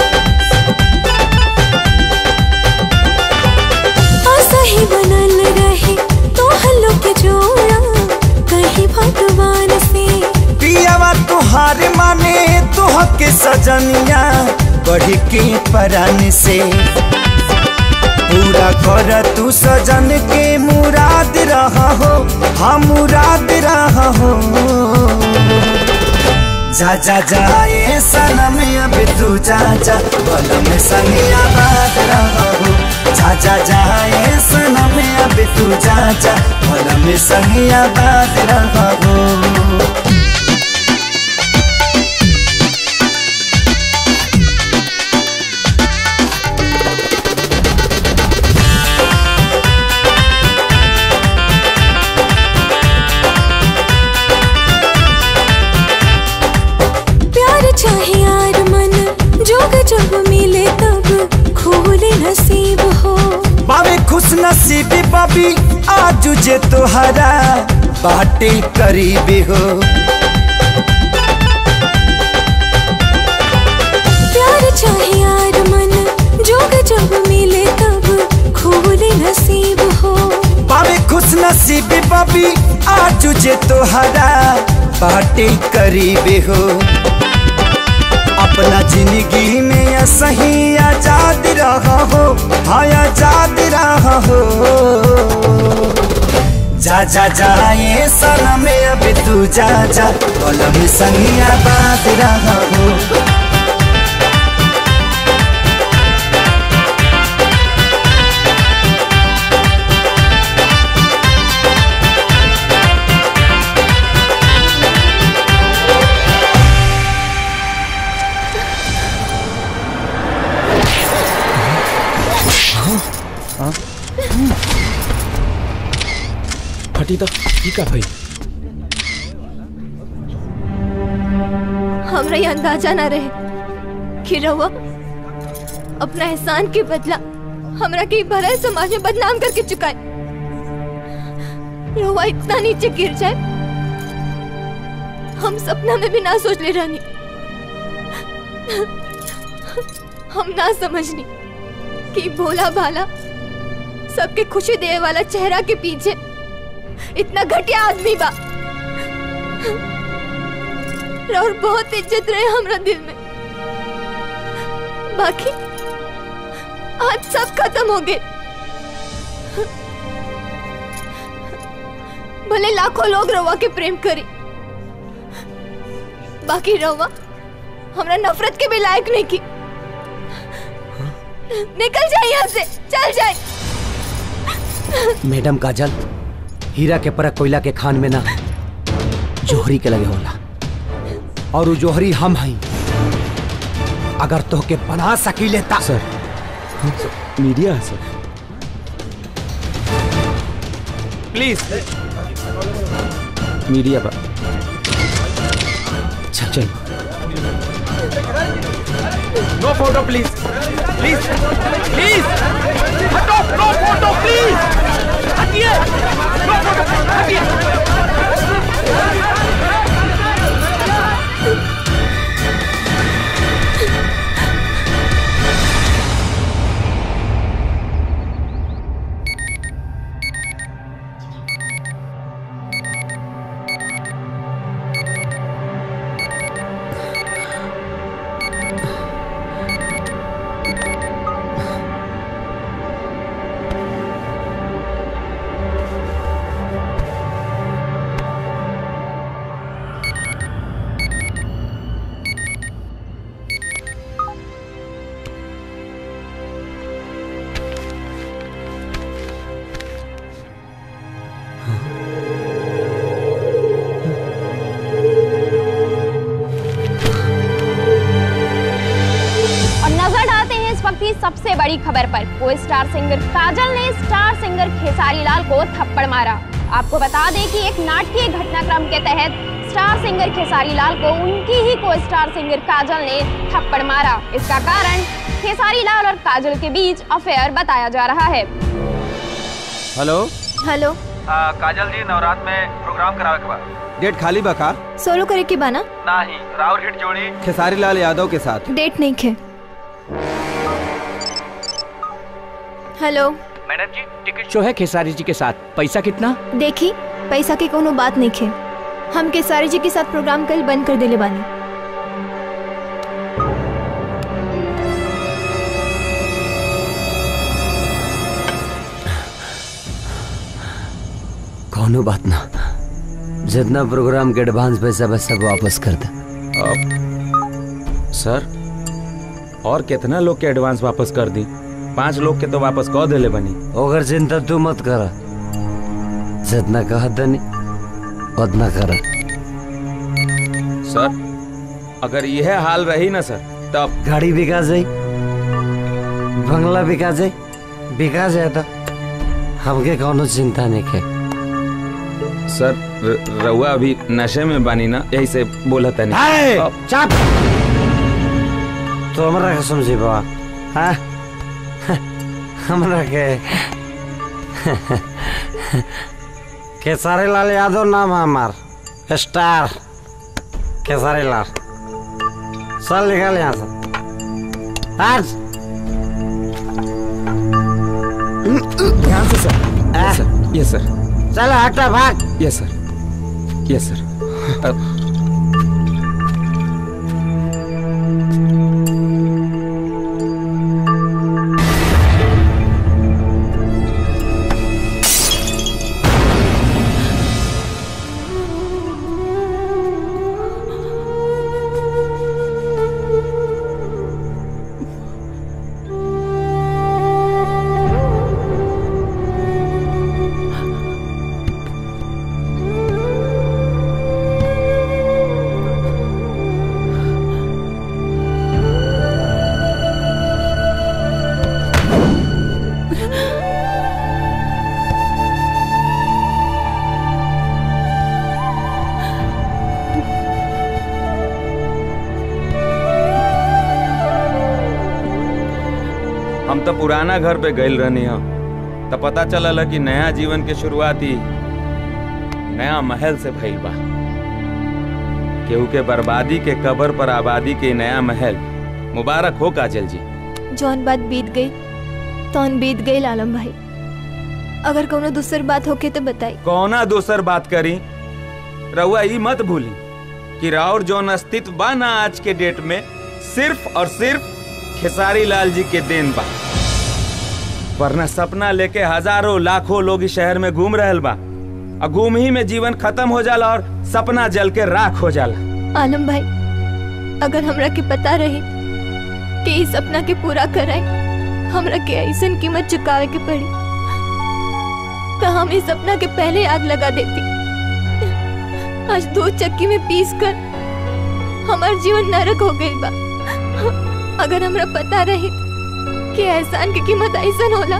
Speaker 11: सही बनल रहे तो हल्लो के जोड़ा कहीं भगवान से।
Speaker 12: पियावा तुहार माने तुह के सजनिया बढ़ के परान से। पूरा कर तू सजन के मुराद रहा हो, हाँ मुराद रहा हो। जा जा जाए सनम अब तू जा जा, बलम संगिया बात रहा हो। जा जा जाए सनम अब तू जा जा, बलम संगिया बात रहा हो।
Speaker 11: चाहे यार मन जोग जब मिले तब खोले नसीब हो।
Speaker 12: बाबे खुश नसीबी बाबी आज जे तोहरा बाटे करीबी हो।
Speaker 11: प्यार चाहे यार मन जोग जब मिले तब खोले नसीब हो।
Speaker 12: बाबे खुश नसीबी बाबी आज जे तोहरा बाटे करीबी हो। अपना जिंदगी में सही आजाद रहा हो, हाँ आजाद रहा हो। जा जा जाए सनम अब तू जा जा, कलम संगिया बात रहा हो।
Speaker 16: फटी तो ठीक है भाई।
Speaker 13: हमरा ये अंदाजा ना रहे कि रहुआ अपना एहसान के बदला हमरा के भरा समाज में बदनाम करके चुका है। रहुआ इतना नीचे गिर जाए हम सपना में भी ना सोच ले रानी। हम ना समझनी कि भोला भाला सबके खुशी देने वाला चेहरा के पीछे इतना घटिया आदमी बा। और बहुत इज्जत रहे हमरा दिल में, बाकी आज सब खत्म हो गए। भले लाखों लोग रवा के प्रेम करी, बाकी रवा हमरा नफरत के भी लायक नहीं की। निकल जाए यहाँ से, चल जाए।
Speaker 3: मैडम काजल, हीरा के परख कोयला के खान में ना जोहरी के लगे होला, और वो जोहरी हम हई। अगर तो के बना सकी लेता
Speaker 16: सर, मीडिया है सर,
Speaker 2: प्लीज
Speaker 16: मीडिया पर चल।
Speaker 2: No photo please, please please हटो, नो फोटो प्लीज, हटिए, नो फोटो, हटिए।
Speaker 21: खबर पर को स्टार सिंगर काजल ने स्टार सिंगर खेसारी लाल को थप्पड़ मारा। आपको बता दें कि एक नाटकीय घटनाक्रम के तहत स्टार सिंगर खेसारी लाल को उनकी ही को स्टार सिंगर काजल ने थप्पड़ मारा। इसका कारण खेसारी लाल और काजल के बीच अफेयर बताया जा रहा है।
Speaker 9: हेलो
Speaker 13: हेलो
Speaker 9: काजल जी, नवरात में प्रोग्राम करावे के बाद डेट खाली बका
Speaker 13: सोलो करे के बाना
Speaker 9: नहीं राउर हिट जोड़ी खेसारी लाल यादव के साथ
Speaker 13: डेट नहीं खे। Hello
Speaker 5: madam ji, ticket show है खेसारी जी के साथ, पैसा कितना?
Speaker 13: देखी पैसा की कोनो बात नहीं खे। हम खेसारी जी के साथ प्रोग्राम कल बंद कर देले बानी।
Speaker 3: कोनो बात ना, जितना प्रोग्राम के एडवांस पैसा बस सब वापस कर दे।
Speaker 2: सर और कितना लोग के एडवांस वापस कर दी? 5 लोग के तो वापस कह देले बनी।
Speaker 3: ओकर चिंता तू मत कर, जितना कहा दनी उतना कर।
Speaker 2: सर अगर यह हाल रही ना सर तब
Speaker 3: गाड़ी बिका जाए, बंगला बिका जाए, बिका जाए तो हमके कोनो चिंता नहीं है।
Speaker 2: सर रउआ अभी नशे में बानी ना, यही से बोला था नहीं।
Speaker 3: चाप तो हमरा के समझी बा। हाँ हमरा के खेसारी लाल यादव नाम है हमार, स्टार खेसारी लाल। चल निकल यहाँ से आज।
Speaker 2: ध्यान से सर। यस सर।
Speaker 3: चलो हटा भाग।
Speaker 2: Yes sir. Yes sir. हम तो पुराना घर पे गइल रहनी हम, तो पता चलल कि नया जीवन के शुरुआती नया महल से भइल बा। केहू के बर्बादी के कबर पर आबादी के नया महल मुबारक हो काजल जी।
Speaker 13: जौन बात बीत गई तौन बीत गई आलम भाई। अगर कोनो दूसर बात होके तो बताई।
Speaker 2: कौना दूसर बात करी? रउआ ई मत भूली कि राउर जौन अस्तित्व बा ना आज के डेट में सिर्फ और सिर्फ खेसारी लाल जी के देन बा। वरना सपना लेके हजारों लाखों लोग इस शहर में घूम रहल बा, और घूम ही में जीवन खत्म हो जाला और सपना जल के राख हो जाला।
Speaker 13: आलम भाई, अगर हमरा के पता रही कि इस सपना के पूरा कराए हमरा के ऐसन कीमत चुकावे के पड़ी, तो हम इस सपना के पहले आग लगा देती। आज 2 चक्की में पीस कर हमार जीवन नरक हो गई बा। अगर हमरा पता रही कि एहसान की कीमत ऐसन होला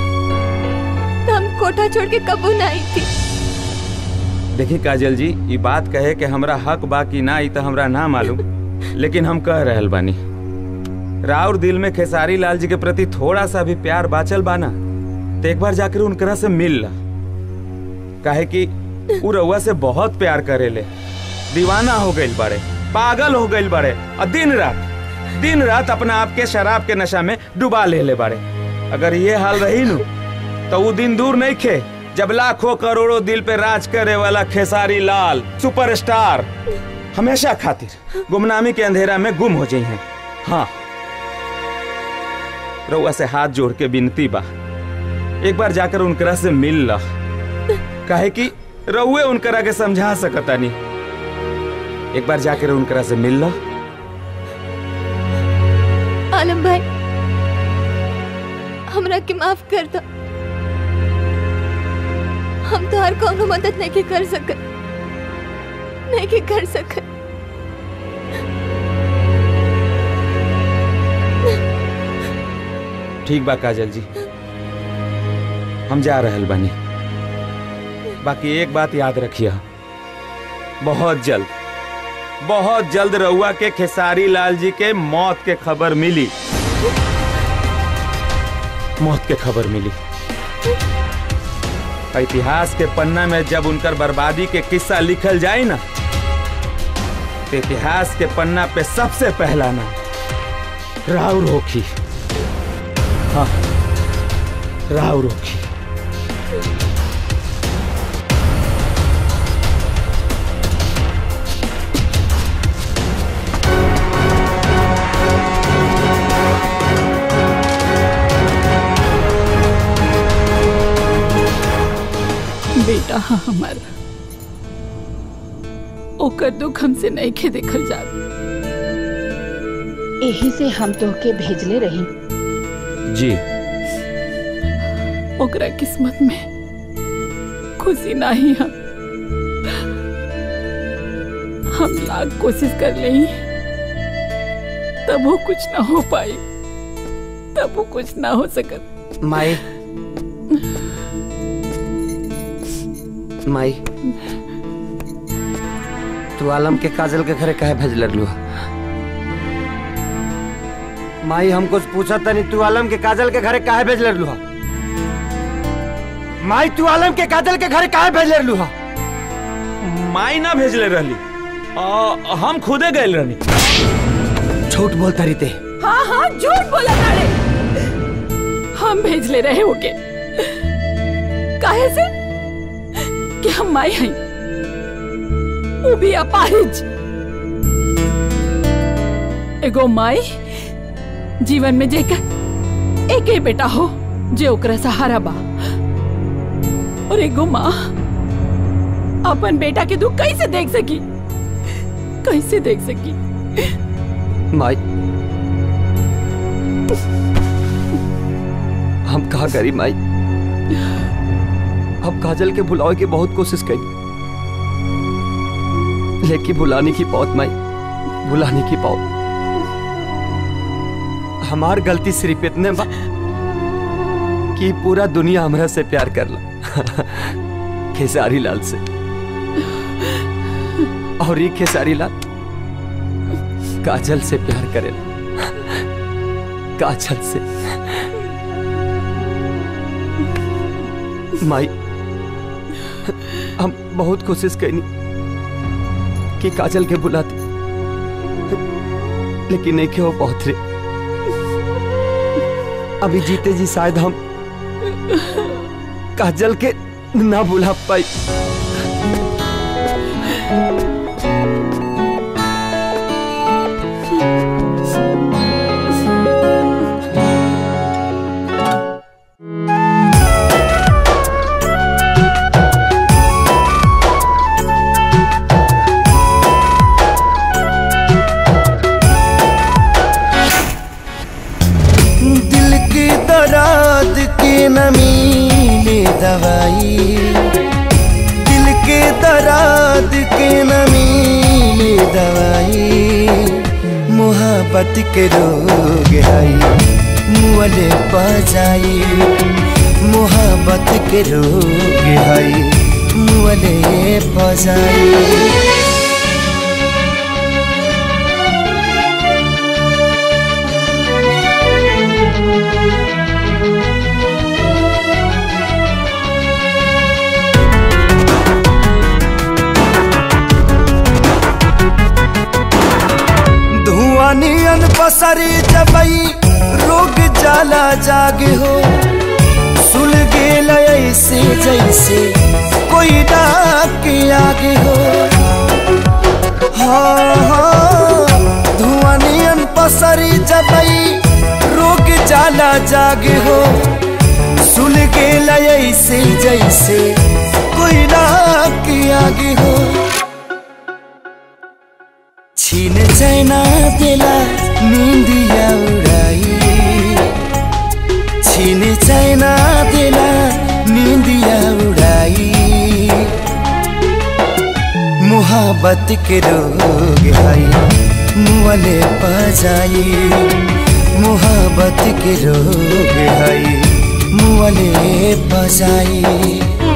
Speaker 13: तो हम कोठा छोड़ के कबू ना आई थी।
Speaker 2: देखिए काजल जी, ये बात कहे कि हमरा हक बा कि ना, तो हमरा ना मालूम, लेकिन हम कह रहल बानी राउर दिल में खेसारी लाल जी के प्रति थोड़ा सा भी प्यार बाचल बाना तो एक बार जाकर उनकरा से मिल ला। काहे कि उ रउआ से बहुत प्यार करेले, दीवाना हो गइल बड़े, पागल हो गइल बड़े, और दिन रात अपना आप के शराब के नशा में डुबा ले बड़े। अगर ये हाल रही नु तो वो दिन दूर नहीं खे जब लाखों करोड़ों दिल पे राज करे वाला खेसारी लाल सुपरस्टार हमेशा खातिर गुमनामी के अंधेरा में गुम हो जाई हैं। हाँ, रउआ से हाथ जोड़ के विनती बा, एक बार जाकर उनकरा से मिल ला। काहे कि रउए उनकरा के समझा सकता नहीं, एक बार जाकर उनकरा से मिल ला।
Speaker 13: आलम भाई, हमरा के माफ कर दो। हम तो हर कोनो मदद नहीं के कर सकत, नहीं के कर सकत।
Speaker 2: ठीक बा काजल जी, हम जा रहल बानी। बाकी एक बात याद रखिए, बहुत जल्द रउआ के खेसारी लाल जी के मौत के खबर मिली। मौत के खबर मिली। इतिहास के पन्ना में जब उनकर बर्बादी के किस्सा लिखल जाए ना, तो इतिहास के पन्ना पे सबसे पहला नाम राउर होखी। हाँ, राउर होखी।
Speaker 4: बेटा हमारा ओकर दुख हमसे नहीं के देखल जात,
Speaker 6: यही से हम तोहके भेजले रही।
Speaker 2: जी,
Speaker 4: ओकरा किस्मत में खुशी नहीं। हम लाख कोशिश कर ले, तब वो कुछ ना हो पाई, तब वो कुछ ना हो सकत।
Speaker 3: माई माई, तू आलम के काजल के घरे काहे भेज लू? माई हमको पूछा तनी, तू आलम के काजल के घरे काहे भेज लू? माई तू आलम के काजल के घरे काहे भेज लू?
Speaker 2: माई ना भेजले रहली, हम खुदे गए रहनी।
Speaker 3: झूठ बोलता रही थे।
Speaker 4: हाँ हाँ झूठ बोला तारे, हम भेजले रहे होके। काहे से कि हम माई हैं, वो भी अपाहिज। एगो माई जीवन में जेकर एक ही बेटा हो जे ओकरा सहारा बा, और एगो माँ अपन बेटा के दुख कैसे देख सकी, कैसे देख सकी?
Speaker 3: माई हम कहा करी माई, अब काजल के भुलावे की बहुत कोशिश करी, लेकिन भुलाने की बहुत माई, भुलाने की बहुत। हमार गलती सिर्फ इतने बा कि पूरा दुनिया हमरा से प्यार करला खेसारी लाल से, और ये खेसारी लाल काजल से प्यार करेला, काजल से। माई हम बहुत कोशिश करनी कि काजल के बुलाते, लेकिन नहीं के वो बहुत रे। अभी जीते जी शायद हम काजल के ना बुला पाई।
Speaker 12: दवाई, दिल के दर्द के न मिले दवाई, मोहब्बत के रोग है मुअले पा जाई, मोहब्बत के रोग है मुअले पा जाई। नियन पसरी जबई रोग जाला जागे हो, सुल गेल ऐसे जैसे कोई डाक के आगे हो। हाँ हाँ धुआं नियन पसरी जबई रोग जाला जागे हो, सुल गेल ऐसे जैसे कोई डाक के आगे हो। छीन चैना दिला नींदिया उड़ाई, छीन चैना दिला नींदिया उड़ाई, मोहब्बत के रोग है मुअले पा जाई, मोहब्बत के रोग हई मुअले बजाई।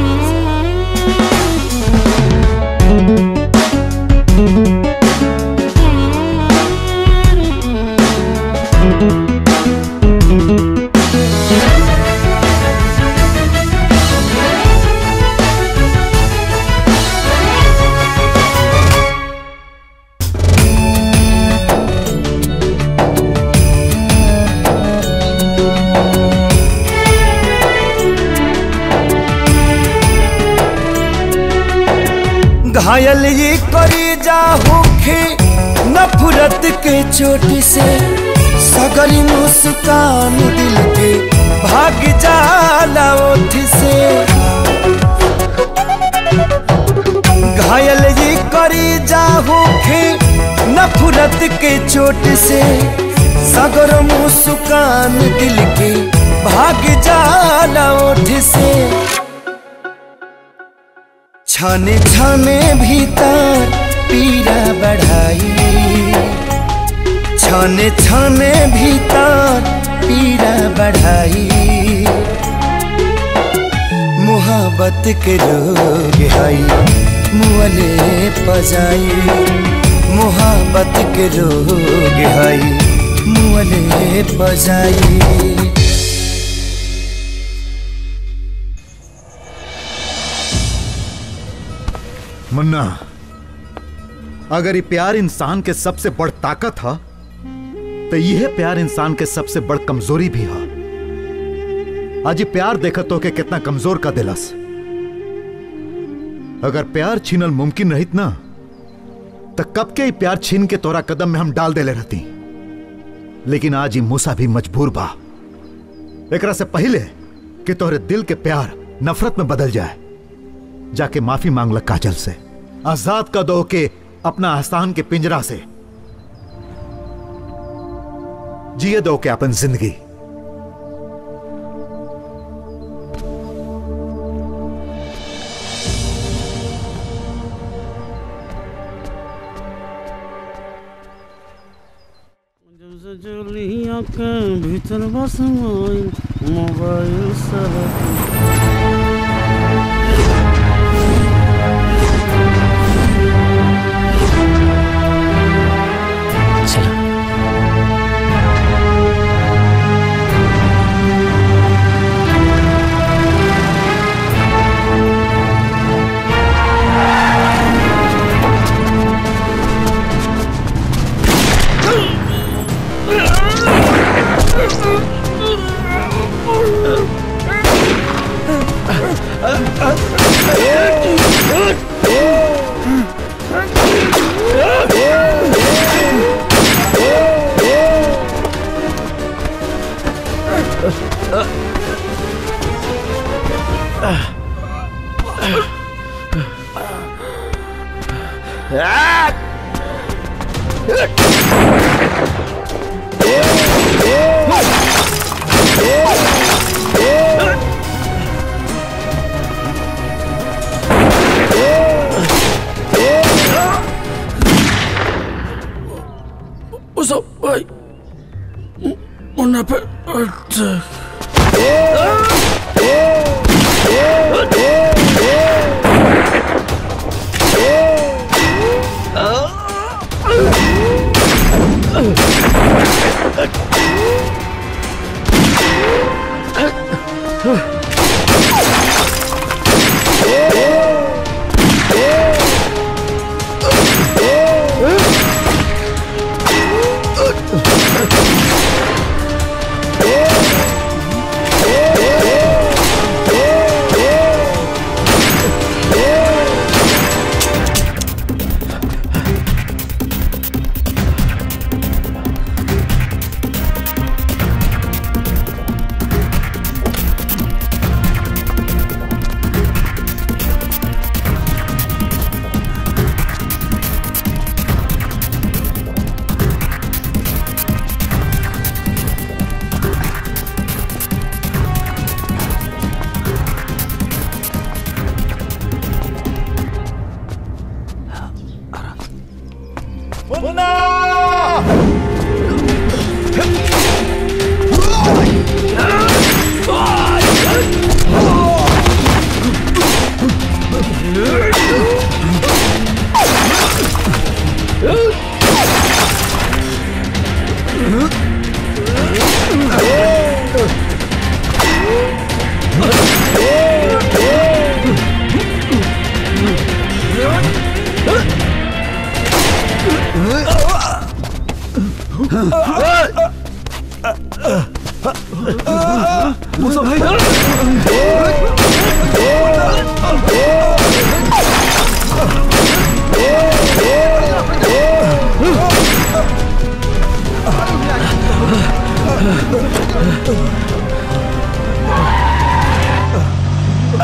Speaker 12: घायल ये करी जा होखे नफरत के चोट से, सगरी मुस्कान दिल के भाग जाला ओठ से। घायल ये करी जा होखे नफरत के चोट से, सगर मुस्कान दिल के भाग जाला ओठ से। छाने छाने भीतर पीड़ा बढ़ाई, छाने छाने भीतर पीड़ा बढ़ाई। मोहब्बत के रोग हई मुअले पजाई, मोहब्बत के रोग हई मुअले पजाई।
Speaker 8: मुन्ना, अगर ये प्यार इंसान के सबसे बड़ ताकत है तो यह प्यार इंसान के सबसे बड़ कमजोरी भी है। आज ये प्यार देखत हो के कितना कमजोर का दिलस। अगर प्यार छीनल मुमकिन रहित ना तो कब के प्यार छीन के तोरा कदम में हम डाल देले रहती। लेकिन आज ये मूसा भी मजबूर बा। एकरा से पहले कि तोहरे दिल के प्यार नफरत में बदल जाए, जाके माफी मांग ल काजल से, आजाद का दो के अपना आसान के पिंजरा से, जिए दो के अपन जिंदगी।
Speaker 19: जलिया के भीतर बस मोबाइल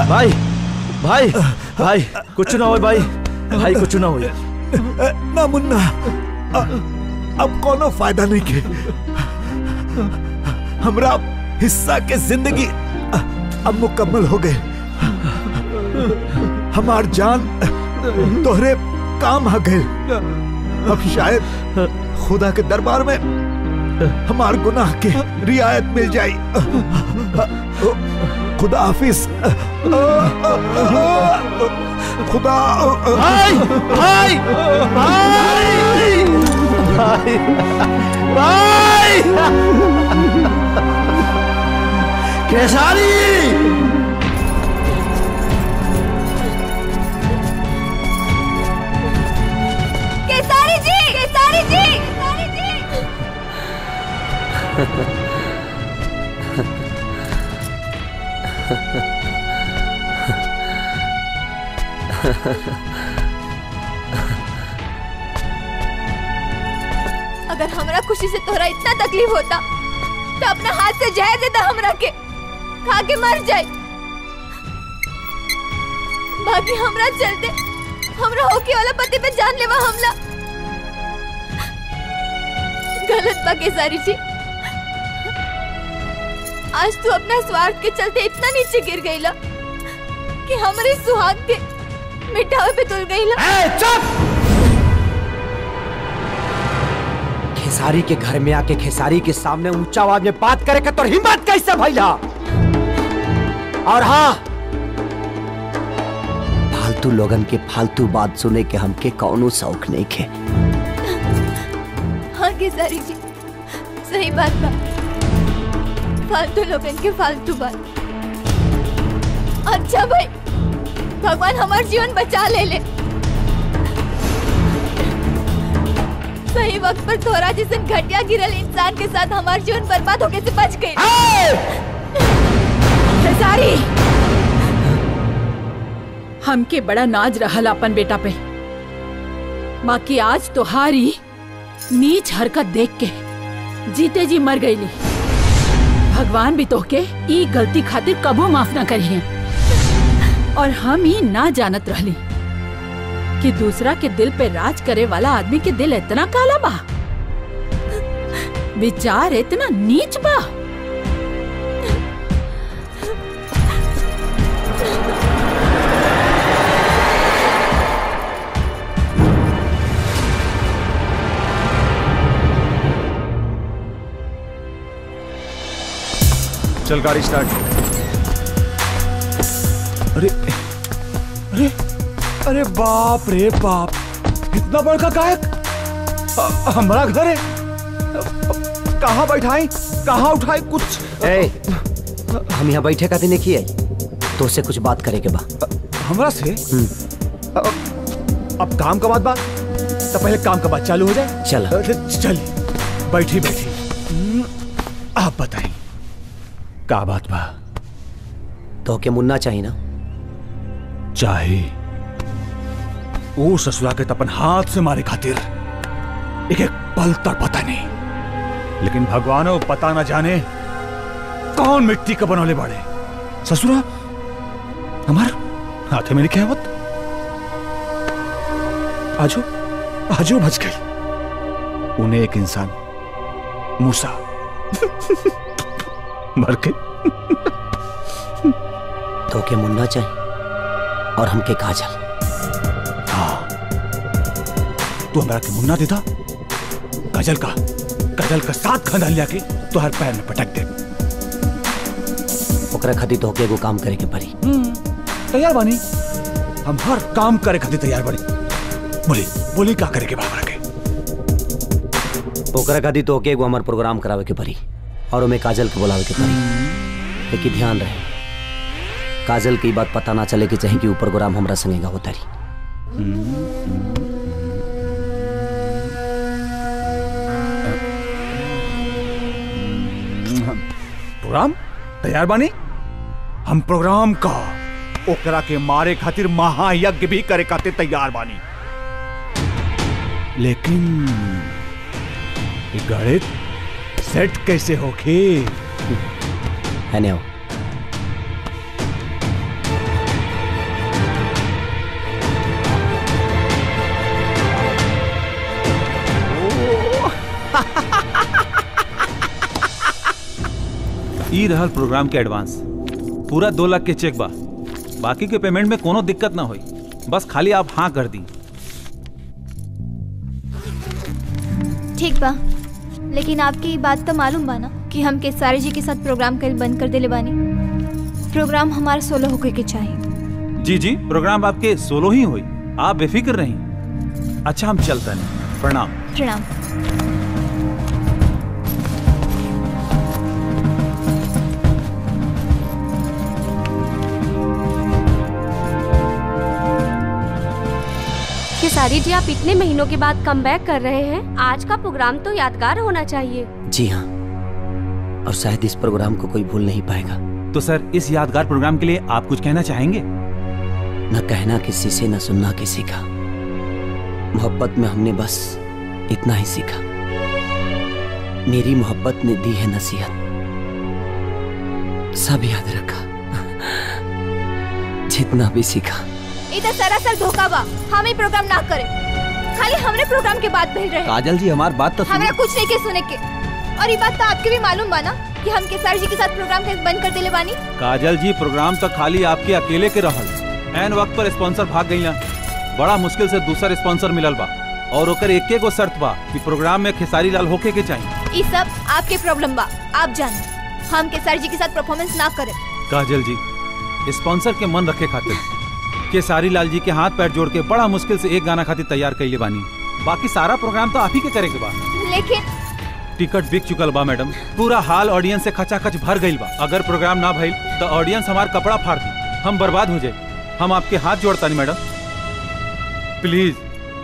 Speaker 10: भाई भाई भाई कुछ ना हो भाई, भाई कुछ ना हो।
Speaker 1: ना मुन्ना, अब कोनो फायदा नहीं के। हमरा हिस्सा के जिंदगी अब मुकम्मल हो गए। हमार जान तोहरे काम आ गए। अब शायद खुदा के दरबार में हमार गुनाह के रियायत मिल जाई। खुदा हाफिज। खुदा।
Speaker 10: भाई भाई भाई भाई भाई केसारी।
Speaker 11: केसारी जी, केसारी जी, केसारी जी।
Speaker 13: अगर हमरा खुशी से तोहरा इतना तकलीफ होता तो अपना हाथ से जहर देता हमरा के, खा के मर जाए। बाकी हमरा चलते हमरा होके वाला पति पे जानलेवा हमला गलत बा केसारी जी। आज तू अपना स्वार्थ के चलते इतना नीचे गिर गईला कि हमारे सुहाग के मिटावे पे तुल गईला।
Speaker 3: चुप! खेसारी के घर में आके खेसारी के सामने ऊंचा आवाज में बात करे का तो हिम्मत कैसे भैया? और हाँ, फालतू लोगन के फालतू बात सुने के हमके कौनो शौक नहीं खे।
Speaker 13: हाँ केसारी जी, सही बात बा। फालतू लोगन के फालतू बात। अच्छा भाई, भगवान हमार जीवन बचा ले। सही वक्त पर थोड़ा जिसे घटिया गिरल इंसान के साथ हमार जीवन बर्बाद होके से बच गई।
Speaker 4: खेसारी, हमके बड़ा नाज रहल अपन बेटा पे, बाकी आज तोहारी नीच हरकत देख के जीते जी मर गईली। भगवान भी तोहके ई गलती खातिर कबो माफ ना करिए। और हम ही ना जानत रहली कि दूसरा के दिल पे राज करे वाला आदमी के दिल इतना काला बा, विचार इतना नीच बा।
Speaker 1: चल गाड़ी स्टार्ट। अरे अरे अरे बाप रे बाप, इतना बड़का गायक हमारा घर है। कहाँ बैठाई, कहाँ उठाई कुछ?
Speaker 3: हम यहाँ बैठे का दिन किए तो उससे कुछ बात करे के बा।
Speaker 1: हमरा से? अब काम का बात तो पहले काम का बात चालू हो जाए।
Speaker 3: चल
Speaker 1: चल बैठी बैठी। आप बताइए का बात बा?
Speaker 3: तो के मुन्ना चाहिए ना?
Speaker 1: चाहिए। वो ससुरा के तपन हाथ से मारे खातिर एक एक पल तक पता नहीं, लेकिन भगवानो पता न जाने कौन मिट्टी का बनौले बाड़े। ससुरा हमार हाथे मेरी कहवत आजो आजो बच गई। उन्हें एक इंसान मूसा मर के।
Speaker 3: तो के मुन्ना चाहिए और हमके काजल।
Speaker 1: हाँ, तू हमारा के मुन्ना देता, काजल का साथ खानदान लिया के तो हर पैर में पटक दे।
Speaker 3: ओकरा खातिर तो के एगो काम करे के पड़ी।
Speaker 1: तैयार बानी, हम हर काम करे खातिर तैयार बानी। बोली बोली का करे के बाबा के?
Speaker 3: ओकरा खातिर तो के एगो हमार प्रोग्राम करावे के पड़ी और ओमे काजल के बुलावे के पड़ी। लेकिन ध्यान रहे, काजल की बात पता ना चले कि चाहे कि ऊपर प्रोग्राम हमरा संगेगा होता रही।
Speaker 1: प्रोग्राम तैयार बानी? हम प्रोग्राम का ओकरा के मारे खातिर महायज्ञ भी करे खातिर तैयार बानी। लेकिन गणित सेट कैसे होके?
Speaker 3: है ने
Speaker 20: ई रहल प्रोग्राम के एडवांस पूरा 2 लाख के चेक बा। बाकी के पेमेंट में कोनो दिक्कत ना होई, बस खाली आप हाँ कर दी।
Speaker 13: ठीक बा, लेकिन आपकी बात तो मालूम बा ना कि हम केसारी जी के साथ प्रोग्राम कर बंद कर देले बानी। प्रोग्राम हमारा सोलो होके के चाहिए।
Speaker 20: जी जी, प्रोग्राम आपके सोलो ही हुई, आप बेफिक्र रहीं। अच्छा हम चलते हैं, प्रणाम।
Speaker 13: प्रणाम।
Speaker 17: खेसारी जी, आप इतने महीनों के बाद कमबैक कर रहे हैं, आज का प्रोग्राम तो यादगार होना चाहिए।
Speaker 3: जी हाँ, और शायद इस प्रोग्राम को कोई भूल नहीं पाएगा।
Speaker 20: तो सर, इस यादगार प्रोग्राम के लिए आप कुछ कहना चाहेंगे?
Speaker 3: न कहना किसी से, न सुनना किसी का। मोहब्बत में हमने बस इतना ही सीखा। मेरी मोहब्बत ने दी है नसीहत, सब याद रखा, जितना भी सीखा।
Speaker 13: इधर सरासर धोखा बा। हम ही प्रोग्राम ना करें, खाली हमरे प्रोग्राम के बात भेज रहे।
Speaker 9: काजल जी, हमारी बात तो
Speaker 13: हमरा कुछ नहीं के सुने के। और ये बात तो आपके भी मालूम बा ना कि हम केसारी जी के साथ प्रोग्राम कैसे बंद कर देले बानी।
Speaker 20: काजल जी, प्रोग्राम तो खाली आपके अकेले के रहल, एन वक्त पर स्पॉन्सर भाग गई ना। बड़ा मुश्किल से दूसरा स्पॉन्सर मिलल बा, और ओकर एक गो शर्त बा कि प्रोग्राम में खेसारी लाल होके के चाहिए।
Speaker 13: ये सब आपके प्रॉब्लम बा, आप जाने। हम केसारी जी के साथ परफॉर्मेंस ना करें।
Speaker 20: काजल जी, स्पॉन्सर के मन रखे खातिर केसारी लाल जी के हाथ पैर जोड़ के बड़ा मुश्किल से एक गाना खातिर तैयार कैले बानी। बाकी सारा प्रोग्राम तो आप ही के करे के बा।
Speaker 13: लेकिन
Speaker 20: टिकट बिक चुकल बा मैडम, पूरा हाल ऑडियंस से खचाखच भर गई बा। अगर प्रोग्राम ना भइल तो ऑडियंस हमार कपड़ा फाड़ दी, हम बर्बाद हो जाए। हम आपके हाथ जोड़ता नहीं मैडम, प्लीज।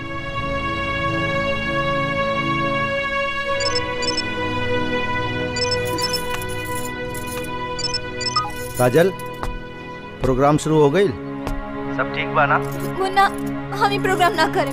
Speaker 10: काजल, प्रोग्राम शुरू हो गई?
Speaker 7: सब ठीक बा ना?
Speaker 13: मुन्ना, हम ही प्रोग्राम ना करें।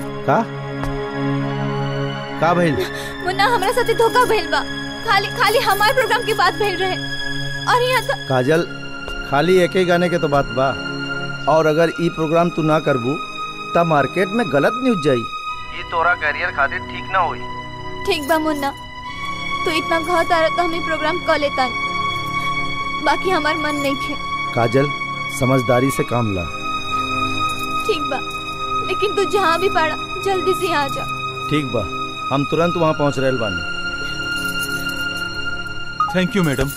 Speaker 10: का भइल?
Speaker 13: मुन्ना, हमरा साथे धोखा भइल बा। खाली हमारे प्रोग्राम की बात भेज रहे। और यहाँ तो
Speaker 10: काजल, खाली एक ही गाने के तो बात बा, और अगर ई प्रोग्राम तू ना करबू तब मार्केट में गलत न्यूज जाई।
Speaker 7: ये तोरा करियर खातिर ठीक ना होई।
Speaker 13: ठीक बा मुन्ना, तो इतना घात आ रहा तो हमें प्रोग्राम कर लेता। बाकी हमार मन नहीं थे।
Speaker 10: काजल, समझदारी से काम ला।
Speaker 13: ठीक बा, लेकिन तू जहाँ भी पड़ा जल्दी से यहाँ आ जा।
Speaker 10: ठीक बा, हम तुरंत वहाँ पहुँच रहे बानी।
Speaker 20: Thank you madam.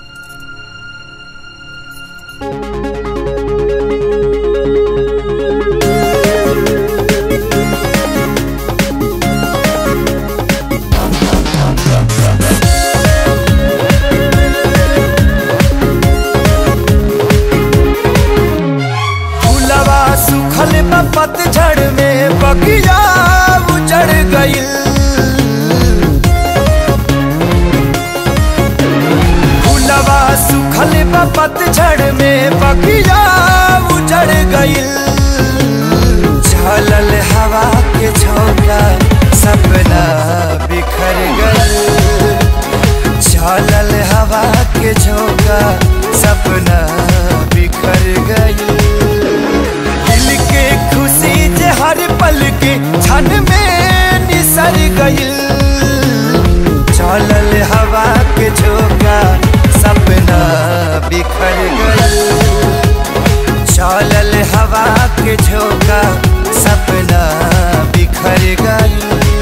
Speaker 12: पतझड़ में बगिया उजड़ गइल, फूलवा सुखल बा पतझड़ में बगिया उजड़ गइल। झलल हवा के झोंका सपना बिखर गइल, झलल हवा के झोंका सपना बिखर गइल। खुशी जे हर पल के क्षण में निसर गइल, चलल हवा के झोंका सपना बिखर गइल, चलल हवा के झोंका सपना बिखर गइल।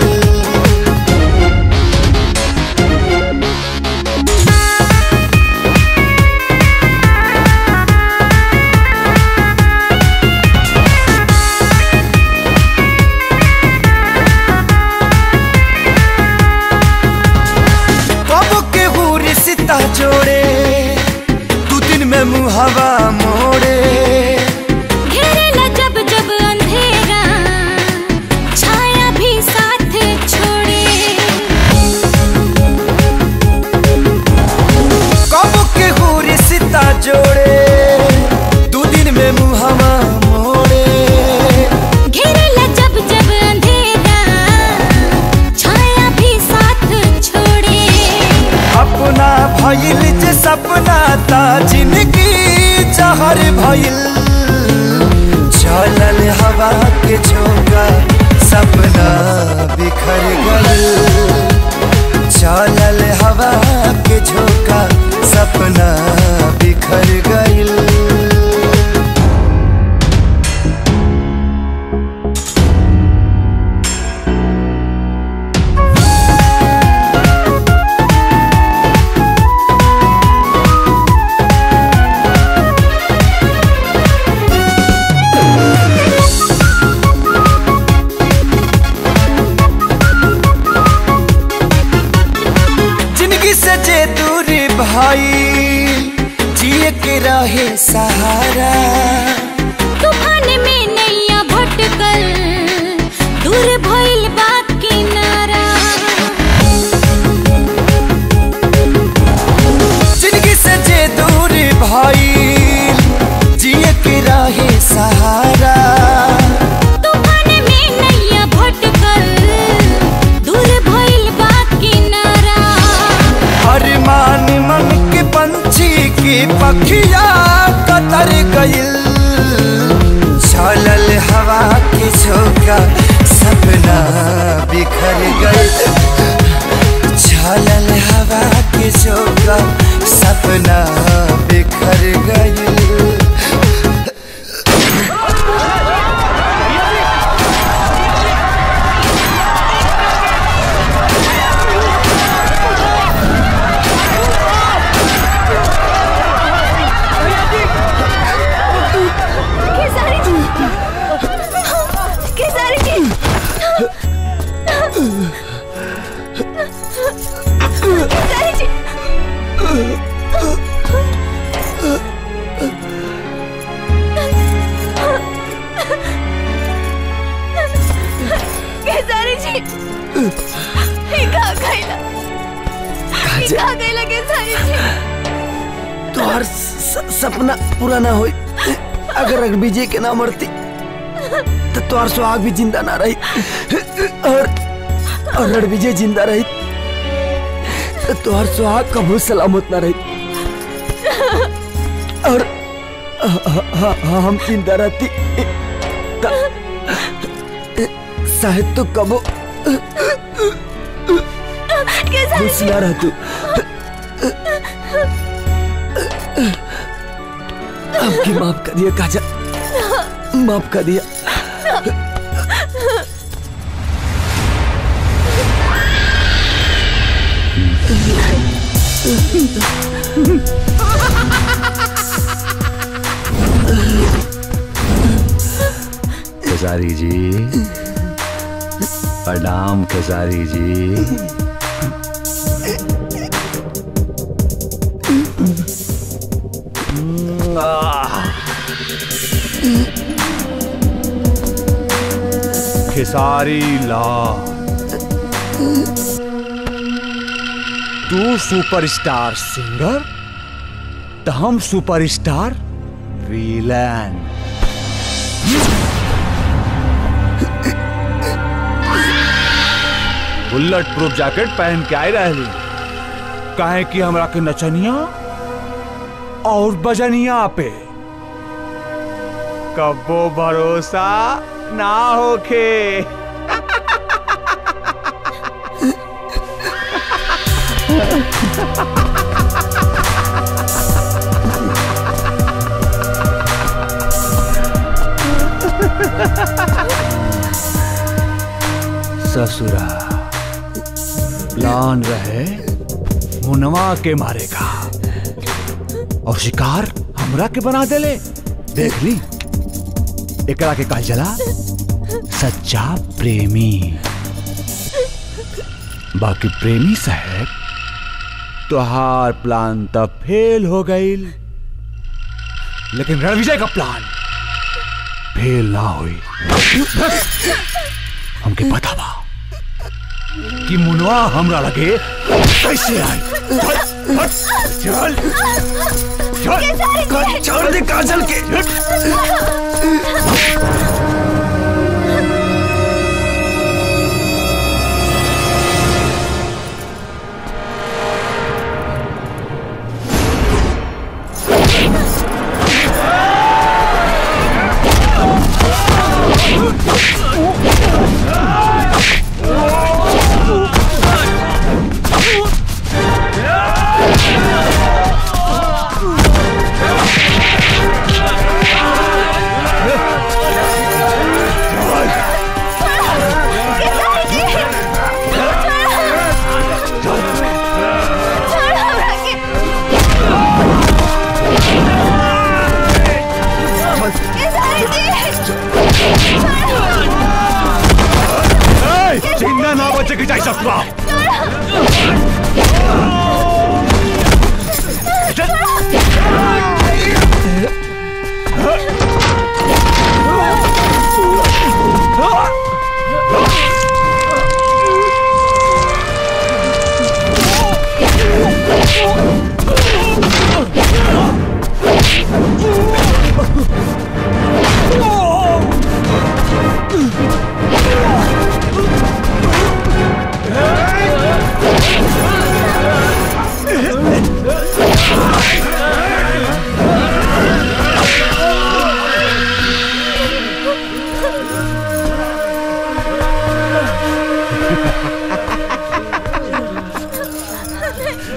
Speaker 12: जोड़े तू दिन में मुहावा मोड़े,
Speaker 11: घेरेला जब जब अंधेरा छाया भी
Speaker 12: सहारा।
Speaker 11: तूफान में नैया भटकल दूर भइल बा किनारा।
Speaker 12: जिंदगी से जे दूर भइल जिए के रहे सहारा।
Speaker 11: तूफान में नैया भटकल दूर भइल बा किनारा।
Speaker 12: अरमान मन के पंछी की पखिया कतर गइल। चलल हवा के झोंका सपना बिखर गइल। चलल हवा के झोंका सपना बिखर गइल।
Speaker 3: तोहर सपना पूरा ना होई। अगर रघुविजय के ना मरती तो तोहर सुहाग भी जिंदा ना रही। और रणविजय जिंदा रही तो तोहर सुहाग कबू सलामत ना रही। और हम जिंदा रहती शायद तो कबो खुश ना रह तू। आपकी माफ कर दिया काजल, माफ कर दिया।
Speaker 1: खेसारी जी प्रणाम। खेसारी जी
Speaker 20: खेसारी लाल तू सुपरस्टार सिंगर तो हम superstar villain. Bullet proof jacket पहन के आए रहली काहे कि हमरा के नचनिया और बजनिया पे कबो भरोसा ना होखे। ससुरा प्लान रहे मुनवा के मारेगा और शिकार हमरा के बना देले। देख ली एकरा के कहल जला सच्चा प्रेमी। बाकी प्रेमी साहब तोहार प्लान तब फेल हो गई, लेकिन रणविजय का प्लान फेल ना हुई। हमके पता बा कि मुनवा हमरा लगे कैसे आई। चल चल छोड़ दे काजल के। जिंदा ना बचे की जाए सकता।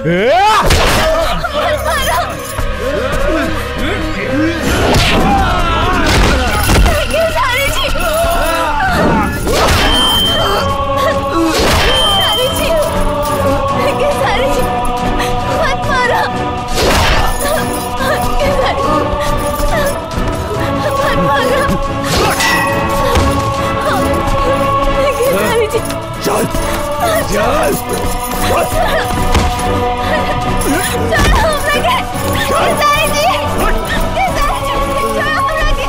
Speaker 11: खेसारी जी, खेसारी जी, मत मारो। खेसारी, मत मारो। खेसारी जी,
Speaker 1: चल चल
Speaker 11: छोड़ो हमरा के। खेसारी जी, खेसारी जी, छोड़ो हमरा के।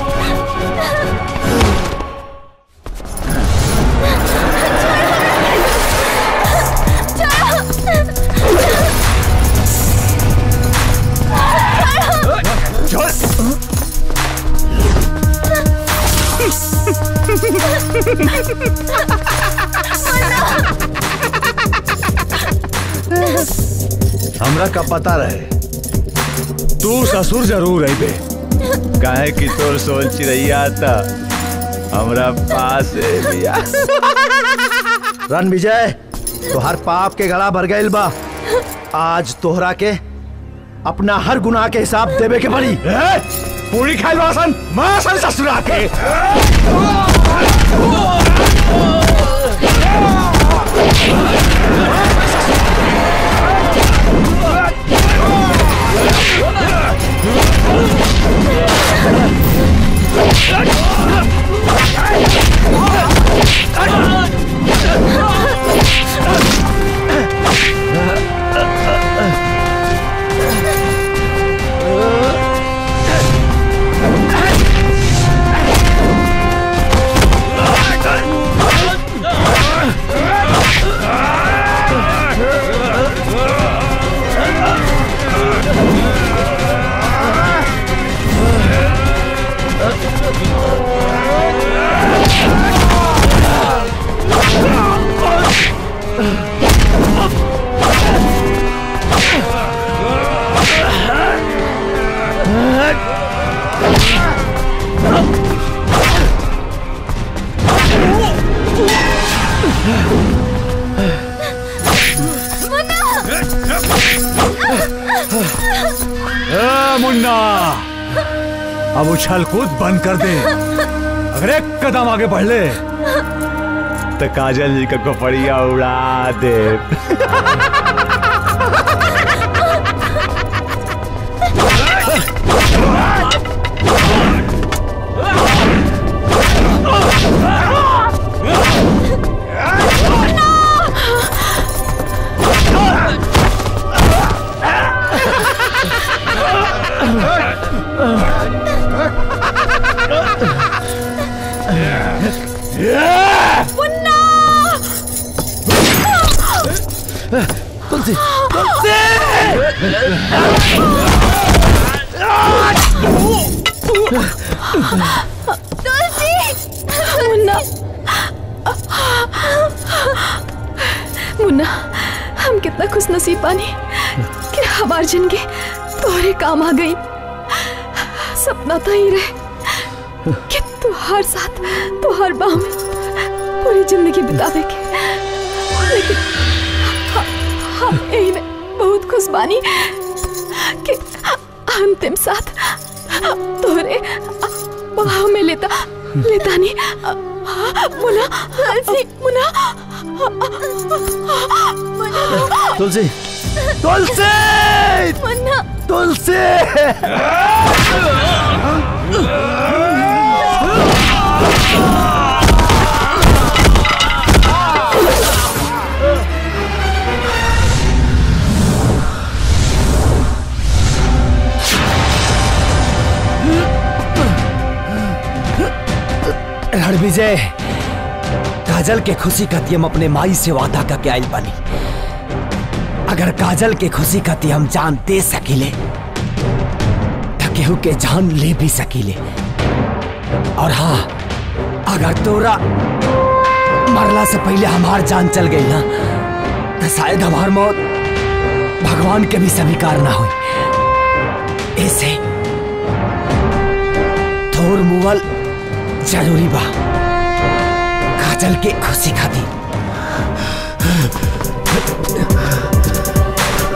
Speaker 1: हमरा का पता रहे तू ससुर जरूर है बे, काहे कि तोर सोल चिड़ैया था हमरा पास बिया।
Speaker 10: रन विजय, तोहर पाप के गला भर गइल बा। आज तोहरा के अपना हर गुनाह के हिसाब देवे के पड़ी।
Speaker 1: पूरी खाई वासन मासन ससुरा के। मुन्ना, अब उछल कूद बंद कर दे। अगर एक कदम आगे बढ़ ले तो काजल जी का कपड़िया उड़ा दे।
Speaker 10: तुलसी,
Speaker 11: तुलसी, मुन्ना,
Speaker 14: मुन्ना, हम कितना खुश नसीब बानी कि हमार जिंदगी तोहरे काम आ गई। सपना तो ही रहे कि तुहार साथ तुहार बाह में पूरी जिंदगी बितावे के, लेकिन हम यही में बहुत खुश बानी कि अंतिम साथ तोहरे बाह में लेता नहीं। मुन्ना, मुन्ना,
Speaker 10: तुलसी, तुलसी,
Speaker 11: मुन्ना,
Speaker 10: तुलसी।
Speaker 3: रणविजय, काजल के खुशी खाती हम अपने माई से वादा करके आइल बानी। अगर काजल के खुशी खाती हम जान दे सकीले तो केहू के जान ले भी सकीले। और हाँ, अगर तोरा मरला से पहले हमार जान चल गई ना तो शायद हमार मौत भगवान के भी स्वीकार ना हुई। ऐसे थोर मुवल जरूरी बा काजल के खुशी खाती।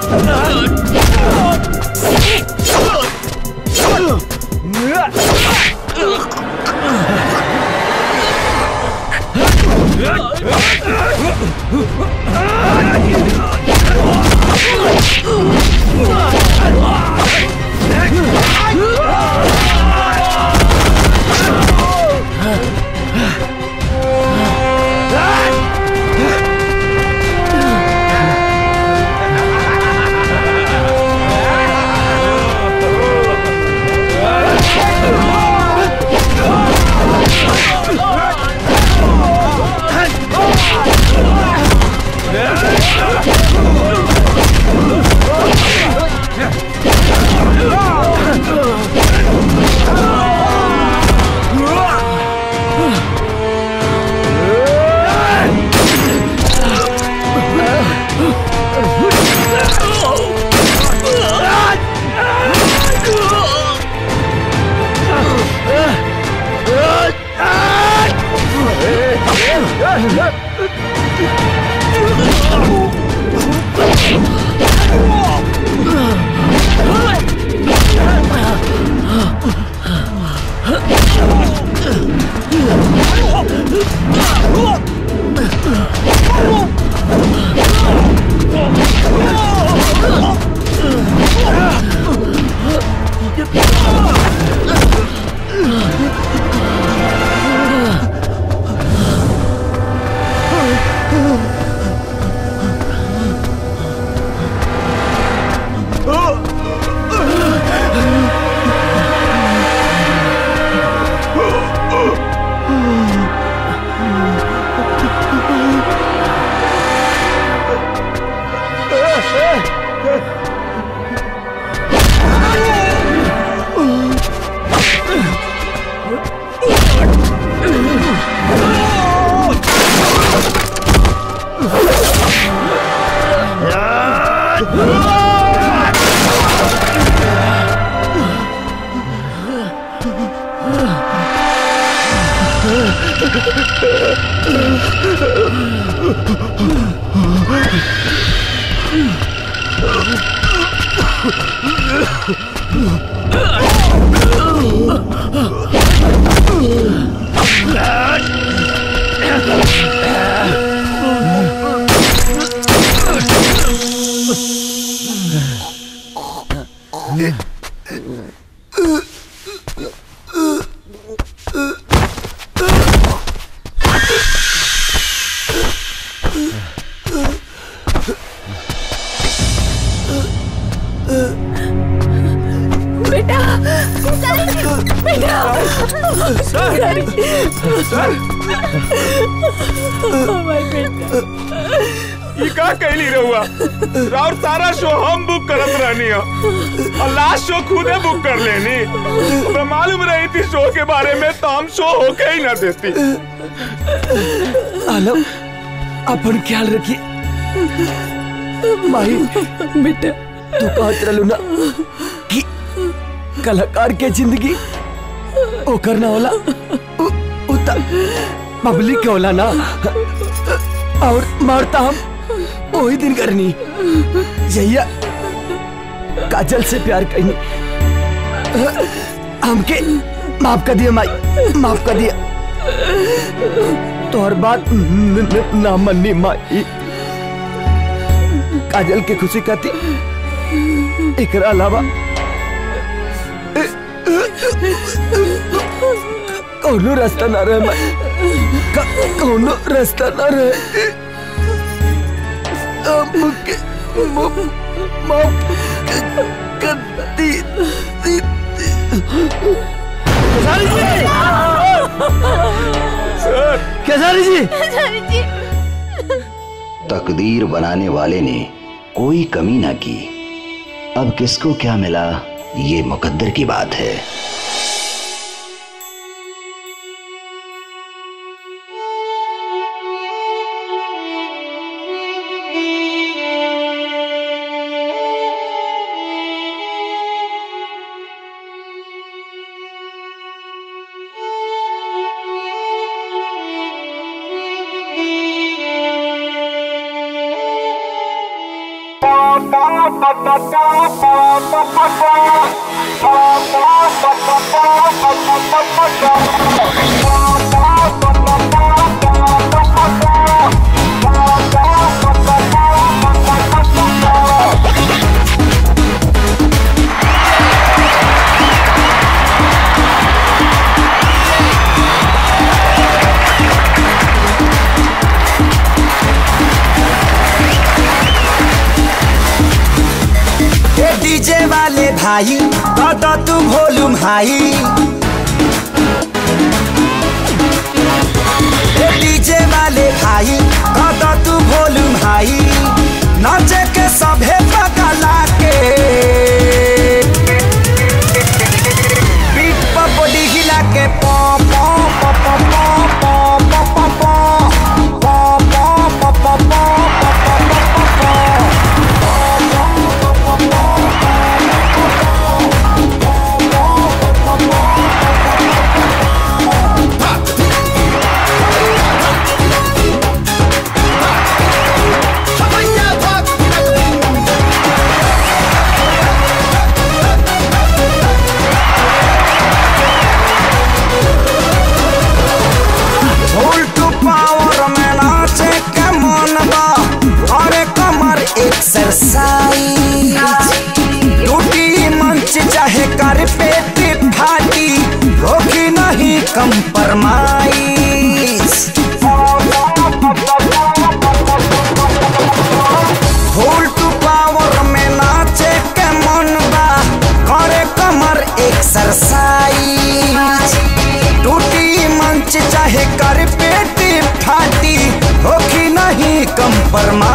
Speaker 2: ये का कहली रहुआ राउर सारा शो हम बुक करत रहनी हो और लास्ट शो खुदे बुक कर लेनी। हमें मालूम रही थी शो के बारे में तो हम शो होके ही ना देती।
Speaker 3: आलम अपन ख्याल रखिए माही बेटा तू कहत रहलू ना कि कलाकार के जिंदगी ओ करना होला उता पब्लिक के होला ना और मारता हम वही दिन करनी जहिया काजल से प्यार करनी। हमके माफ कर दिया माई माफ कर दिया तो हर बात ना मननी माई। काजल की खुशी कहती एकरा अलावा कौनो रास्ता ना रहे माई कौनो रास्ता ना रहे। माफ कर दी
Speaker 12: केसारी जी
Speaker 18: तकदीर बनाने वाले ने कोई कमी ना की। अब किसको क्या मिला ये मुकद्दर की बात है।
Speaker 12: डीजे वाले भाई तो तू वॉल्यूम हाई, डीजे वाले भाई तो तू वॉल्यूम हाई, नाचे के सभे पगला के पीठ पर बॉडी हिला के पॉ पॉ पॉ पॉ पॉ पॉ पॉ एक्सरसाइज टूटी मंच चाहे कर पेट फाटी होगी नहीं कंप्रोमाइज। फुल टू पावर में नाचे के मन बा करे कमर एक्सरसाइज टूटी मंच चाहे कर पेट फाटी होगी नहीं कंप्रोमाइज।